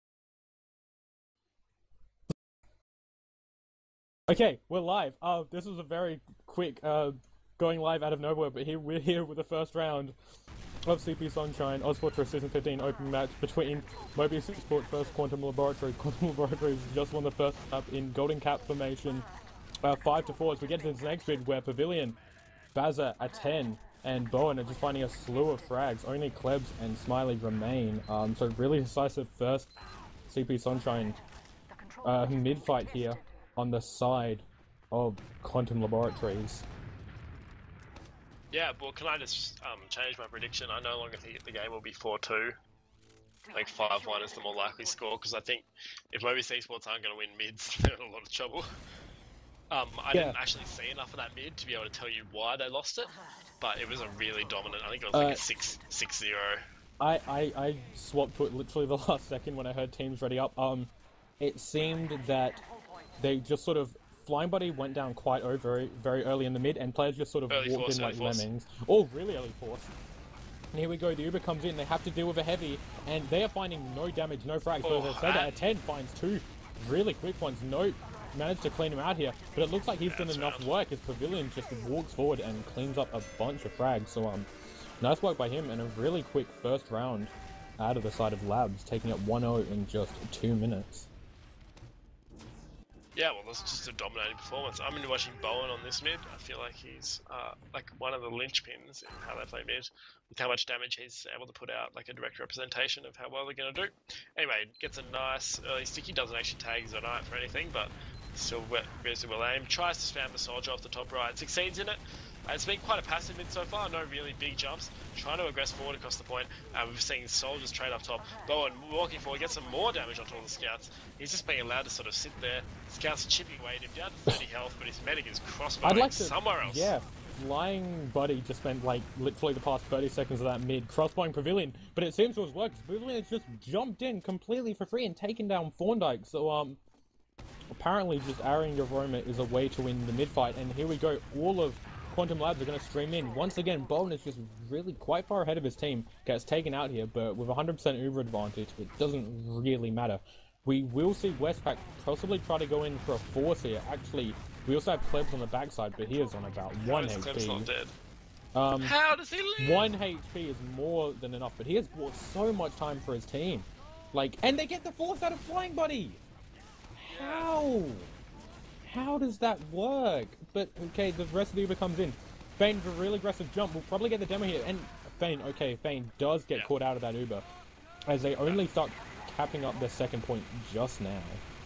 Okay, we're live. This was a very quick going live out of nowhere, but we're here with the first round of CP Sunshine Oz Fortress Season 15 open match between Mobius Esports vs Quantum Laboratories. Quantum Laboratories just won the first up in Golden Cap formation, 5-4 as we get to this next bid where Pavilion, Bazza at 10, and Bowen are just finding a slew of frags. Only Klebs and Smiley remain. So really decisive first CP Sunshine mid-fight here on the side of Quantum Laboratories. Yeah, well, can I just change my prediction? I no longer think the game will be 4-2. I think 5-1 is the more likely score, because I think if Mobius Esports aren't going to win mids, they're in a lot of trouble. I didn't actually see enough of that mid to be able to tell you why they lost it, but it was a really dominant, I think it was like a 6-0. I swapped to it literally the last second when I heard teams ready up. It seemed that they just sort of, Flying Buddy went down quite very early in the mid, and players just sort of walked in like lemmings. Oh, really early force. And here we go, the Uber comes in, they have to deal with a heavy, and they are finding no damage, no frags. So as I say that, a 10 finds two really quick ones. No, managed to clean him out here, but it looks like he's done enough work as Pavilion just walks forward and cleans up a bunch of frags. So nice work by him, and a really quick first round out of the side of Labs, taking it 1-0 in just 2 minutes. Yeah, well, that's just a dominating performance. I'm into watching Bowen on this mid. I feel like he's like one of the linchpins in how they play mid, with how much damage he's able to put out, like a direct representation of how well they're going to do. Anyway, gets a nice early sticky, doesn't actually tag his own eye for anything, but still reasonably well aimed. Tries to spam the soldier off the top right, succeeds in it. It's been quite a passive mid so far, no really big jumps. Trying to aggress forward across the point. We've seen Soldiers trade up top. Bowen walking forward, gets some more damage onto all the scouts. He's just being allowed to sort of sit there. Scouts chipping away at him, down to 30 health, but his medic is crossbowing somewhere else. Yeah, Flying Buddy just spent like literally the past 30 seconds of that mid crossbowing Pavilion, but it seems to have worked. Pavilion has just jumped in completely for free and taken down Thorndyke. So apparently just arrowing your Roma is a way to win the mid fight, and here we go. All of Quantum Labs are going to stream in. Once again, Bowen is just really quite far ahead of his team. Gets taken out here, but with 100% Uber advantage, it doesn't really matter. We will see Westpac possibly try to go in for a force here. Actually, we also have Klebs on the backside, but he is on about 1 HP. Klebs not dead? How does he live? 1 HP is more than enough, but he has bought so much time for his team. Like, and they get the force out of Flying Buddy! How? How does that work? But, okay, the rest of the Uber comes in. Fane with a really aggressive jump. We'll probably get the demo here. And Fane does get caught out of that Uber, as they only start capping up their second point just now.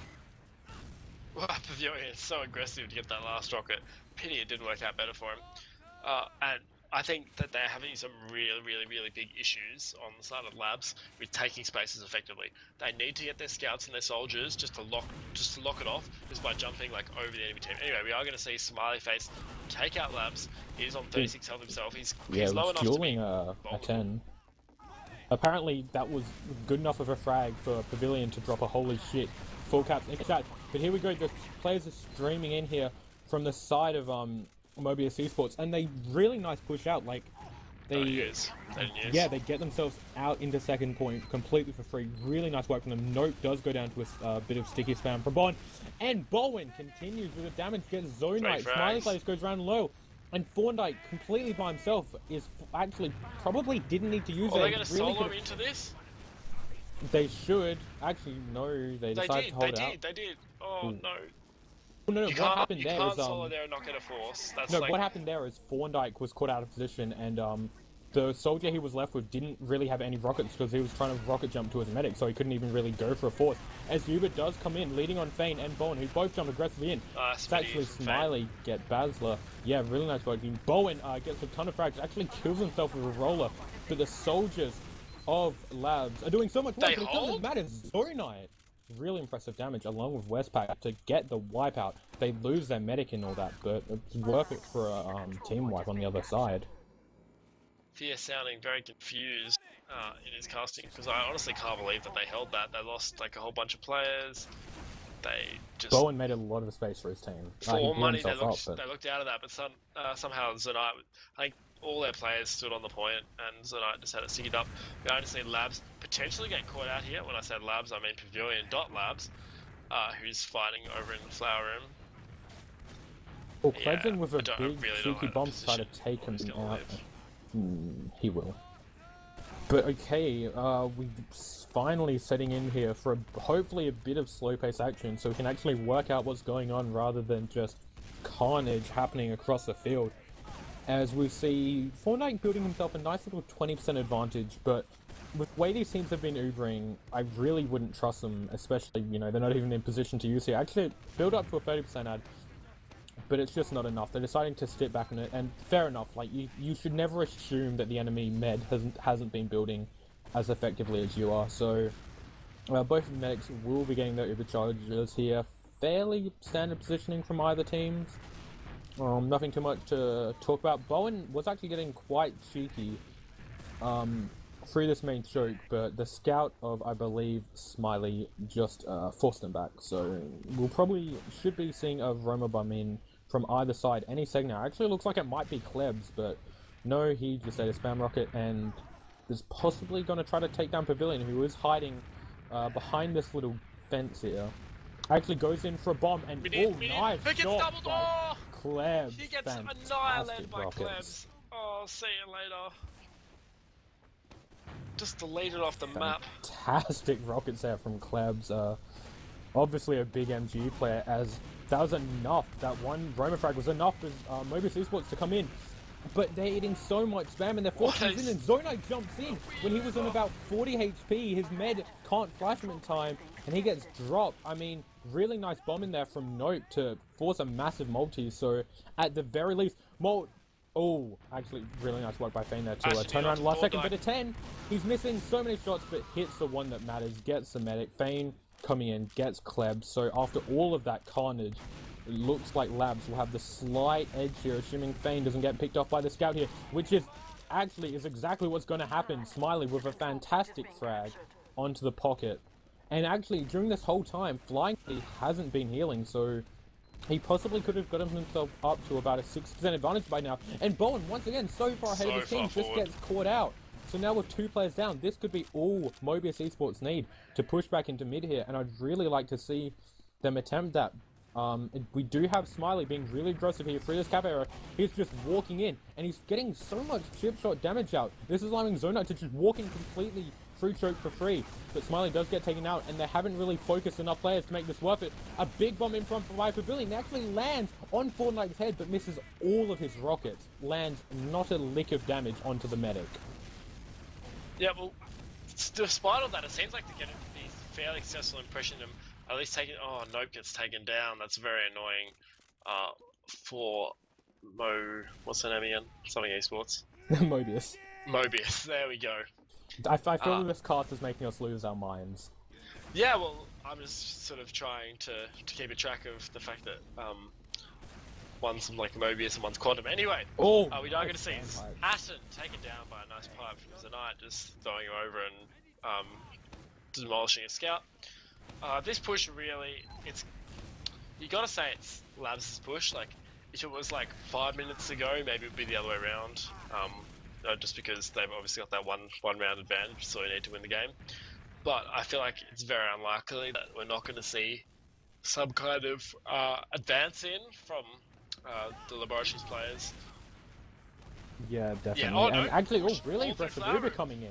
Well, Pavilion is so aggressive to get that last rocket. Pity it didn't work out better for him. And I think that they're having some really big issues on the side of Labs with taking spaces effectively. They need to get their scouts and their soldiers just to lock it off, just by jumping like over the enemy team. Anyway, we are going to see Smiley Face take out Labs. He's on 36 health himself. He's low enough to be a 10. Apparently that was good enough of a frag for Pavilion to drop a holy shit full caps in chat. But here we go. The players are streaming in here from the side of Mobius Esports, and they really nice push out. Like they they get themselves out into second point completely for free. Really nice work from them. Nope does go down to a bit of sticky spam from Bowen, and Bowen continues with the damage, gets Zonite. Smiley Face goes round low, and Thorndyke completely by himself is actually probably didn't need to use it. Are they going to solo into this? They should. Actually, no. They decided to hold out. They did. Oh no. No, what happened there is... You can't solo there and not get a force. That's no, like... what happened there is Thorndyke was caught out of position, and the soldier he was left with didn't really have any rockets because he was trying to rocket jump to his medic, so he couldn't even really go for a force. As Uber does come in, leading on Fane and Bowen, who both jump aggressively in. It's actually Smiley get Basler. Yeah, really nice work. Bowen gets a ton of frags, actually kills himself with a roller, but the soldiers of Labs are doing so much work, but it doesn't matter. Zonite. Really impressive damage along with Westpac to get the wipeout. They lose their medic and all that, but it's worth it for a team wipe on the other side. Thea sounding very confused in his casting, because I honestly can't believe that they held that. They lost like a whole bunch of players. They just... Bowen made a lot of space for his team. For money, they looked out of that, but somehow Zonite, I think all their players stood on the point, and Zonite just had it sticky up. We're going to see Labs potentially get caught out here. When I say Labs, I mean Pavilion.Labs, who's fighting over in the Flower Room. Well, Clemson with a big cheeky bomb to try to take him out. He will. But okay, we finally setting in here for hopefully a bit of slow pace action, so we can actually work out what's going on rather than just carnage happening across the field. As we see Fortnite building himself a nice little 20% advantage, but with the way these teams have been Ubering, I really wouldn't trust them, especially, you know, they're not even in position to use here. Actually, build up to a 30% ad, but it's just not enough. They're deciding to step back on it, and fair enough, like, you should never assume that the enemy med hasn't been building as effectively as you are, so both medics will be getting their overcharges here. Fairly standard positioning from either teams. Nothing too much to talk about. Bowen was actually getting quite cheeky through this main choke, but the scout of, I believe, Smiley just forced him back. So we'll should be seeing a Roma bum in from either side any second now. Actually, looks like it might be Klebs, but no, he just ate a spam rocket and is possibly going to try to take down Pavilion, who is hiding behind this little fence here. Actually goes in for a bomb, and nice shot by Klebs. He gets annihilated by Klebs. Oh, see you later. Just deleted off the map. Fantastic rockets there from Klebs. Obviously a big MG player, as that was enough. That one Roma frag was enough for Mobius Esports to come in. But they're eating so much spam and they're forcing in, and Zonite jumps in when he was on about 40 HP. His med can't flash him in time, and he gets dropped. I mean, really nice bomb in there from Note to force a massive multi. So at the very least, Molt, Oh, actually, really nice work by Fane there too. Actually, Turn around not last second, Thorndyke. but a 10. He's missing so many shots, but hits the one that matters. Gets the medic. Fane coming in, gets Kleb. So after all of that carnage, it looks like Labs will have the slight edge here, assuming Fane doesn't get picked off by the scout here, which is exactly what's going to happen. Smiley with a fantastic frag onto the pocket. And actually, during this whole time, Flying Buddy hasn't been healing, so he possibly could have gotten himself up to about a 6% advantage by now. And Bowen, once again, so far ahead of his team, just gets caught out. So now with 2 players down, this could be all Mobius Esports need to push back into mid here. And I'd really like to see them attempt that. We do have Smiley being really aggressive here through this cap era. He's just walking in, and he's getting so much chip shot damage out. This is allowing Zonite to just walk in completely through choke for free. But Smiley does get taken out, and they haven't really focused enough players to make this worth it. A big bomb in front by Pavilion actually lands on Fortnite's head, but misses all of his rockets. Lands not a lick of damage onto the medic. Yeah, well, despite all that, it seems like they're getting to be fairly successful in pushing him. At least taking. Oh, Nope gets taken down. That's very annoying. For what's her name again? Something Esports. Mobius. Mobius. There we go. I feel this cast is making us lose our minds. Yeah, well, I'm just sort of trying to keep a track of the fact that one's like Mobius and one's Quantum. Anyway, we are going to see Atten taken down by a nice pipe from Zonite, just throwing him over and demolishing a scout. This push really, you gotta say it's Labs' push. Like, if it was like 5 minutes ago, maybe it would be the other way around. Just because they've obviously got that one round advantage, so they need to win the game. But I feel like it's very unlikely that we're not going to see some kind of advance in from the Laboratories players. Yeah, definitely. Yeah, and no, actually, really impressive Flower. Uber coming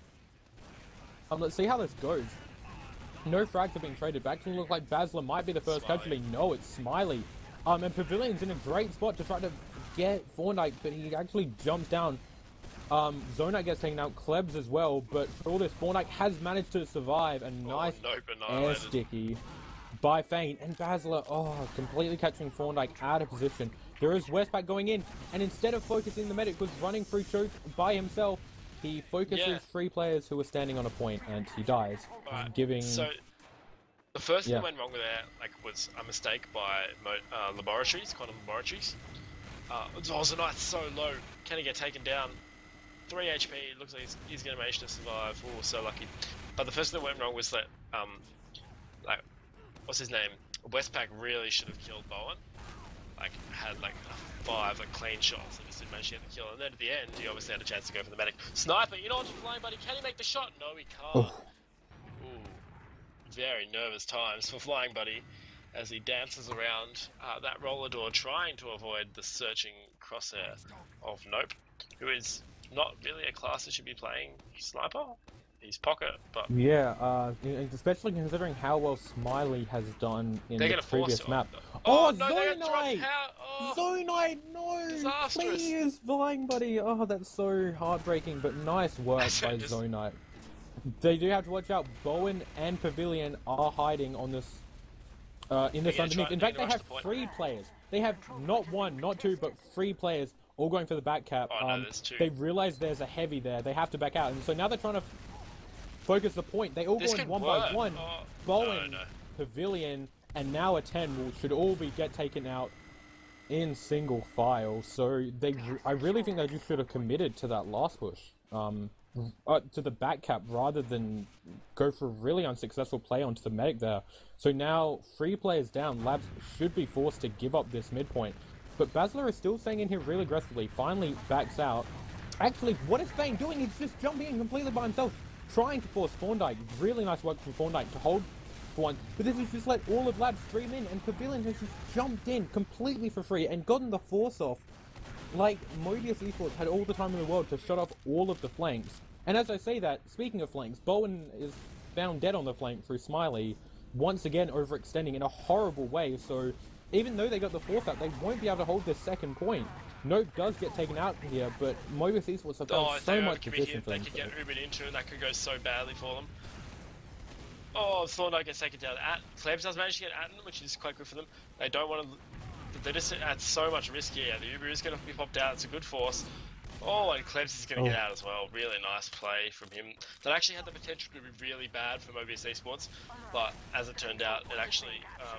in. Let's see how this goes. No frags are being traded back. To look like Basler might be the first casualty. No, it's Smiley. And Pavilion's in a great spot to try to get Fortnite, but he actually jumps down. Zonite gets taken out, Klebs as well, but for all this, Fortnite has managed to survive a nice air sticky by Fane, and Basler, completely catching Fortnite out of position. There is Westpac going in, and instead of focusing the medic, was running through choke by himself. He focuses 3 players who are standing on a point, and he dies, giving... So, the first thing that went wrong with that was a mistake by Laboratories, Quantum Laboratories. Zonite's so low, can he get taken down? 3 HP, looks like he's going to manage to survive. Oh, so lucky. But the first thing that went wrong was that, what's his name? Westpac really should have killed Bowen. Had 5 clean shots and just didn't manage to get the kill. And then at the end, he obviously had a chance to go for the medic. Sniper, you know what's Flying Buddy? Can he make the shot? No, he can't. Ooh. Very nervous times for Flying Buddy as he dances around that roller door, trying to avoid the searching crosshair of Nope, who is not really a class that should be playing Sniper. He's Pocket, but... Yeah, especially considering how well Smiley has done in the previous map. No, Zonite! Zonite, no! Disastrous. Please, Flying Buddy! Oh, that's so heartbreaking, but nice work by Zonite. They do have to watch out. Bowen and Pavilion are hiding on this... in this underneath. In fact, they have 3 players. They have not 1, not 2, but 3 players all going for the back cap. There's 2. They realize there's a heavy there. They have to back out. And so now they're trying to focus the point. They all go in one by one. Bowen, Pavilion, and now a 10 should all get taken out in single file. So I really think they just should have committed to that last push. To the back cap rather than go for a really unsuccessful play onto the medic there. So now 3 players down, Labs should be forced to give up this midpoint. But Basler is still staying in here really aggressively, finally backs out. Actually, what is Fane doing? He's just jumping in completely by himself, trying to force Thorndyke. Really nice work from Thorndyke to hold for one. But this has just let all of Labs stream in, and Pavilion has just jumped in completely for free and gotten the force off. Like, Mobius Esports had all the time in the world to shut off all of the flanks. And as I say that, speaking of flanks, Bowen is found dead on the flank through Smiley, once again overextending in a horrible way, so even though they got the 4th out, they won't be able to hold this second point. Nope does get taken out here, but Mobius Esports have done so much position for them. They could get Ubered into it, that could go so badly for them. Oh, Thorndyke gets taken down. Klebs does manage to get Atten, which is quite good for them. They don't want to they're just at so much risk here. The Uber is going to be popped out. It's a good force. Oh, and Klebs is going to get out as well. Really nice play from him. That actually had the potential to be really bad for Mobius Esports, but as it turned out, it actually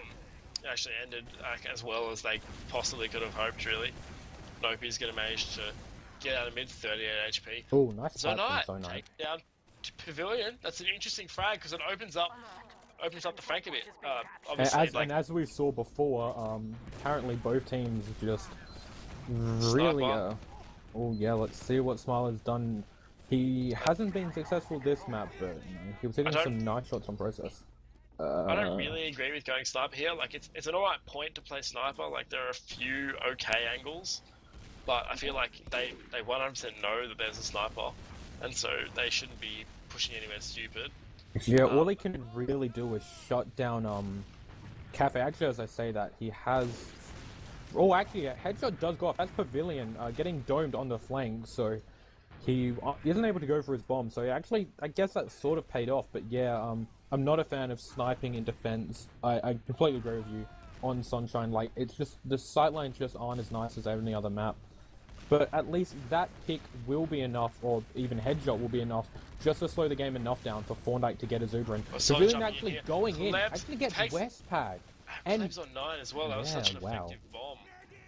ended as well as they possibly could have hoped, really. Nopi's going to manage to get out of mid 38 HP. Oh, nice. Zonite take down to Pavilion. That's an interesting frag because it opens up the flank a bit. Obviously, and as we saw before, apparently both teams just really. Oh yeah, let's see what Smile has done. He hasn't been successful this map, but he was hitting some nice shots on process. I don't really agree with going sniper here. Like it's an alright point to play sniper. Like there are a few okay angles, but I feel like they 100% know that there's a sniper, and so they shouldn't be pushing anywhere stupid. Yeah, all they can really do is shut down Cafe. Actually, as I say that, he has. Oh, actually, a headshot does go off. That's Pavilion getting domed on the flank, so he isn't able to go for his bomb. So actually, I guess that sort of paid off. But yeah, I'm not a fan of sniping in defense. I completely agree with you on Sunshine. Like, it's just the sightlines just aren't as nice as any other map. But at least that pick will be enough, or even headshot will be enough, just to slow the game enough down for Thorndyke to get his Uber in. Pavilion actually going in, actually gets Westpac. And Klebs on 9 as well. That was such an effective bomb.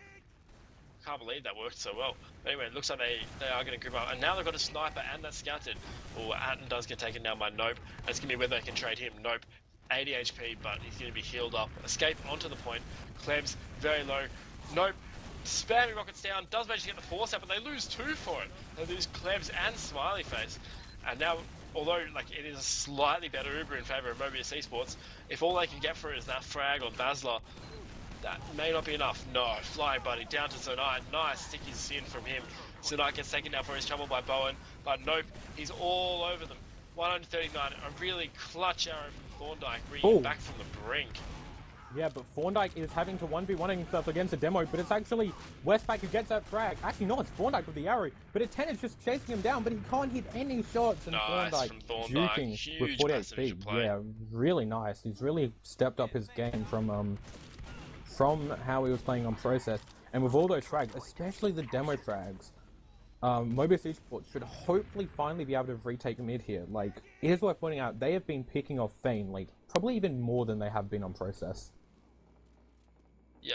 Can't believe that worked so well. Anyway, it looks like they are going to group up, and now they've got a sniper and that scouted. Oh, Atten does get taken down by Nope. That's going to be whether they can trade him. Nope, 80 HP, but he's going to be healed up. Escape onto the point. Klebs very low. Nope, spamming rockets down. Does manage to get the force out, but they lose 2 for it. They lose Klebs and Smiley Face, and now. Although, like, it is a slightly better Uber in favour of Mobius Esports, if all they can get for it is that frag or Basler, that may not be enough. No, Flying Buddy down to Zonite. Nice sticky sin from him. Zonite gets taken down for his trouble by Bowen, but nope, he's all over them. 139, a really clutch arrow from Thorndyke, bringing back from the brink. Yeah, but Thorndyke is having to 1v1 himself against a demo, but it's actually Westpac who gets that frag. Actually, no, it's Thorndyke with the arrow, but Atten is just chasing him down, but he can't hit any shots, and Thorndyke juking with 48 speed. Yeah, really nice. He's really stepped up his game from how he was playing on Process, and with all those frags, especially the demo frags, Mobius Esports should hopefully finally be able to retake mid here. Like, it is worth pointing out, they have been picking off Fane, like, probably even more than they have been on Process. Yeah.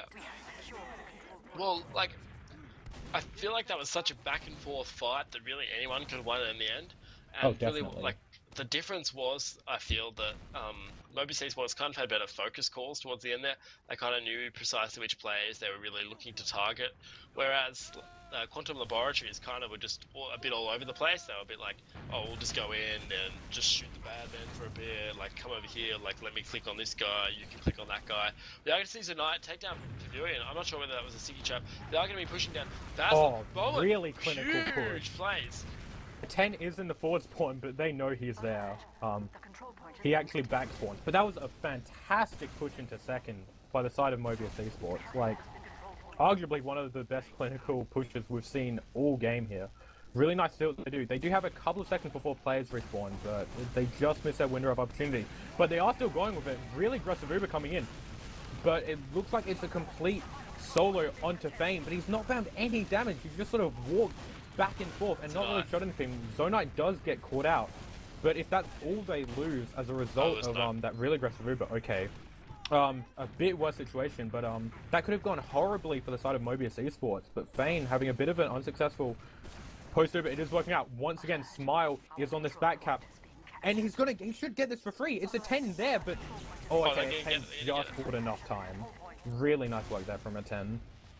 Well, like, I feel like that was such a back and forth fight that really anyone could have won it in the end. And definitely. Really, like, the difference was, I feel that Mobius Esports kind of had better focus calls towards the end there. They kind of knew precisely which players they were really looking to target, whereas Quantum Laboratories kind of were just a bit all over the place. They were a bit like, oh, we'll just go in and just shoot the bad man for a bit, like, come over here, like, let me click on this guy, you can click on that guy. The Argosy Zonite take down Pavilion. I'm not sure whether that was a sticky trap. They are going to be pushing down Basler. Bowen, really clinical huge plays. 10 is in the forward spawn, but they know he's there. He actually back spawns. But that was a fantastic push into second by the side of Mobius Esports. Like, arguably one of the best clinical pushes we've seen all game here. Really nice to see what they do. They do have a couple of seconds before players respawn, but they just miss their window of opportunity. But they are still going with it. Really aggressive Uber coming in. But it looks like it's a complete solo onto Fane, but he's not found any damage. He's just sort of walked back and forth and not really shot anything. Zonite does get caught out, but if that's all they lose as a result of that really aggressive Uber, okay. A bit worse situation, but that could have gone horribly for the side of Mobius Esports. But Fane having a bit of an unsuccessful post Uber, it is working out. Once again, Smile is on this back cap, and he should get this for free. It's a 10 there, but okay, 10 just bought enough time. Really nice work there from a 10.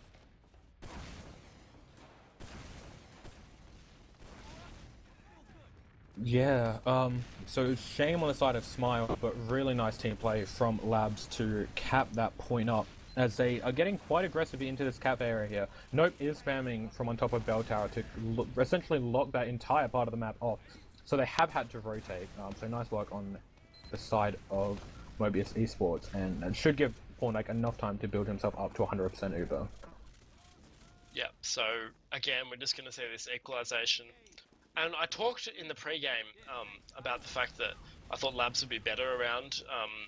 Yeah, so shame on the side of Smile, but really nice team play from Labs to cap that point up, as they are getting quite aggressive into this cap area here. Nope is spamming from on top of Bell Tower to essentially lock that entire part of the map off, so they have had to rotate. So nice work on the side of Mobius Esports, and it should give Thorndyke enough time to build himself up to 100% Uber. Yeah, so again, we're just going to say this equalization. And I talked in the pre-game about the fact that I thought Labs would be better around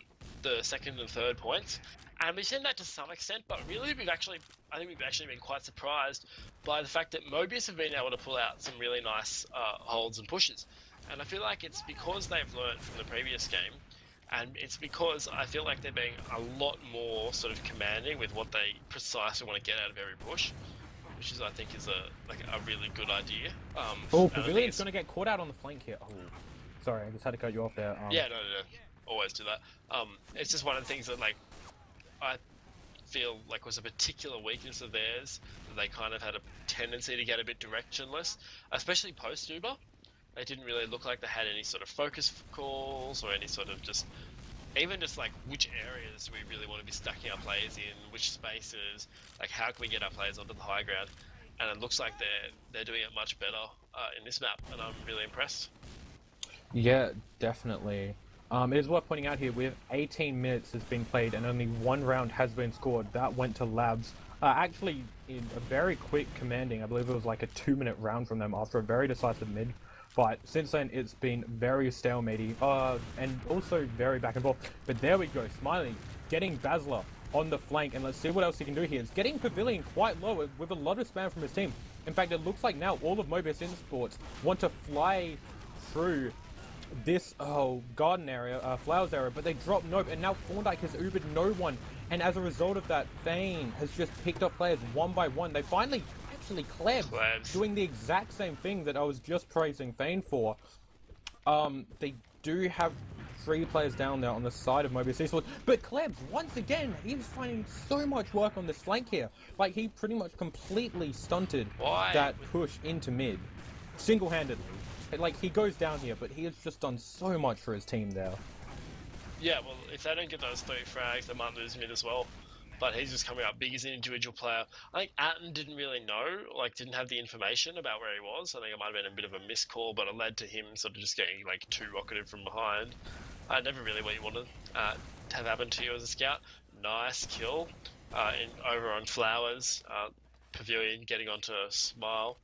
the second and third points. And we've seen that to some extent, but really I think we've actually been quite surprised by the fact that Mobius have been able to pull out some really nice holds and pushes. And I feel like it's because they've learned from the previous game, and it's because I feel like they're being a lot more sort of commanding with what they precisely want to get out of every push, which is, I think, is a really good idea. Oh, Pavilion's going to get caught out on the flank here. Oh, sorry, I just had to cut you off there. Yeah, no, always do that. It's just one of the things that, like, I feel like was a particular weakness of theirs, that they kind of had a tendency to get a bit directionless, especially post-Uber. They didn't really look like they had any sort of focus calls or any sort of even just like which areas do we really want to be stacking our players in, which spaces, like how can we get our players onto the high ground. And it looks like they're doing it much better in this map, and I'm really impressed. Yeah, definitely. It is worth pointing out here, with 18 minutes has been played and only one round has been scored. That went to Labs. Actually, in a very quick commanding, I believe it was like a 2-minute round from them after a very decisive mid. But since then, it's been very stalematey, and also very back and forth. But there we go, Smiley getting Basler on the flank, and let's see what else he can do here. It's getting Pavilion quite low with a lot of spam from his team. In fact, it looks like now all of Mobius Esports want to fly through this garden area, flowers area, but they drop Nope, and now Thorndyke has Ubered no one, and as a result of that, Fane has just picked up players one by one. They finally, actually, Klebs doing the exact same thing that I was just praising Fane for. They do have 3 players down there on the side of Mobius Esports, but Klebs, once again, he's finding so much work on this flank here. Like, he pretty much completely stunted that push into mid, single-handedly. Like, he goes down here, but he has just done so much for his team there. Yeah, well, if they don't get those 3 frags, they might lose mid as well. But he's just coming up big as an individual player. I think Atten didn't really know, like, didn't have the information about where he was. I think it might have been a bit of a miscall, but it led to him sort of just getting, like, too rocketed from behind. Never really what you wanted to have happen to you as a scout. Nice kill over on Flowers. Pavilion getting onto Smile.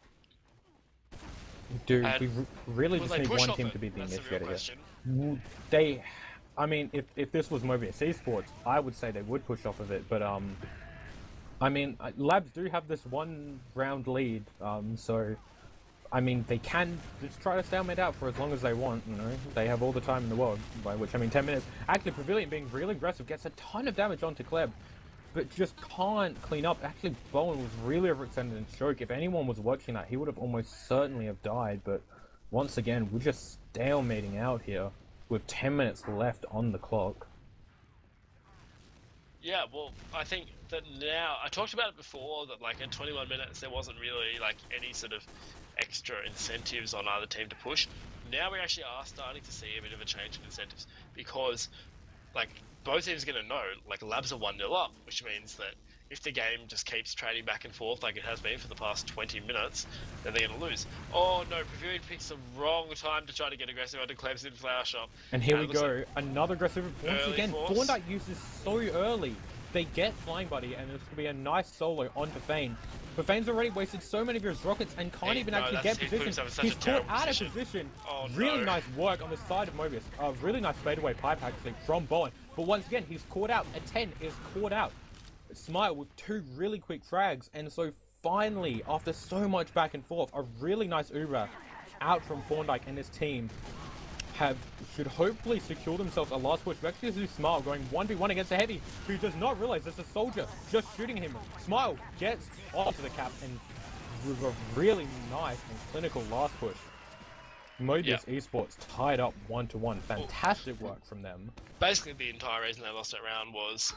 Dude, we really just need one team to be the initiator here. I mean, if this was Mobius Esports, I would say they would push off of it, but I mean, Labs do have this 1-round lead, so I mean, they can just try to stalemate out for as long as they want, you know. They have all the time in the world, by which I mean 10 minutes. Actually, Pavilion being really aggressive gets a ton of damage onto Kleb, but just can't clean up. Actually, Bowen was really overextended in choke. If anyone was watching that, he would have almost certainly have died, but once again, we're just stalemating out here with 10 minutes left on the clock. Yeah, well, I think that now, I talked about it before, that like in 21 minutes there wasn't really like any sort of extra incentives on either team to push. Now we actually are starting to see a bit of a change in incentives, because like both teams are going to know, like, Labs are 1-0 up, which means that if the game just keeps trading back and forth like it has been for the past 20 minutes, then they're going to lose. Oh no, Pavilion picks the wrong time to try to get aggressive onto Klebs in Flower Shop. And here we go, another aggressive. Once again, Thorndyke uses so early. They get Flying Buddy, and it's going to be a nice solo onto Fane. But Fane's already wasted so many of his rockets and can't even actually get position. He's caught out of position. Oh, really nice work on the side of Mobius. Really nice fadeaway pipe actually from Bowen. But once again, he's caught out. A 10 is caught out. Smile with 2 really quick frags, and so finally, after so much back and forth, a really nice Uber out from Thorndyke and his team should hopefully secure themselves a last push. We actually see Smile going 1v1 against a Heavy, who does not realize there's a soldier just shooting him. Smile gets onto the cap and with a really nice and clinical last push. Mobius Esports tied up 1-1. Fantastic work from them. Basically, the entire reason they lost that round was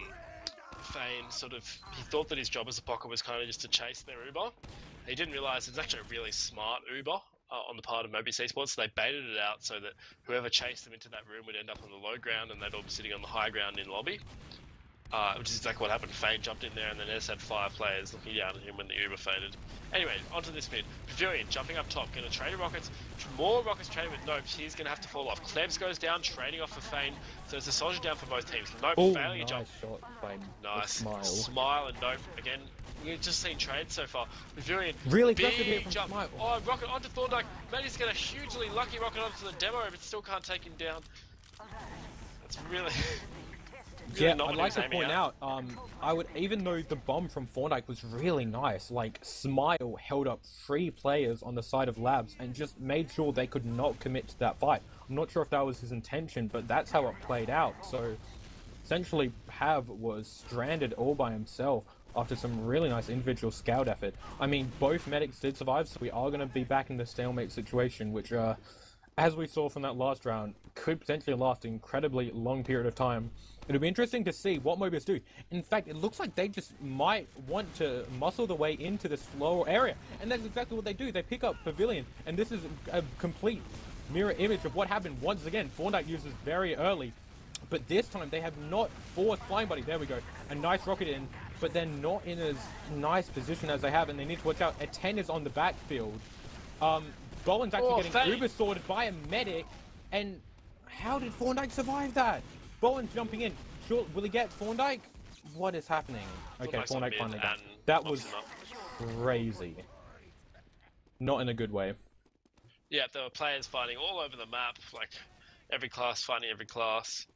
Fane he thought that his job as a pocket was kind of just to chase their Uber. He didn't realize it's actually a really smart Uber on the part of Mobius Esports. So they baited it out so that whoever chased them into that room would end up on the low ground, and they'd all be sitting on the high ground in lobby. Which is exactly what happened. Fane jumped in there, and then Ness had 5 players looking down at him when the Uber faded. Anyway, onto this mid. Pavilion jumping up top, going to trade rockets. More rockets traded with Nope. He's going to have to fall off. Klebs goes down, trading off for Fane. So it's a soldier down for both teams. Nope failing a jump. Shot, Fane. Nice. Smile and Nope. Again, we've just seen trades so far. Pavilion, really big here from jump. Smile. Oh, rocket onto Thorndyke. Manny's got a hugely lucky rocket onto the demo, but still can't take him down. That's really... Really Yeah, not I'd what he like was to aiming point at. out, I would, even though the bomb from Thorndyke was really nice, like, Smile held up 3 players on the side of Labs and just made sure they could not commit to that fight. I'm not sure if that was his intention, but that's how it played out. So, essentially, Hav was stranded all by himself after some really nice individual scout effort. I mean, both medics did survive, so we are going to be back in the stalemate situation, which, as we saw from that last round, could potentially last an incredibly long period of time. It'll be interesting to see what Mobius do. In fact, it looks like they just might want to muscle the way into this lower area, and that's exactly what they do. They pick up Pavilion, and this is a complete mirror image of what happened once again. Thorndyke uses very early, but this time they have not forced Flying Buddy. There we go. A nice rocket in, but they're not in as nice position as they have, and they need to watch out. A 10 is on the backfield. Bowen's actually getting uber sorted by a medic, and how did Thorndyke survive that? Bowen's jumping in. Sure, will he get Thorndyke? What is happening? Okay, Thorndyke finally got. That was crazy. Not in a good way. Yeah, there were players fighting all over the map, like every class fighting every class.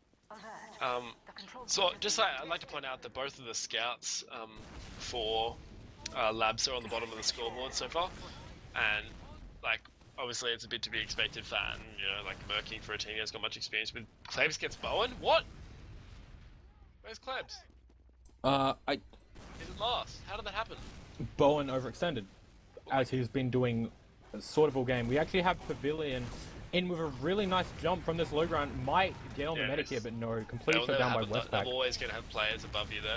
So just I'd like to point out that both of the scouts for Labs are on the bottom of the scoreboard so far, and like obviously it's a bit to be expected for Atten, you know, like murking for a team who has got much experience. But Klebs gets Bowen? What? Where's Klebs? He's at last. How did that happen? Bowen overextended, as he's been doing sort of all game. We actually have Pavilion in with a really nice jump from this low ground. Might get on the medic here, but no, completely shut down by Westpac. They're always going to have players above you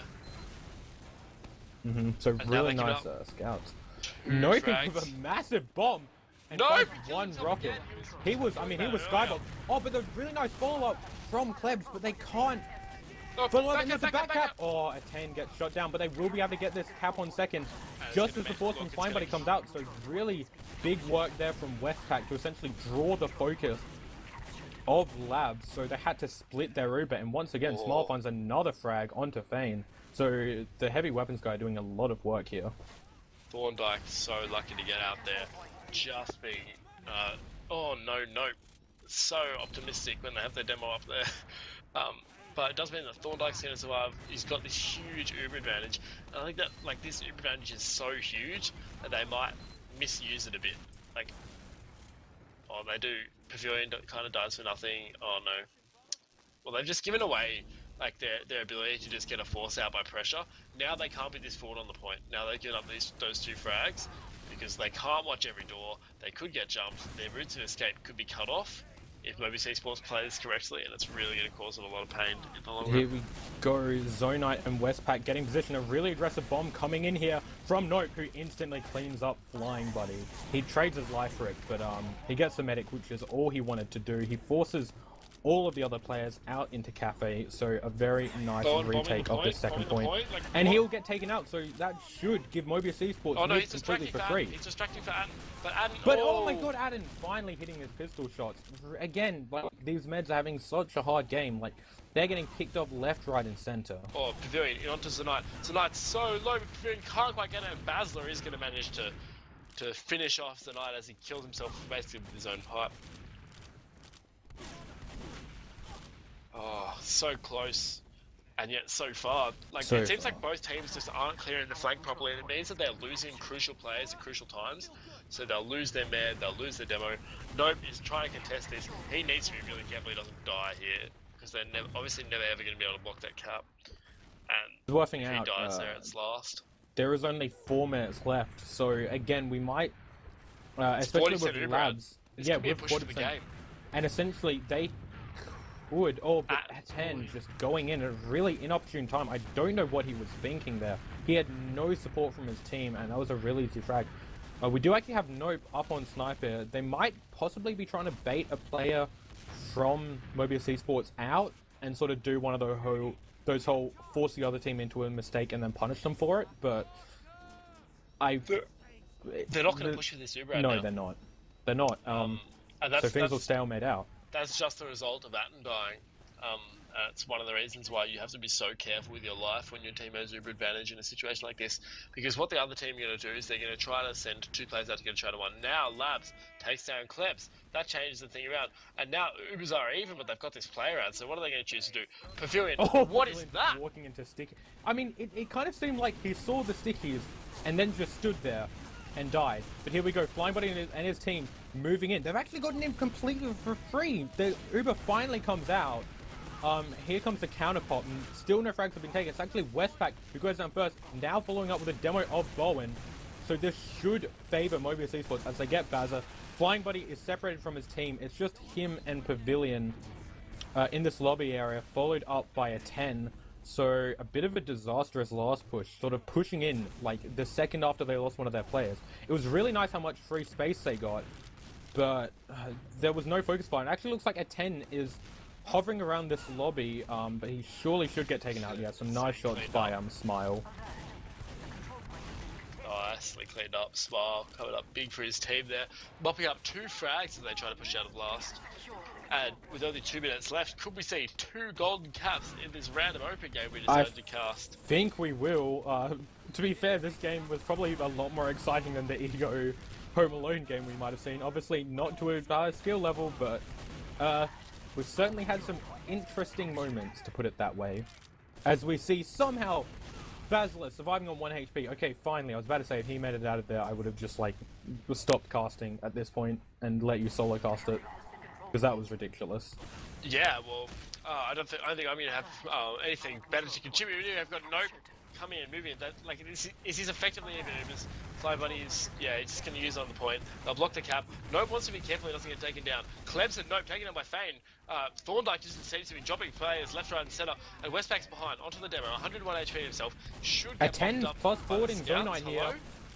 there. So and really nice scouts. Nope with a massive bomb. And one rocket. He was skybombed. Oh, but the really nice follow-up from Klebs, but they can't follow up into the back cap. Oh, a 10 gets shot down, but they will be able to get this cap on second just as the force from Flying Buddy comes out. So really big work there from Westpac to essentially draw the focus of Labs. So they had to split their Uber, and once again, Smile finds another frag onto Fane. So the heavy weapons guy doing a lot of work here. Thorndyke so lucky to get out there. Just being, no, so optimistic when they have their demo up there. But it does mean that Thorndyke's going to survive. He's got this huge Uber advantage. And I think that like this Uber advantage is so huge that they might misuse it a bit. Like, oh, they do. Pavilion kind of dies for nothing. Oh no. Well, they've just given away like their ability to just get a force out by pressure. Now they can't be this forward on the point. Now they've given up those 2 frags. Because they can't watch every door, they could get jumped, their routes of escape could be cut off if Mobius Esports play this correctly, and it's really going to cause them a lot of pain in the long run. Here we go, Zonite and Westpac getting position. A really aggressive bomb coming in here from Nope, who instantly cleans up Flying Buddy. He trades his life for it, but he gets the medic, which is all he wanted to do. He forces all of the other players out into Cafe, so a very nice retake of this second point. And he'll get taken out, so that should give Mobius Esports he's completely for free. He's distracting for Atten, oh my god, Atten finally hitting his pistol shots. Again, like, these meds are having such a hard game, like, they're getting picked off left, right, and center. Oh, Pavilion, onto Zonite. Zonite's so low, but Pavilion can't quite get it, and Basler is going to manage to finish off Zonite as he kills himself basically with his own pipe. Oh, so close, and yet so far. Like it seems like both teams just aren't clearing the flank properly, and it means that they're losing crucial players at crucial times. So they'll lose their med, they'll lose their demo. Nope is trying to contest this. He needs to be really careful he doesn't die here, because they're obviously never ever going to be able to block that cap. And if he dies there, it's last. There is only 4 minutes left, so again we might, especially with Labs, yeah, with 40%, and essentially they would, but at 10 just going in at a really inopportune time. I don't know what he was thinking there. He had no support from his team, and that was a really easy frag. We do actually have Nope up on Sniper. They might possibly be trying to bait a player from Mobius Esports out and sort of do one of those whole force the other team into a mistake and then punish them for it, but they're not going to push for this Uber right now. No, they're not. They're not. So things will stalemate out. That's just the result of Atten dying. It's one of the reasons why you have to be so careful with your life when your team has uber advantage in a situation like this, because what the other team are going to do is they're going to try to send 2 players out to get a shot at one. Now Labs takes down Klebs. That changes the thing around. And now Ubers are even, but they've got this player out, so what are they going to choose to do? Pavilion, what is that? Walking into sticky. I mean, it kind of seemed like he saw the stickies and then just stood there and died. But here we go, Flying Buddy and his team moving in. They've actually gotten him completely for free. The Uber finally comes out. Here comes the counter pop, and still no frags have been taken. It's actually Westpac who goes down first, now following up with a demo of Bowen. So this should favor Mobius Esports as they get Bazza. Flying Buddy is separated from his team. It's just him and Pavilion in this lobby area, followed up by a 10. So a bit of a disastrous last push, sort of pushing in like the second after they lost one of their players. It was really nice how much free space they got, but there was no focus fire. It actually looks like a 10 is hovering around this lobby, but he surely should get taken out. Yeah, some nice shots by Smile. Nicely cleaned up. Smile covered up big for his team there, mopping up 2 frags as they try to push out of last. And with only 2 minutes left, could we see 2 golden caps in this random open game we decided to cast? I think we will. To be fair, this game was probably a lot more exciting than the Ego Home Alone game we might have seen. Obviously not to a skill level, but we've certainly had some interesting moments, to put it that way. As we see somehow Basilisk surviving on 1 HP. Okay, finally, I was about to say if he made it out of there, I would have just like stopped casting at this point and let you solo cast it. Because that was ridiculous. Yeah, well, I don't think I'm going to have anything better to contribute. I've got Nope coming in, moving. That like is he's effectively even Ubers. Fly Buddy is he's just going to use on the point. They'll block the cap. Nope wants to be careful he doesn't get taken down. Klebs and Nope taken down by Fane. Thorndyke just seems to be dropping players left, right, and center. And Westpack's behind onto the demo. 101 HP himself. Should get a 10 plus forwarding Zonite here.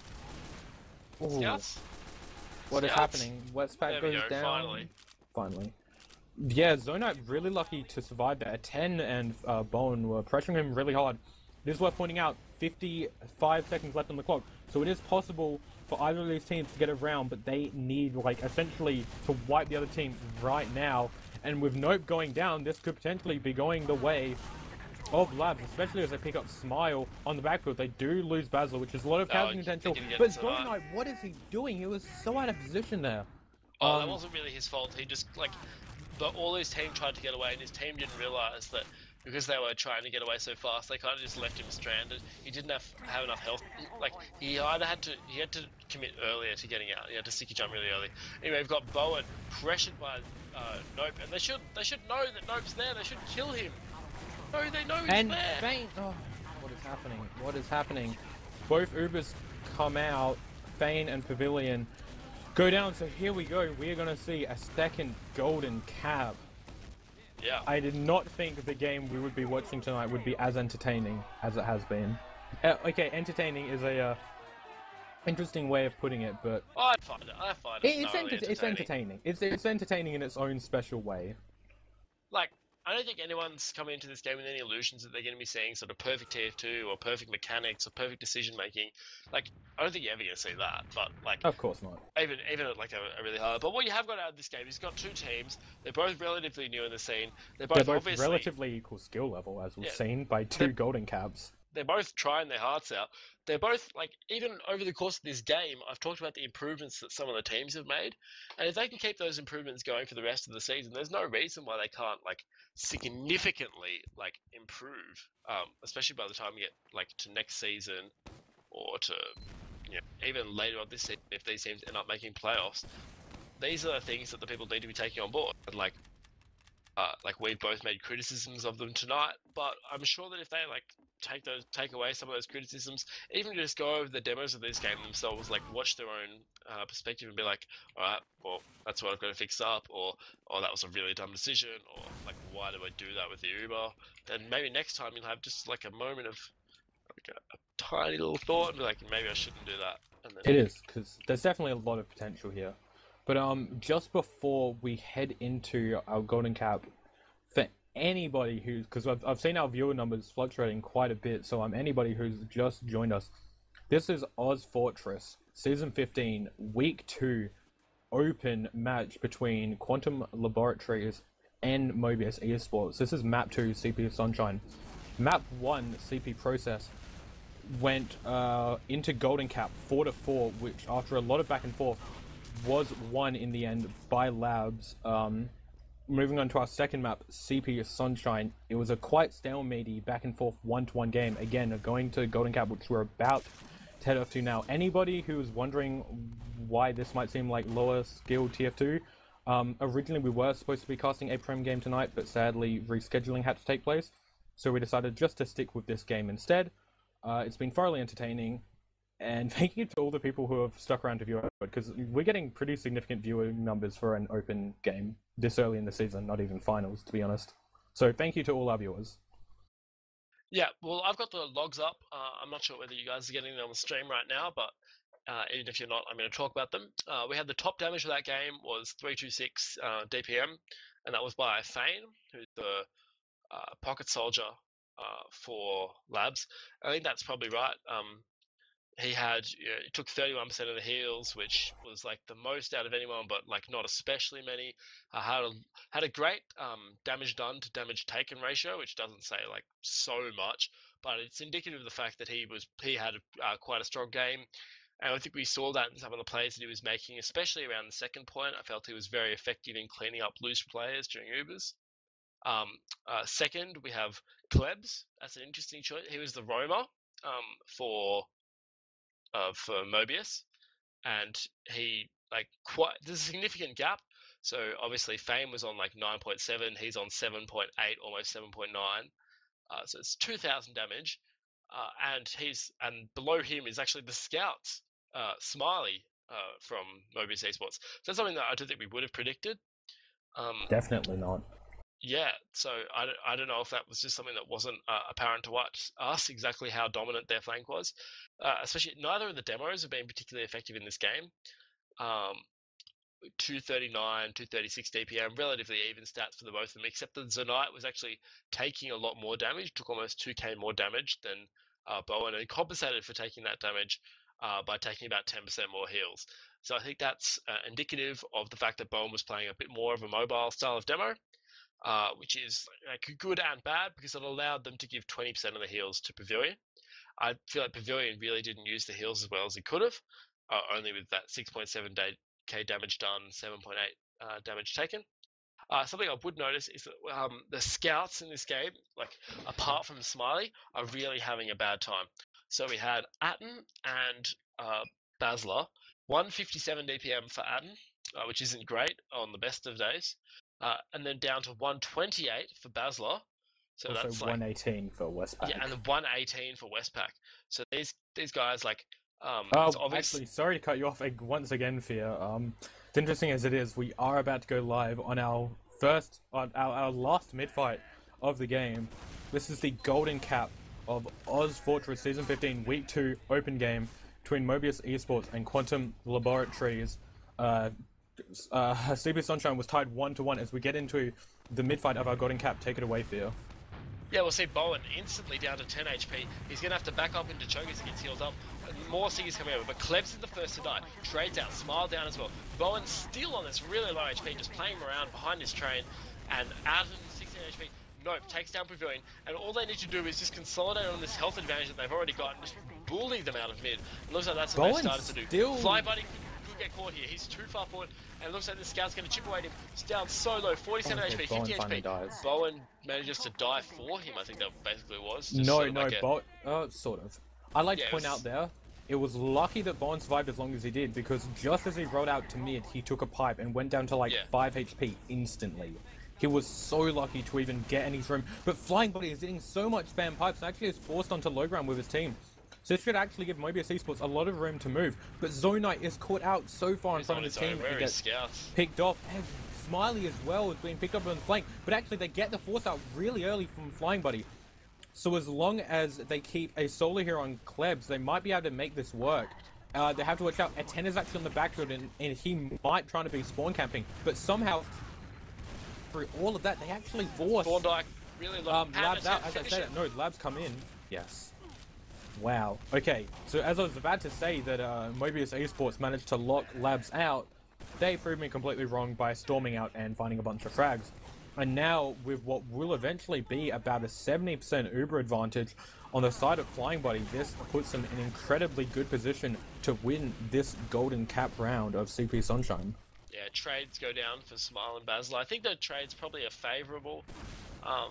Scouts? What is happening? Westpac goes down. Finally. Yeah, Zonite really lucky to survive there. 10 and Bowen were pressuring him really hard. This is worth pointing out, 55 seconds left on the clock. So it is possible for either of these teams to get around, but they need, like, essentially to wipe the other team right now. And with Nope going down, this could potentially be going the way of Labs, especially as they pick up Smile on the backfield. They do lose Basil, which is a lot of counting potential. But Zonite, what is he doing? He was so out of position there. Oh, that wasn't really his fault. He just, like, all his team tried to get away, and his team didn't realize that because they were trying to get away so fast, they kind of just left him stranded. He didn't have enough health. Like, he had to commit earlier to getting out. He had to sticky jump really early. Anyway, we've got Bowen pressured by Nope, and they should know that Nope's there. They should kill him. No, they know he's and there. Fane, oh, what is happening? What is happening? Both Ubers come out. Fane and Pavilion go down, so here we go. We are going to see a second golden cap. Yeah. I did not think the game we would be watching tonight would be as entertaining as it has been. Okay, entertaining is a interesting way of putting it, but I find it it's entertaining. It's entertaining in its own special way. Like, I don't think anyone's coming into this game with any illusions that they're going to be seeing sort of perfect TF2 or perfect mechanics or perfect decision making. Like, I don't think you're ever going to see that. But like, of course not. Even at like a really hard. But what you have got out of this game is you've got 2 teams. They're both relatively new in the scene. They're both obviously relatively equal skill level, as we've seen by 2 golden caps. They're both trying their hearts out. They're both, like, even over the course of this game, I've talked about the improvements that some of the teams have made. And if they can keep those improvements going for the rest of the season, there's no reason why they can't, like, significantly, like, improve. Especially by the time we get, like, to next season or to, even later on this season, if these teams end up making playoffs. These are the things that the people need to be taking on board. And, like we've both made criticisms of them tonight, but I'm sure that if they take away some of those criticisms, even just go over the demos of this game themselves, like watch their own perspective and be like, all right, well, that's what I've got to fix up, or that was a really dumb decision, or like, why do I do that with the Uber? Then maybe next time you'll have just like a moment of like a tiny little thought and be like, maybe I shouldn't do that. And then... It is, because there's definitely a lot of potential here. But just before we head into our golden cap, for anybody who's, because I've seen our viewer numbers fluctuating quite a bit, so anybody who's just joined us, this is Oz Fortress Season 15 Week 2 open match between Quantum Laboratories and Mobius Esports. This is Map 2 CP Sunshine. Map 1 CP Process went into Golden Cap 4-4, which after a lot of back and forth was won in the end by Labs. Moving on to our second map, CP Sunshine, it was a quite stalematey back and forth 1-1 game. Again, going to Golden Cap, which we're about to head off to now. Anybody who's wondering why this might seem like lower skill TF2, originally we were supposed to be casting a Prem game tonight, but sadly rescheduling had to take place, so we decided just to stick with this game instead. It's been thoroughly entertaining, and thank you to all the people who have stuck around to view it, because we're getting pretty significant viewing numbers for an open game this early in the season, not even finals, to be honest. So thank you to all our viewers. Yeah, well, I've got the logs up. I'm not sure whether you guys are getting them on the stream right now, but even if you're not, I'm going to talk about them. We had the top damage for that game was 326 DPM, and that was by Fane, who's the pocket soldier for Labs. I think that's probably right. He took 31% of the heals, which was like the most out of anyone, but like not especially many. Had a great damage done to damage taken ratio, which doesn't say like so much, but it's indicative of the fact that he had quite a strong game. And I think we saw that in some of the plays that he was making, especially around the second point. I felt he was very effective in cleaning up loose players during Ubers. Second, we have Klebs. That's an interesting choice. He was the roamer for Mobius, and he there's a significant gap. So obviously Fame was on like 9.7, he's on 7.8, almost 7.9. So it's 2,000 damage, and below him is actually the Scouts, Smiley from Mobius Esports. So that's something that I don't think we would have predicted. Definitely not. Yeah, so I don't know if that was just something that wasn't apparent to us exactly how dominant their flank was. Especially neither of the demos have been particularly effective in this game. 239, 236 DPM, relatively even stats for the both of them, except that Zonite was actually taking a lot more damage, took almost 2k more damage than Bowen, and compensated for taking that damage by taking about 10% more heals. So I think that's indicative of the fact that Bowen was playing a bit more of a mobile style of demo. Which is like good and bad because it allowed them to give 20% of the heals to Pavilion. I feel like Pavilion really didn't use the heals as well as he could have, only with that 6.7k damage done, 7.8 damage taken. Something I would notice is that the Scouts in this game, like apart from Smiley, are really having a bad time. So we had Atten and Basler, 157 DPM for Atten, which isn't great on the best of days. And then down to 128 for Basler. So also that's 118 for Westpac. Yeah, and the 118 for Westpac. So these guys actually, sorry to cut you off once again, Fear. It's interesting as it is, we are about to go live on our last mid-fight of the game. This is the Golden Cap of Oz Fortress Season 15 Week 2 open game between Mobius Esports and Quantum Laboratories. CP Sunshine was tied 1-1 as we get into the mid-fight of our Golden Cap. Take it away, Fear. Yeah, we'll see Bowen instantly down to 10 HP. He's going to have to back up into choke as he gets healed up. More Siggy's coming over, but Klebs is the first to die. Trades out, Smile down as well. Bowen still on this really low HP, just playing him around behind his train. And Atten, 16 HP, nope, takes down Pavilion. And all they need to do is just consolidate on this health advantage that they've already got and just bully them out of mid. It looks like that's what they've started to do. Fly Buddy could get caught here. He's too far forward. And it looks like the Scout's going to chip away at him. He's down so low, 47 HP, 50 HP. Bowen manages to die for him, I think that basically was. Sort of. I'd like to point out there, it was lucky that Bowen survived as long as he did, because just as he rolled out to mid, he took a pipe and went down to like 5 HP instantly. He was so lucky to even get in his room. But Flying Body is hitting so much spam pipes and actually is forced onto low ground with his team. So this should actually give Mobius Esports a lot of room to move. But Zonite is caught out so far in front of his team. He gets picked off. And Smiley as well is being picked up on the flank. But actually they get the force out really early from Flying Buddy. So as long as they keep a solo here on Klebs, they might be able to make this work. They have to watch out. Aten is actually on the backfield and he might try to be spawn camping. But somehow, through all of that, they actually force... Thorndike really low. Labs out, as I said. No, Labs come in. Yes. Wow. Okay, so as I was about to say that Mobius Esports managed to lock Labs out, they proved me completely wrong by storming out and finding a bunch of frags. And now, with what will eventually be about a 70% Uber advantage on the side of Flying Body, this puts them in an incredibly good position to win this golden cap round of CP Sunshine. Yeah, trades go down for Smile and Basil. I think the trades probably are favourable. Um,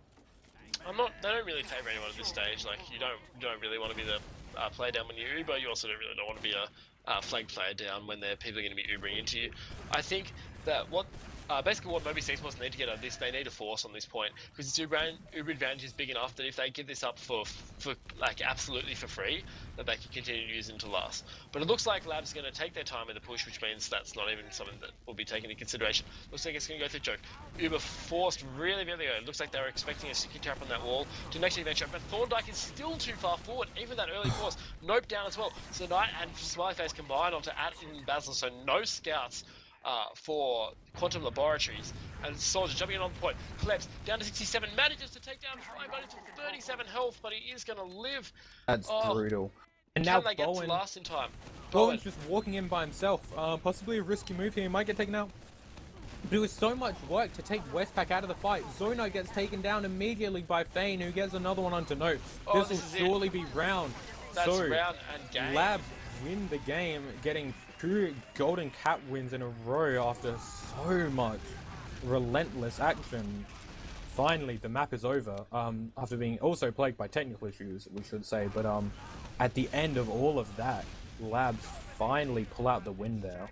They don't really favour anyone at this stage. Like you don't really want to be the player down when you Uber. You also don't want to be a flag player down when people are going to be Ubering into you. I think that basically what Mobius Esports need to get out of this, they need a force on this point, because its Uber advantage is big enough that if they give this up for like absolutely for free, that they can continue to use it to last. But it looks like Lab's going to take their time in the push, which means that's not even something that will be taken into consideration. Looks like it's going to go through choke. Uber forced really early. Looks like they were expecting a sticky trap on that wall. Didn't actually venture, but Thorndyke is still too far forward, even that early force. Nope down as well. So Knight and Smileyface combined onto Atten and Basil, so no scouts for Quantum Laboratories, and Soldier jumping in on the point. Klebs down to 67, manages to take down Flying Body to 37 health, but he is going to live. That's brutal. And Can now they get to Bowen, last in time? Bowen's just walking in by himself. Possibly a risky move here. He might get taken out. There was so much work to take Westpac out of the fight. Zono gets taken down immediately by Fane, who gets another one onto Note. This will surely be round. That's round and game. Labs win the game, getting 2 golden cap wins in a row after so much relentless action. Finally, the map is over, after being also plagued by technical issues, we should say, but at the end of all of that, Labs finally pull out the win there.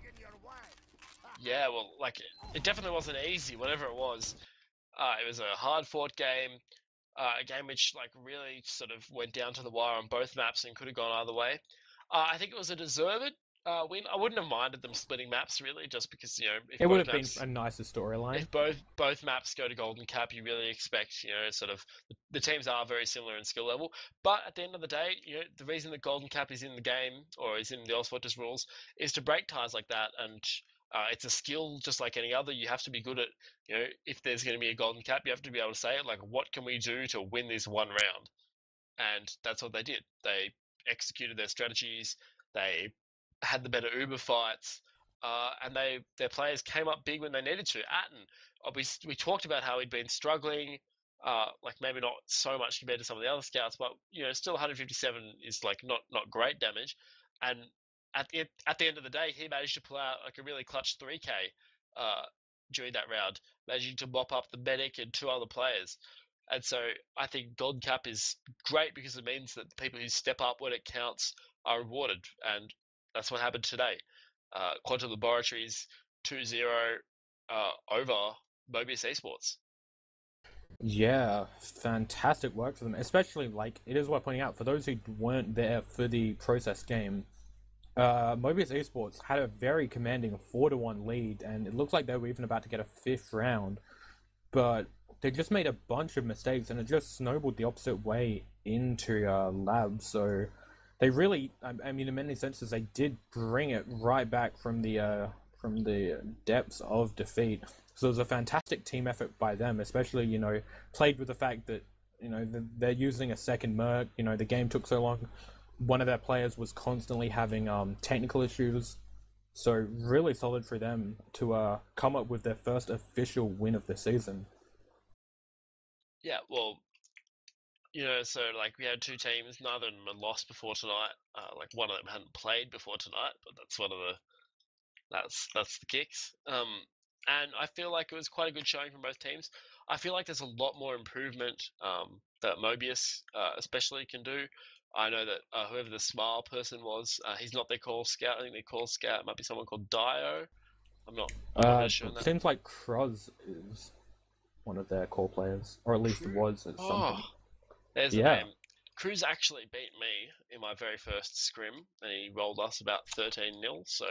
Yeah, well, like, it definitely wasn't easy, whatever it was. It was a hard-fought game, a game which, like, really sort of went down to the wire on both maps and could have gone either way. I think it was a deserved win. I wouldn't have minded them splitting maps, really, just because, you know, if it would have been a nicer storyline. If both maps go to Golden Cap, you really expect, you know, sort of the teams are very similar in skill level. But at the end of the day, you know, the reason that Golden Cap is in the game or is in the Ozfortress rules is to break ties like that, and it's a skill just like any other. You have to be good at, you know, if there's going to be a Golden Cap, you have to be able to say it, like, what can we do to win this one round? And that's what they did. They executed their strategies. They had the better Uber fights, and their players came up big when they needed to. Atten, we talked about how he'd been struggling, like maybe not so much compared to some of the other scouts, but you know, still 157 is like not great damage. And at the end of the day, he managed to pull out like a really clutch 3K during that round, managing to mop up the medic and 2 other players. And so I think Golden Cap is great because it means that the people who step up when it counts are rewarded, and that's what happened today. Quantum Laboratories 2-0 over Mobius Esports. Yeah, fantastic work for them. Especially, like, it is worth pointing out, for those who weren't there for the process game, Mobius Esports had a very commanding 4-1 lead, and it looks like they were even about to get a 5th round. But they just made a bunch of mistakes, and it just snowballed the opposite way into Labs. So they really, I mean, in many senses, they did bring it right back from the depths of defeat. So it was a fantastic team effort by them, especially, you know, played with the fact that, you know, they're using a second Merc. You know, the game took so long. One of their players was constantly having technical issues. So really solid for them to come up with their first official win of the season. Yeah, well, you know, so like we had 2 teams, neither of them had lost before tonight. Like one of them hadn't played before tonight, but that's one of the that's the kicks. And I feel like it was quite a good showing from both teams. I feel like there's a lot more improvement that Mobius especially can do. I know that whoever the Smile person was, he's not their call scout. I think their call scout might be someone called Dio. I'm not really sure on that. Seems like Kroz is one of their core players, or at least was at some point. There's the name. Cruz actually beat me in my very first scrim, and he rolled us about 13-0. So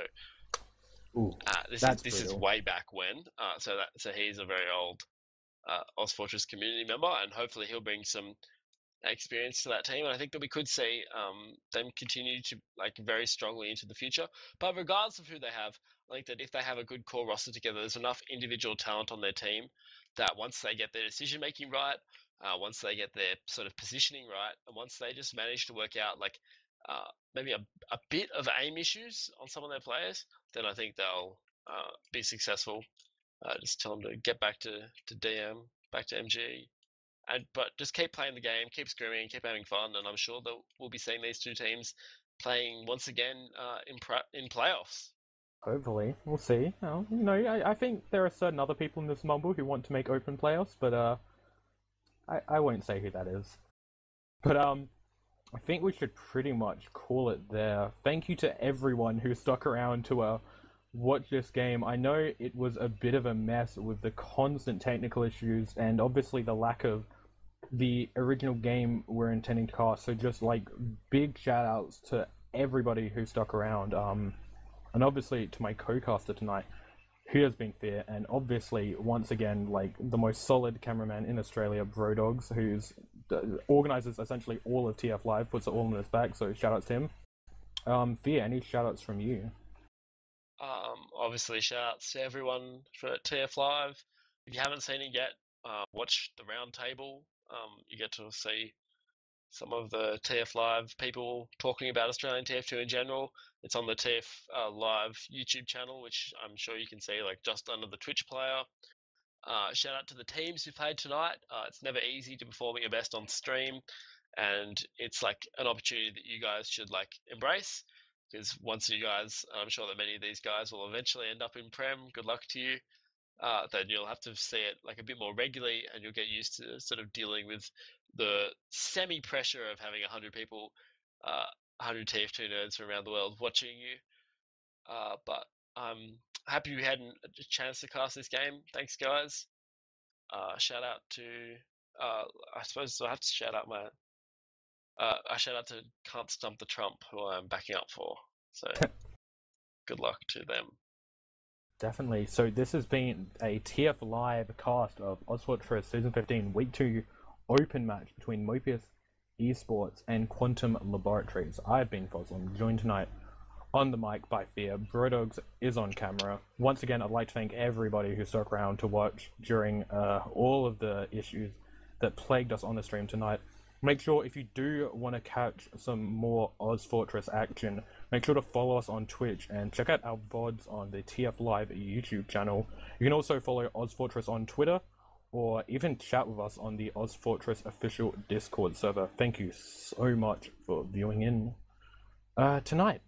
this is way back when. So he's a very old Ozfortress community member, and hopefully he'll bring some experience to that team. And I think that we could see them continue to like very strongly into the future. But regardless of who they have, I think that if they have a good core roster together, there's enough individual talent on their team that once they get their decision making right, once they get their sort of positioning right, and once they just manage to work out like maybe a bit of aim issues on some of their players, then I think they'll be successful Just tell them to get back to DM, back to MG, but just keep playing the game, keep screaming, keep having fun, and I'm sure that we'll be seeing these two teams playing once again in playoffs. Hopefully, we'll see. Well, I think there are certain other people in this mumble who want to make open playoffs, but I won't say who that is. But I think we should pretty much call it there. Thank you to everyone who stuck around to watch this game. I know it was a bit of a mess with the constant technical issues and obviously the lack of the original game we're intending to cast. So just like big shout outs to everybody who stuck around. And obviously to my co-caster tonight, who has been fair, and obviously once again like the most solid cameraman in Australia, Brodogs, who's organizes essentially all of TF Live, puts it all in his back. So shout outs to him. Fear, any shout outs from you? Obviously, shout outs to everyone for TF Live. If you haven't seen it yet, watch the round table. You get to see some of the TF Live people talking about Australian TF2 in general. It's on the TF Live YouTube channel, which I'm sure you can see like just under the Twitch player. Shout out to the teams who played tonight. It's never easy to perform at your best on stream, and it's like an opportunity that you guys should like embrace. Because once you guys, I'm sure that many of these guys will eventually end up in Prem. Good luck to you. Then you'll have to see it like a bit more regularly, and you'll get used to sort of dealing with the semi-pressure of having 100 people, 100 TF2 nerds from around the world watching you. But I'm happy we had a chance to cast this game. Thanks, guys. Shout out to, I suppose I have to shout out my, I shout out to Can't Stump the Trump, who I'm backing up for. So good luck to them. Definitely. So this has been a TF Live cast of OzFortress Season 15 Week 2 open match between Mobius Esports and Quantum Laboratories. I've been Foslam, joined tonight on the mic by Fear. Brodogs is on camera. Once again, I'd like to thank everybody who stuck around to watch during all of the issues that plagued us on the stream tonight. Make sure if you do want to catch some more OzFortress action, make sure to follow us on Twitch and check out our VODs on the TF Live YouTube channel. You can also follow OzFortress on Twitter or even chat with us on the OzFortress official Discord server. Thank you so much for viewing in tonight.